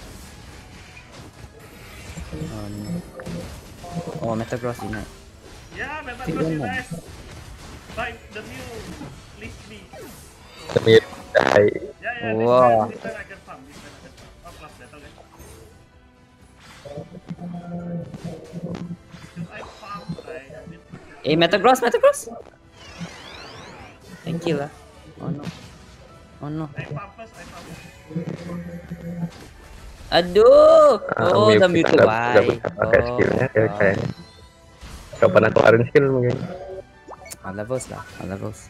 Oh no. Oh, Metagross unite. Yeah, Metagross Tinggal is lah. nice. But the new leave me. The mid die. Yeah, yeah, this Wow. time, this time I can farm, this time I can farm. Oh, plus that, okay. Because I farm, I a bit... Hey, Metagross, Metagross! Thank you lah. Oh no. Oh no. I farm first, I farm first. Aduh! Ah, Oh, Mew the kita Mewtwo nggak- bye. nggak bisa pakai skillnya ya kayaknya. Gak pernah keluarin skill mungkin. Ah, levels lah. Ah, levels.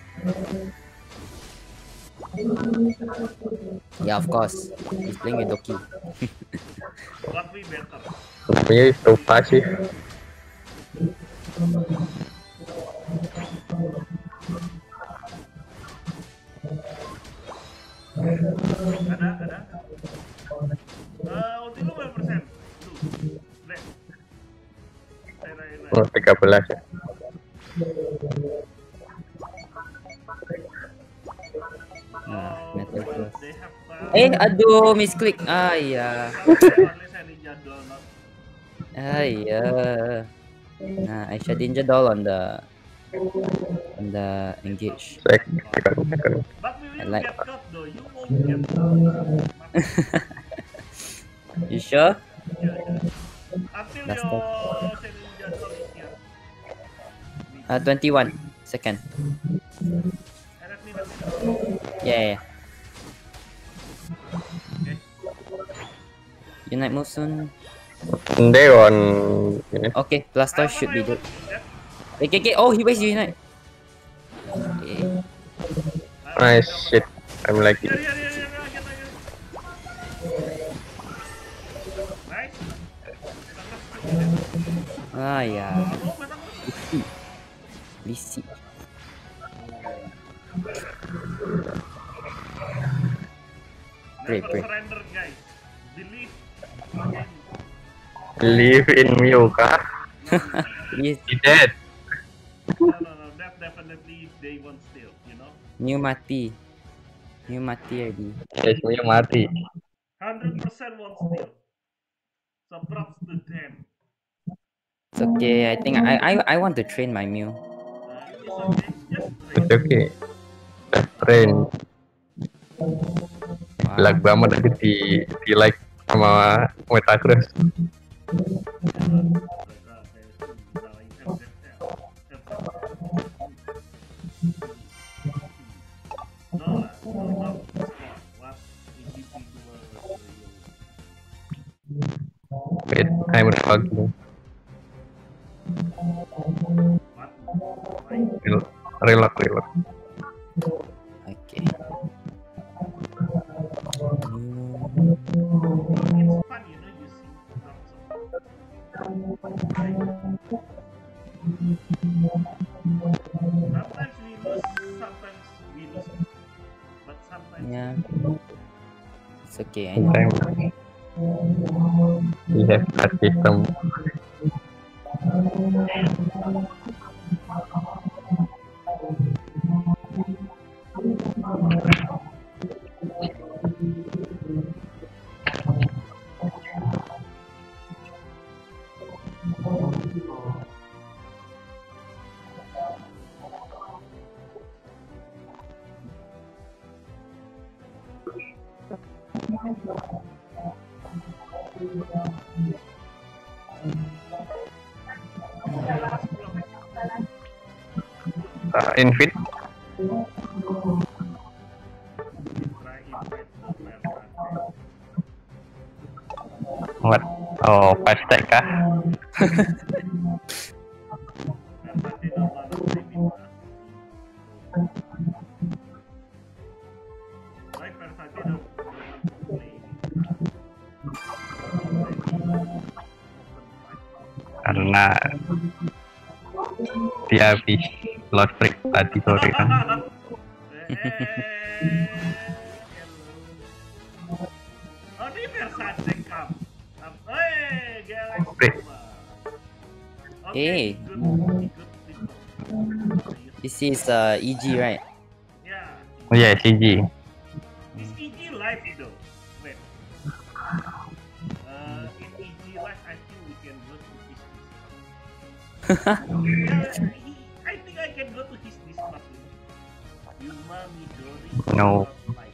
Yeah, of course. He's playing with Doki. But we better. Mew is so passive. Ada, ada. Uh, ulti lu berapa persen? Tuh, Black. Oh, tiga belas ya. Ah, Oh, metal plus. they have, uh, Eh, aduh, misclick. Ah, iya. Unless I Ninja Duel not. Ah, iya. Nah, Aisyah Ninja Doll on the on the engage. Sek, second, second. But we I will like- get caught though. You won't get caught. You sure? Yeah, yeah. Until Last your Ninja Duel is here. Uh, twenty-one second. Eh, let me, let me. Yeah, yeah. Okay. Unite move soon. They on ini. Okay, Blastoise should be good. Okay, okay. Oh, he wastes Unite. Okay. Nice shit. I'm like Here, here, here, here, I get, I get. Nice. Ah, yeah. Oh, matang. Lisi. Great, Never great. surrender, guys. Believe. Believe in me, kah? Yes. He dead. No, no, no. That definitely they won't steal. You know. New mati. New mati already. Ya, semuanya mati. Hundred percent won't steal. So props to them. It's okay. I think I I I want to train my Mew. Uh, it's okay. Just It's train. okay. Just train. Wow. Lag banget tadi di di like sama Metagross. Wait, I'm recording. Rel- Reload, reload. Okay. Sometimes we lose, sometimes we lose, but sometimes Yeah. It's okay. I know. Sometimes we have that system. Uh, invite. try invite the player. What? Oh, five stack kah? Nanti nonton streaming lah. Baik, Versace udah play. Karena dia habis lost streak tadi sore kan. Oh, ini Versace Cup. Hey, Galaxy. Break. Hey. Good, good, good. This is uh E G, right? Yeah. Oh ya, C G. Is E G live though? Wait. Uh, in E G live, I think we can go to his Discord. Yeah, he, I think I can go to his Discord. Yuma Midori. No. Live.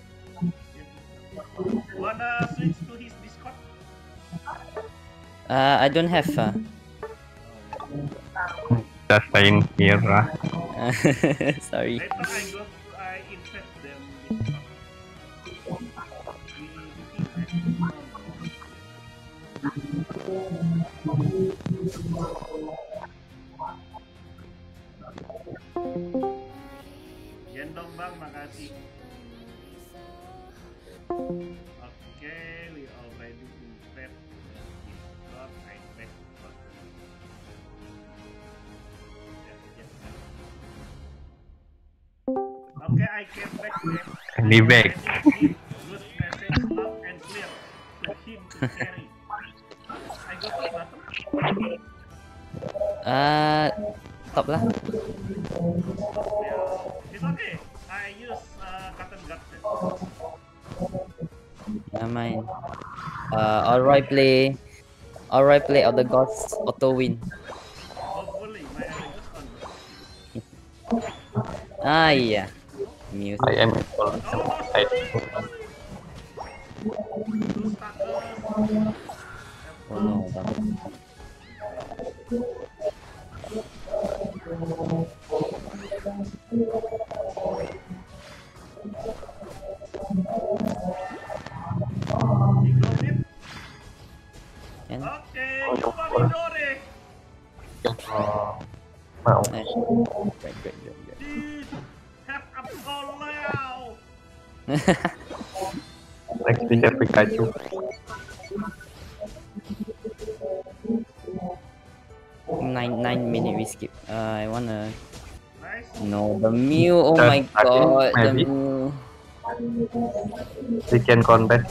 Wanna switch to his Discord? Uh, I don't have. Uh... Just stay in here lah. Sorry. Later I go, I invest them in Discord. Gendong bang, makasih. Oke, we already invest Discord, I invest Discord. Ya, ya. Oke, I came back then. Be back. Good message loud and clear to him to carry. I go to bottom. Uh, top lah. Yeah. It's okay. I use uh, cotton guts. Never mind. Uh, alright play. Alright play of the gods auto win. Hopefully, my Argus on. Ah yeah. Muse. I am equal. I Two stackers. Oh no. Bang. He got it. Can. Okay, Yumaridori. uh, mau. Nice. Great, great, great, great. Dude, have up all now. Next picture Pikachu. nine nine minute we skip. Uh, I wanna. Nice. No, the Mew. Oh Just my I think god, the maybe. Mew. We can contest.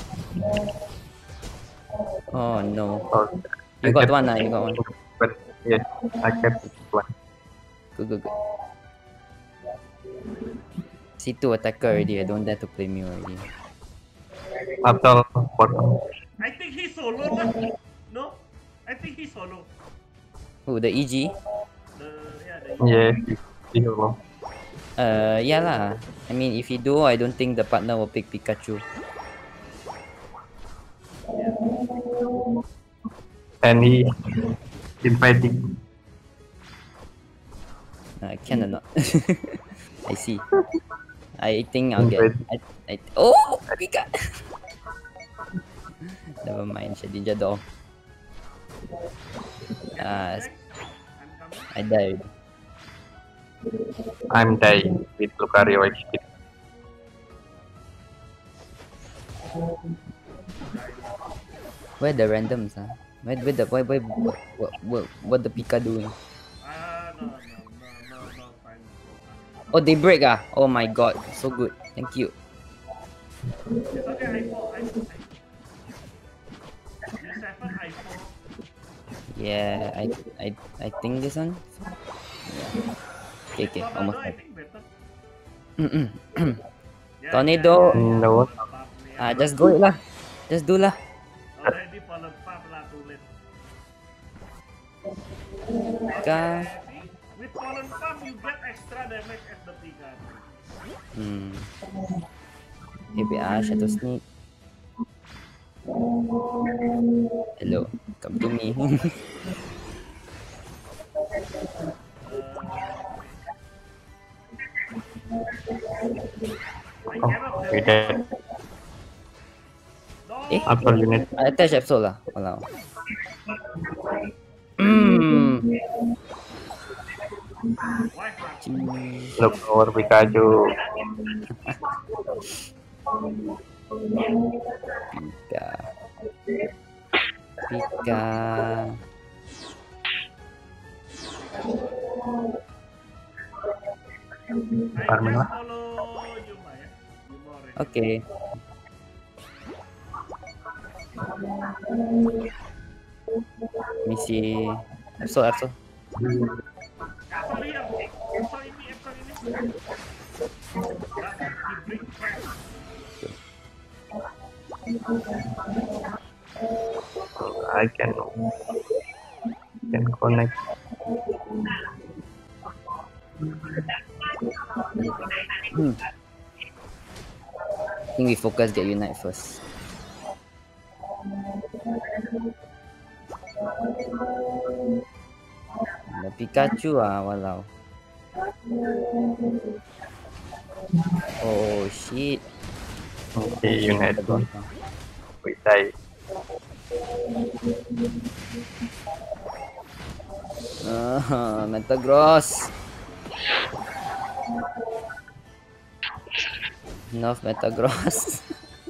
Oh no. Oh, You I got get- one, ah, you got one. But yes, I get one. Good, good, good. C two attacker already. I don't dare to play Mew already. After bottom. I think he's solo lah. No? I think he's solo. Who, the E G? The yeah, the Yes, you know. Uh, yeah lah. I mean, if he do, I don't think the partner will pick Pikachu. And he inviting. Uh, can or not? I see. I think I'll get. I, I, oh, Pika! Never mind, Shadinja doll. Ah, next. I'm coming. I died. I'm dying with Lucario X P. Where the randoms, huh? Where, where the where, where, what, what, what, what the Pika doing? Ah, no, no, no, no, no, fine. Oh, they break ah! Oh my god, so good. Thank you. It's okay, I fall, I fall, I fall. You seven, I fall. Yeah, I, I, I think this one. Yeah. Okay, okay, Tornado, almost. I think better. Yeah, Tornado. yeah, No. yeah. Ah, just go it lah. Just do lah. Already fallen five lah, too late. Pika. See? With fallen five, you get extra damage as the Pika. Hmm. Eh, wait ah, Shadow Sneak. Hello, come to me. I Oh, cannot we help. dead. No! Eh? After unit. I attach Absol lah. Walau. Hmm. Why flat? Look over Pikachu. Pika. Pika. I Farming just lah. follow Yuma ya. Yuma already. Okay. Let me see. Absol, Absol. Ah, sorry ya. Sorry ini, sorry ini. Nah, he bring back. I can can connect. Hmm. I think we focus get Unite first. The Pikachu ah, walau. Oh shit. Okay, unit. The god. We die. Ah, Metagross. Enough Metagross.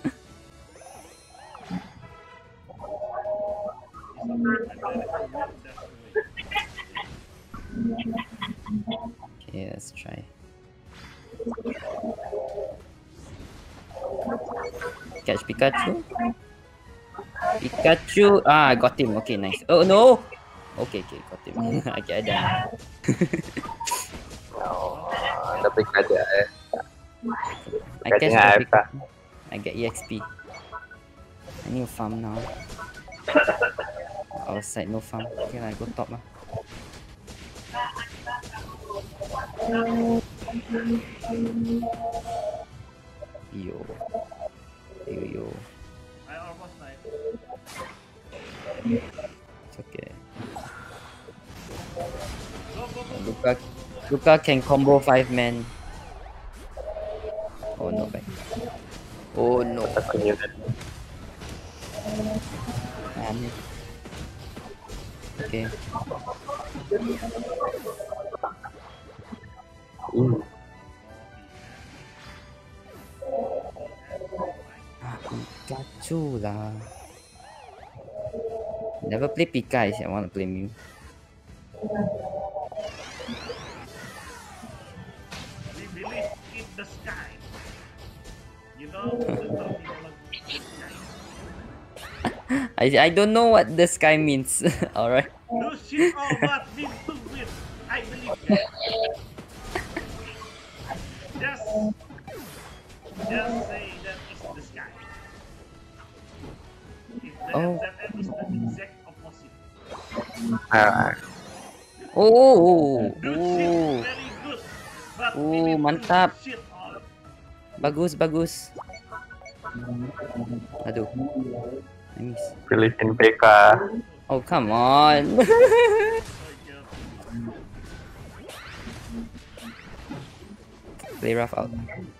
Okay, let's try. Catch Pikachu. Pikachu. Ah, I got him. Okay, nice. Oh no! Okay, okay, got him. Okay, I done. Oh, tapi aja eh. I catch Kayaknya A the F K. pick. I get E X P. I need to farm now. Outside no farm. Okay, I go top lah. Yo. Yo yo. I almost died. It's okay. Go, go, go. Luka, Luka can combo five man. Oh no, back. Oh no. Satu unit. Aneh. Okay. Uh, Ah, Pikachu lah. Never play Pika, I want to play Mew. We believe in the sky. You know the terminology sky. I I don't know what the sky means. Alright. No shit all but need to win. I believe that. Just, just say that is the sky. If the Oh. that is the exact opposite. ah, Oh, oh, Do oh. shit very good, but we Oh, need to mantap. shit all. Bagus, bagus. Aduh. I miss. Philippine P K. Oh, come on. Play rough out.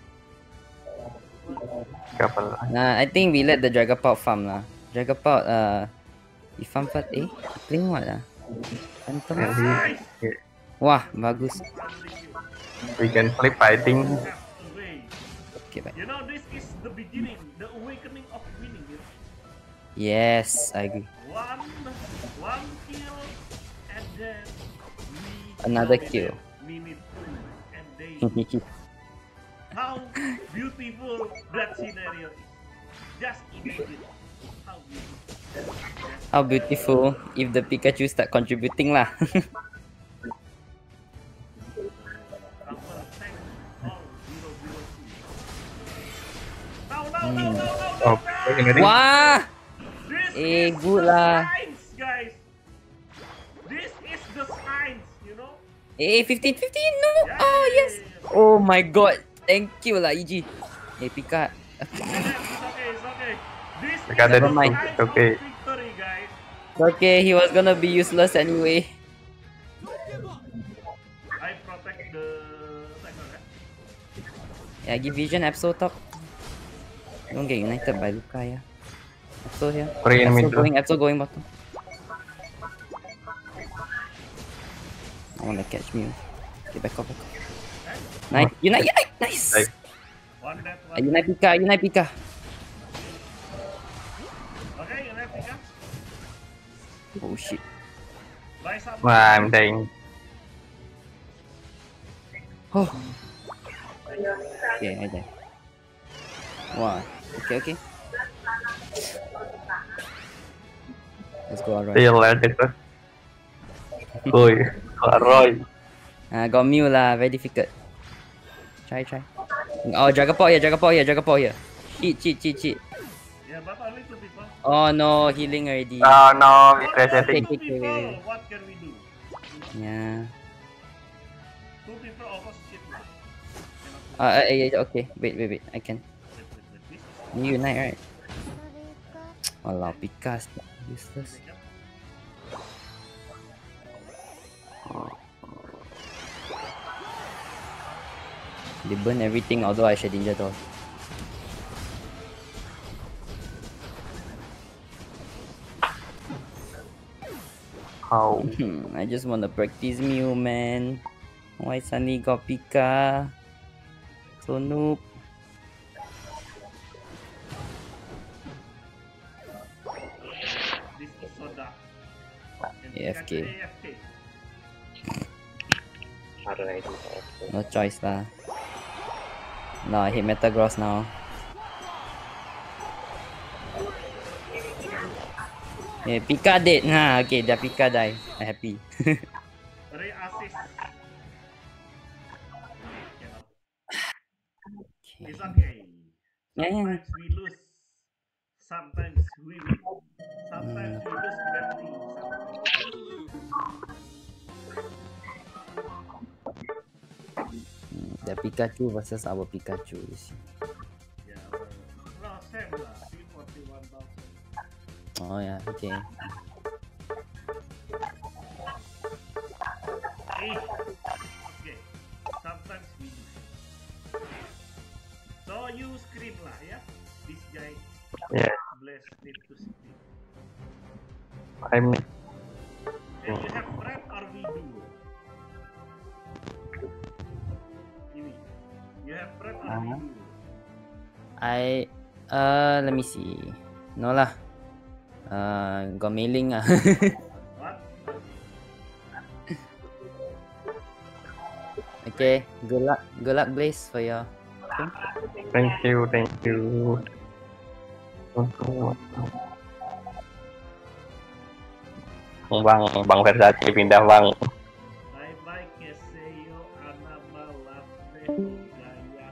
Kapan lah? Nah, I think we let the Dragapult farm lah. Dragapult, uh, he farm first. Eh, playing what lah? Phantom. Nice! Wah, bagus. We can flip, I think. Away. Okay, bye. You know, this is the beginning, the awakening of winning. You know? Yes, I agree. One, one kill, and then we Another dominate kill. minute two, and they how beautiful that scenario is. Just imagine how beautiful. How beautiful if the Pikachu start contributing lah. Counter attack all zero zero two. No, no, no, no, no, no, Oh, no. ngeri. Wah! This Eh, is good the lah. science, guys. This is the science, you know. Eh, fifteen, fifteen, no! Yeah, Oh, yeah, yes! yeah, yeah. Oh my god! Thank you lah, E G. Eh, Pika. It's okay, it's okay. This I got is it. the Never mind. science It's okay. of victory, guys. Okay, he was gonna be useless anyway. I protect the attacker, eh? Yeah, give vision Absol top. Don't get united by Luka, yeah. Absol here. Three in Absol middle. going, Absol going bottom. I wanna catch me. Okay, back off, back off. Nice. Unite, unite! Nice! Nice. One dead, Uh, one. unite Pika, unite Pika. Okay, you left Pika. Oh shit. Buy some. Wah, I'm dying. Oh. Okay, I die. Wow. Okay, okay. Let's go, Aroy. Still at it. Boy, Roy. Ah, got Mew lah, very difficult. Try, try. Oh, Dragapult here, Dragapult here, Dragapult here. Cheat, cheat, cheat, cheat. Yeah, but only two people. Oh no, healing already. Oh no, it's Okay, resetting. Two okay, people, wait, wait. what can we do? Yeah. Two people almost shit lah. Cannot do Uh, uh, yeah, okay. Wait, wait, wait. I can. Wait, wait, wait. This is You unite, right? Walau, Pika's useless. They burn everything, although I should danger door. How? Hmm, I just wanna practice Mew, man. Why suddenly got Pika? So noob. this is so dark. And A F K. A F K. No choice lah. No, I hate Metagross now. Yeah, Pika dead. Nah, okay, the Pika die. I'm happy. Three assist. Cannot. It's okay. Yeah, yeah. Sometimes we lose. Sometimes we win. Sometimes we lose badly. Sometimes we win. Mm, the Pikachu versus our Pikachu. You see. Yeah, well, no, same lah. Three forty-one thousand. Oh yeah, okay. Eh, okay. Sometimes we lose. So you scream lah, ya. This guy Yeah, bless need to scream. I'm And you have friend or we do? Ini. You have friend or we do? I uh let me see. No lah. Uh, got mailing ah. What? Okay, good luck, good luck, Blaze, for your thing. thank you, thank you. Bang, Bang Versace pindah bang. Bye bye Keseyo Anama Lafte Gaya.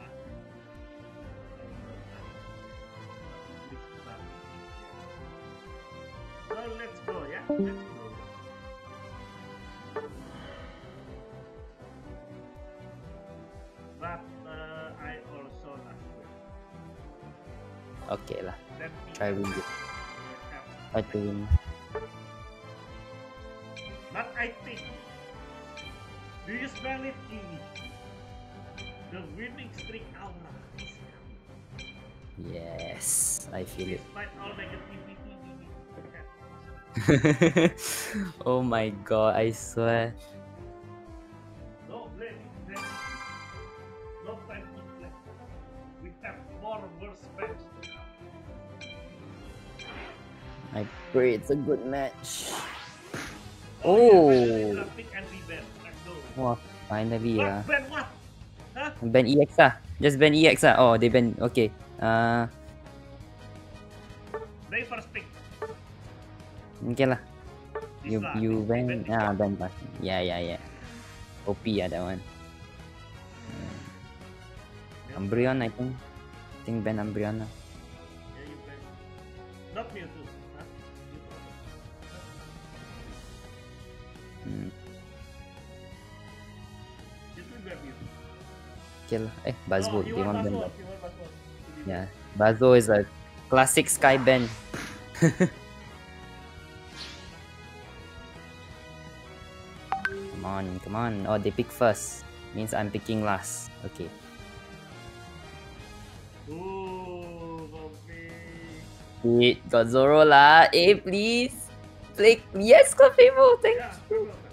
So let's go ya. Let's go. But uh, I also last week. Okay lah. Let me Try win it. have. Try to win. But I think, do you smell it, Kiwi? The winning streak aura is coming. Yes, I feel it. Despite all negativity we need to have. Oh my god, I swear. No blame, blame. No time to blame. We have more worse match to come. I pray it's a good match. Oh, Oh. yeah, finally pick and reband. Let's go. Wah, finally What? ah. Ban what? Huh? Ban E X ah. Just ban E X ah. Oh, they ban. Okay. Uh, They first pick. okay lah. This You lah. you Ban ban this ah one. ban pas. Yeah yeah yeah. O P ah that one. Umbreon I think. I think ban Umbreon lah. Yeah, you ban. Not Mewtwo. Huh? Mewtwo. Hmm. It will ban Mewtwo. Okay lah. Eh, Bazbo. Oh, you They want want ban. Basword. Baz- You want Basword. Yeah. Bazo is a classic Sky ban. Come on, come on. Oh, they pick first. Means I'm picking last. Okay. Ooh, Kopi. Wait, got Zoro lah. Eh, please. Play. Yes, Clefable. Thank Yeah, you. Pablo, Pablo.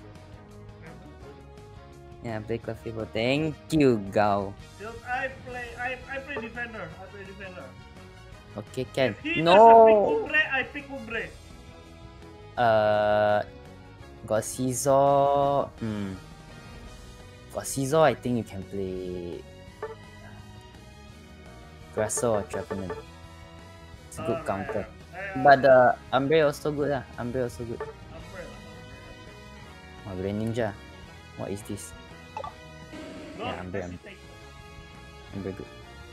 Yeah, play Clefable. Thank you, Gao. Still, I play, I, I play defender. I play defender. Okay, can. If he doesn't pick No. Umbre, I pick Umbre. Uh, got Caesar. Hmm. Got Caesar. I think you can play Grasso or Trevenant. It's a good Alright, counter. I- I- But the Umbre also good lah. Umbre also good. Umbre lah, Umbre, Oh, Greninja. What is this? Umbre. Yeah, Don't Umbre, Umbre. hesitate. Umbre good.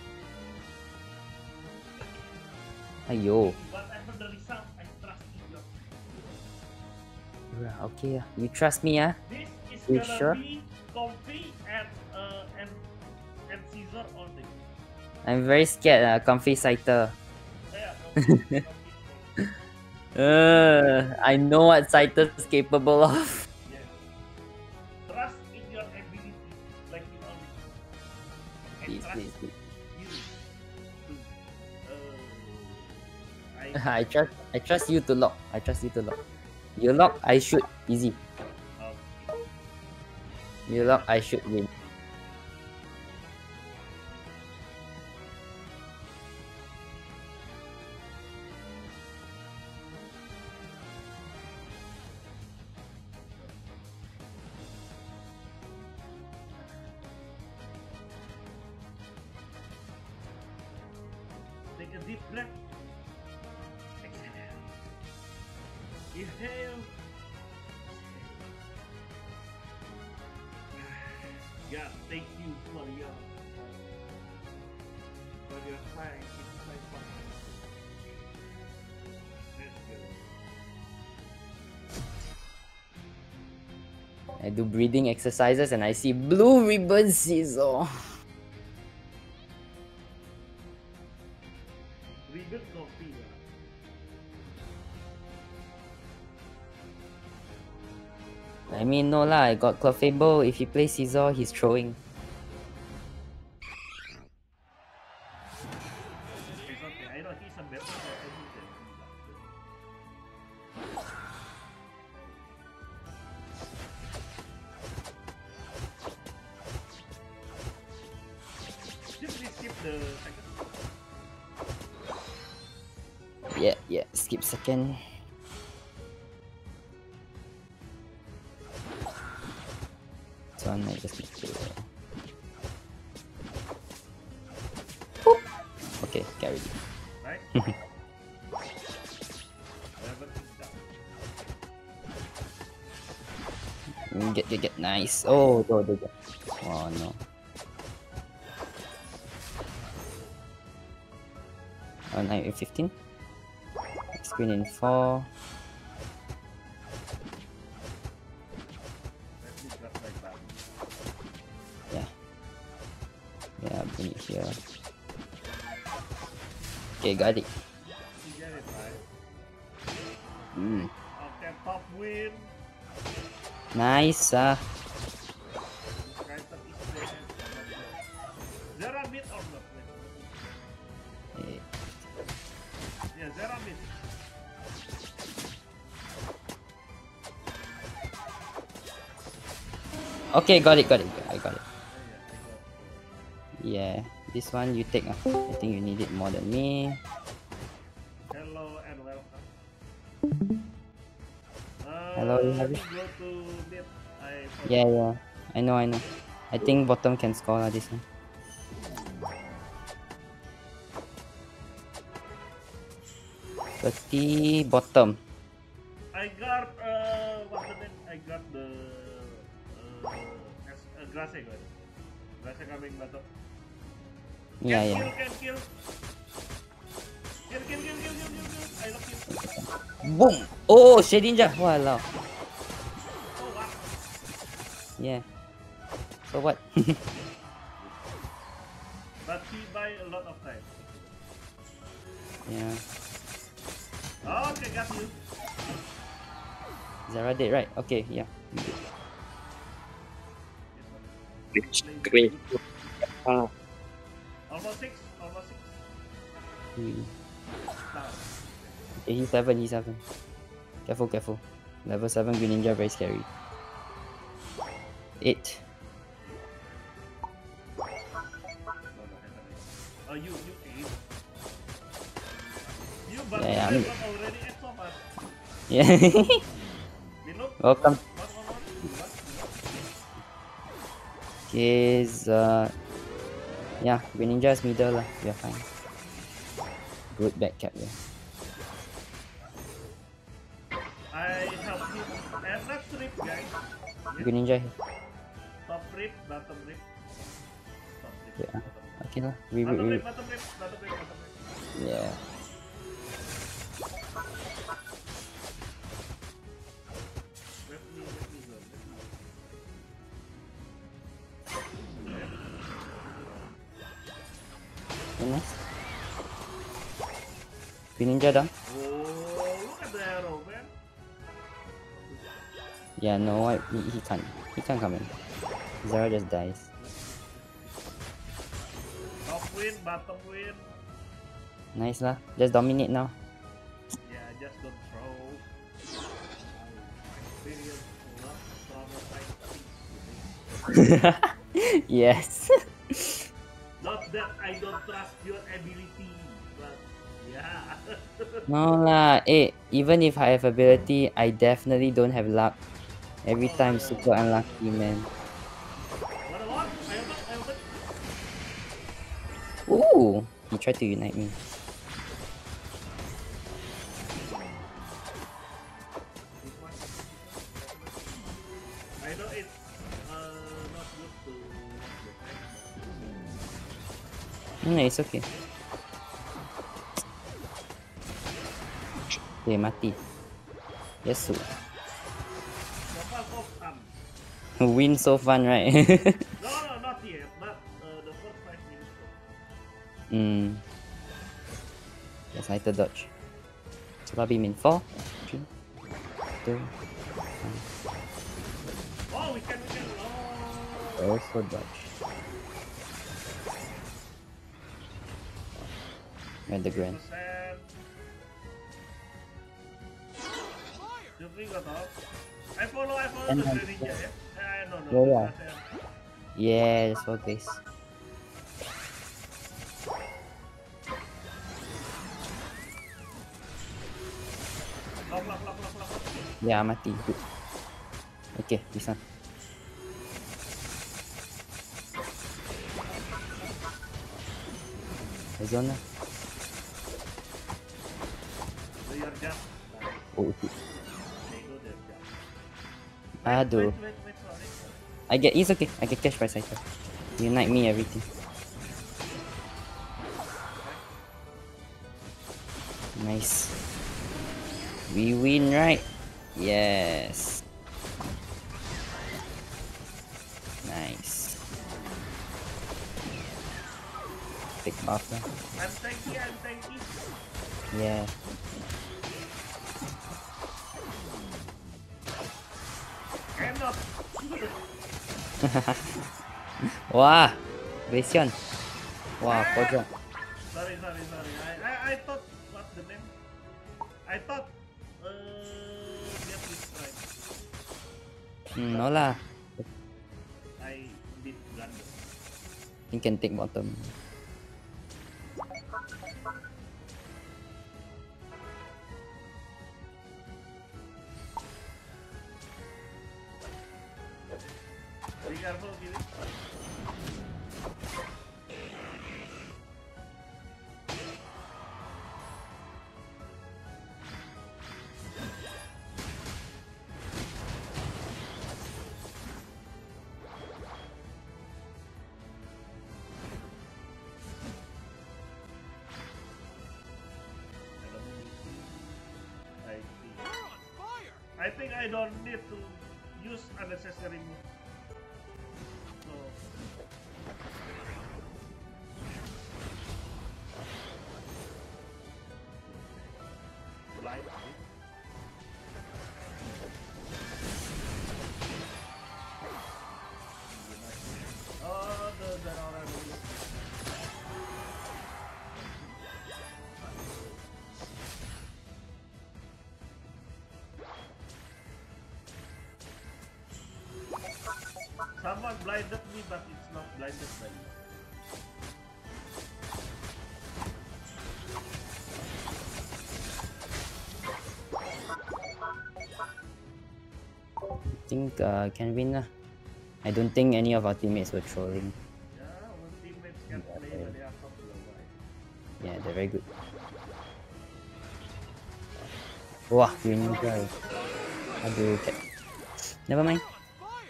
Ayo. Whatever the result, I trust in you. Bruh, okay lah. You trust me ah? This is You gonna sure? be Comfy and uh and and Caesar all day. I'm very scared ah. Comfy Scyther. Yeah, Comfy, Comfy. Uh, I know what Scyther's capable of. Yes. Trust in your ability, like you only. And Please, trust please, please. you to uh I I trust I trust you to lock. I trust you to lock. You lock, I shoot. Easy. um, You lock, I should win. take a deep breath. Exhale. Inhale. God, thank you for your for your fight. It's my fun. Let's go. I do breathing exercises and I see blue ribbon Caesar. Ribbon coffee. I mean, no lah, I got Clefable. If he plays Caesar, he's throwing. It's okay. I know he's a better person than Just please skip the second. Yeah, yeah, skip second. So I might just need to... Boop. Okay, carried it. Right? Eleven is down. Mm, Get, get, get, nice. Oh, no, no, no. Oh, no. Oh, nine, fifteen. Screen in four. Let me grab my bag. Yeah. Yeah, bring it here. Okay, got it. You get it, right? Mm. Okay, top win. Nice. Uh. Right up is there. Zero bit or not? eh, Yeah, zero bit. Okay, got it, got it. I got it. Yeah, yeah, I got it. Yeah, this one you take. Uh. I think you need it more than me. Hello and welcome. Uh, Hello, you have let it? me go to mid. I forgot. Yeah, yeah. I know, I know. I think bottom can score lah this one. thirty bottom. I got uh what's the name? I got the uh, as- uh Grasse guys. Grasse coming bottom. Yeah, Can yeah. Kill, can kill. Kill, kill, kill, kill, kill, kill, kill. I love you. Boom! Oh, Shedinja! Walao. Oh wow. Yeah. So what? But he buy a lot of time. Yeah. Okay, got you. Zara dead, right? Okay, yeah. Green. Ah, Almost six, almost six. Hmm. Down. Okay, he's seven, he's seven. Careful, careful. Level seven Greninja, very scary. Eight. No, no, happening. Oh, you, you eight. You, but Yeah, yeah, you I'm- got already eight so much. Yeah. Below? Welcome. What, what, what? What? Okay, uh, yeah, Greninja's middle lah. We are fine. Good back cap there. I help him. And let's rip, guys. Yeah. Greninja here. Top rip, bottom rip. Top rip, Yeah. bottom rip. Okay lah. We, we, Bottom we, rip, bottom rip, bottom rip, bottom rip. yeah. Let me, let me go, let me go. Okay, nice. Greninja down. Oh, look at the arrow, man. Yeah, no, I, he, he can't. He can't come in. Zara just dies. Top win, bottom win. Nice lah. Just dominate now. Yeah, just don't throw. Experience not traumatized things. Yes. Not that I don't trust your ability, but yeah. No lah. Eh, even if I have ability, I definitely don't have luck. Every time super unlucky, man. What a what? I open, I open. Ooh, he tried to unite me. No, it's okay. Okay, mati. Yes, so. Kapal so fun. Win so fun, right? No, no, not yet. But uh, the first five minutes. Hmm. Yes, I had to dodge. So that'll be min four, three, two, Oh, we can, we can. Oh. also dodge. And the grand. percent. Jeffrey got off. I follow, I follow And the then- Greninja, ya. Eh, no, no. Yeah, yeah. percent. Yeah, that's what guys. Lock, lock, lock, lock, lock, lock. Yeah, mati. Good. Okay, this one. The zone lah. Do your jump. Oh, okay. They do their jump. Aduh. Wait, wait, wait, sorry. sorry. I get, it's okay. I get cash by cycle. Unite me everything. Nice. We win, right? Yes. Nice. Big buff lah. I'm tanky, I'm tanky. Yeah. Cannot. Wah, Glaceon. Wah, pojok. Sorry, sorry, sorry. I, I, I thought, what's the name? I thought, uh, dia please try. Hmm, no lah. I did blunder. You can take bottom. Be careful, Gilly. I see. We're on fire! I think I don't need to use unnecessary move. So Light. Oh, the the orange. Someone blinded me, but it's not blinded by you. I think uh, can win lah. I don't think any of our teammates were trolling. Yeah, our teammates can play when they are top level. Yeah, they're very good. Wah, green ninja. Aduh, cat. Never mind. Fire!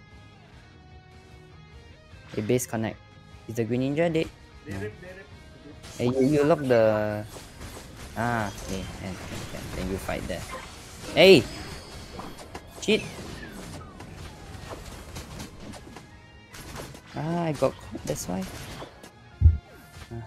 A base connect. Is the green ninja dead? They rip, they rip. Hey, you, you lock the. Ah, okay. And, and then you fight there. Hey! Cheat! Ah, I got caught, that's why. Ah.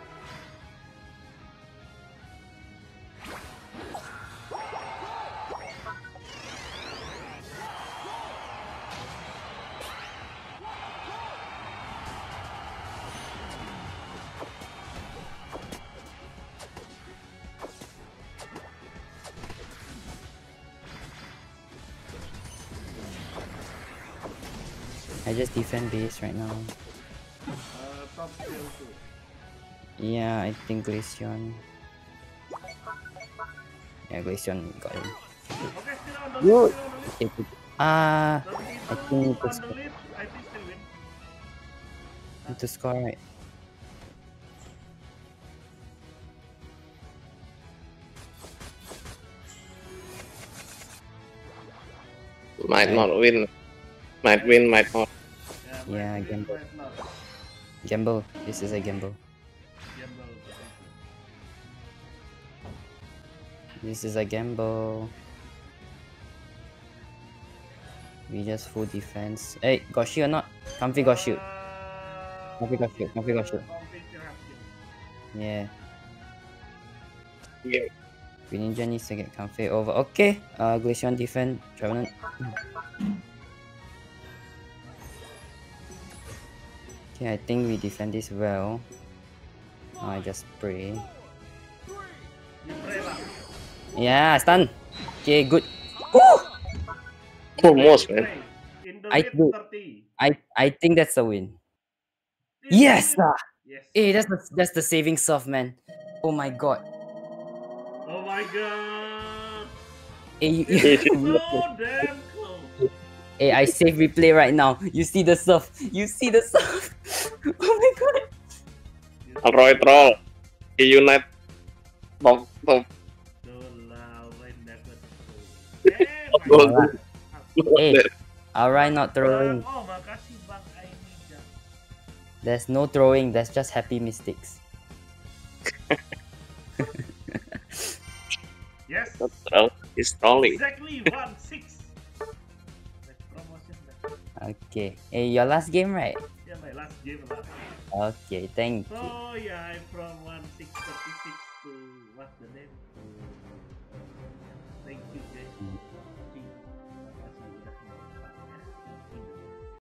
I just defend base right now. Uh, top skill too. Yeah, I think Glaceon. Yeah, Glaceon got him. Okay, still on the Yo. lead, still on the lead. Okay, good. Ah, Don't need I to think on it's- the lead. I think still win. need to score right. Might not win. Might win, might not. Yeah, Yeah, might win, gamble. might not. Gamble. This is a gamble. This is a gamble. We just full defense. Hey, got shield or not? Comfy got shield. Comfy got shield. Comfy got shield. Yeah. Yeah. Green Ninja needs to get comfy over. Okay. Uh, Glaceon defend. Trevenant. Okay, I think we defend this well. Now I just spray. Yeah, stun. Okay, good. Almost, man. I do. I I think that's a win. Yes! Ah! Yes. Hey, that's the, that's the saving stuff, man. Oh my god. Oh my god. Hey, you, It's so damn close. hey, I save replay right now. You see the stuff. You see the stuff. Oh my god. Alroy troll. Unite. Top, top. Alright. Hey, alright, not throwing. Oh, makasih Bang Aimija. There's no throwing. There's just happy mistakes. Yes. Not troll. He's trolling. Exactly one six. Let's promotion that. Okay. Hey, your last game, right? Yeah, my last game lah. Okay, thank you. So yeah, I'm from one six thirty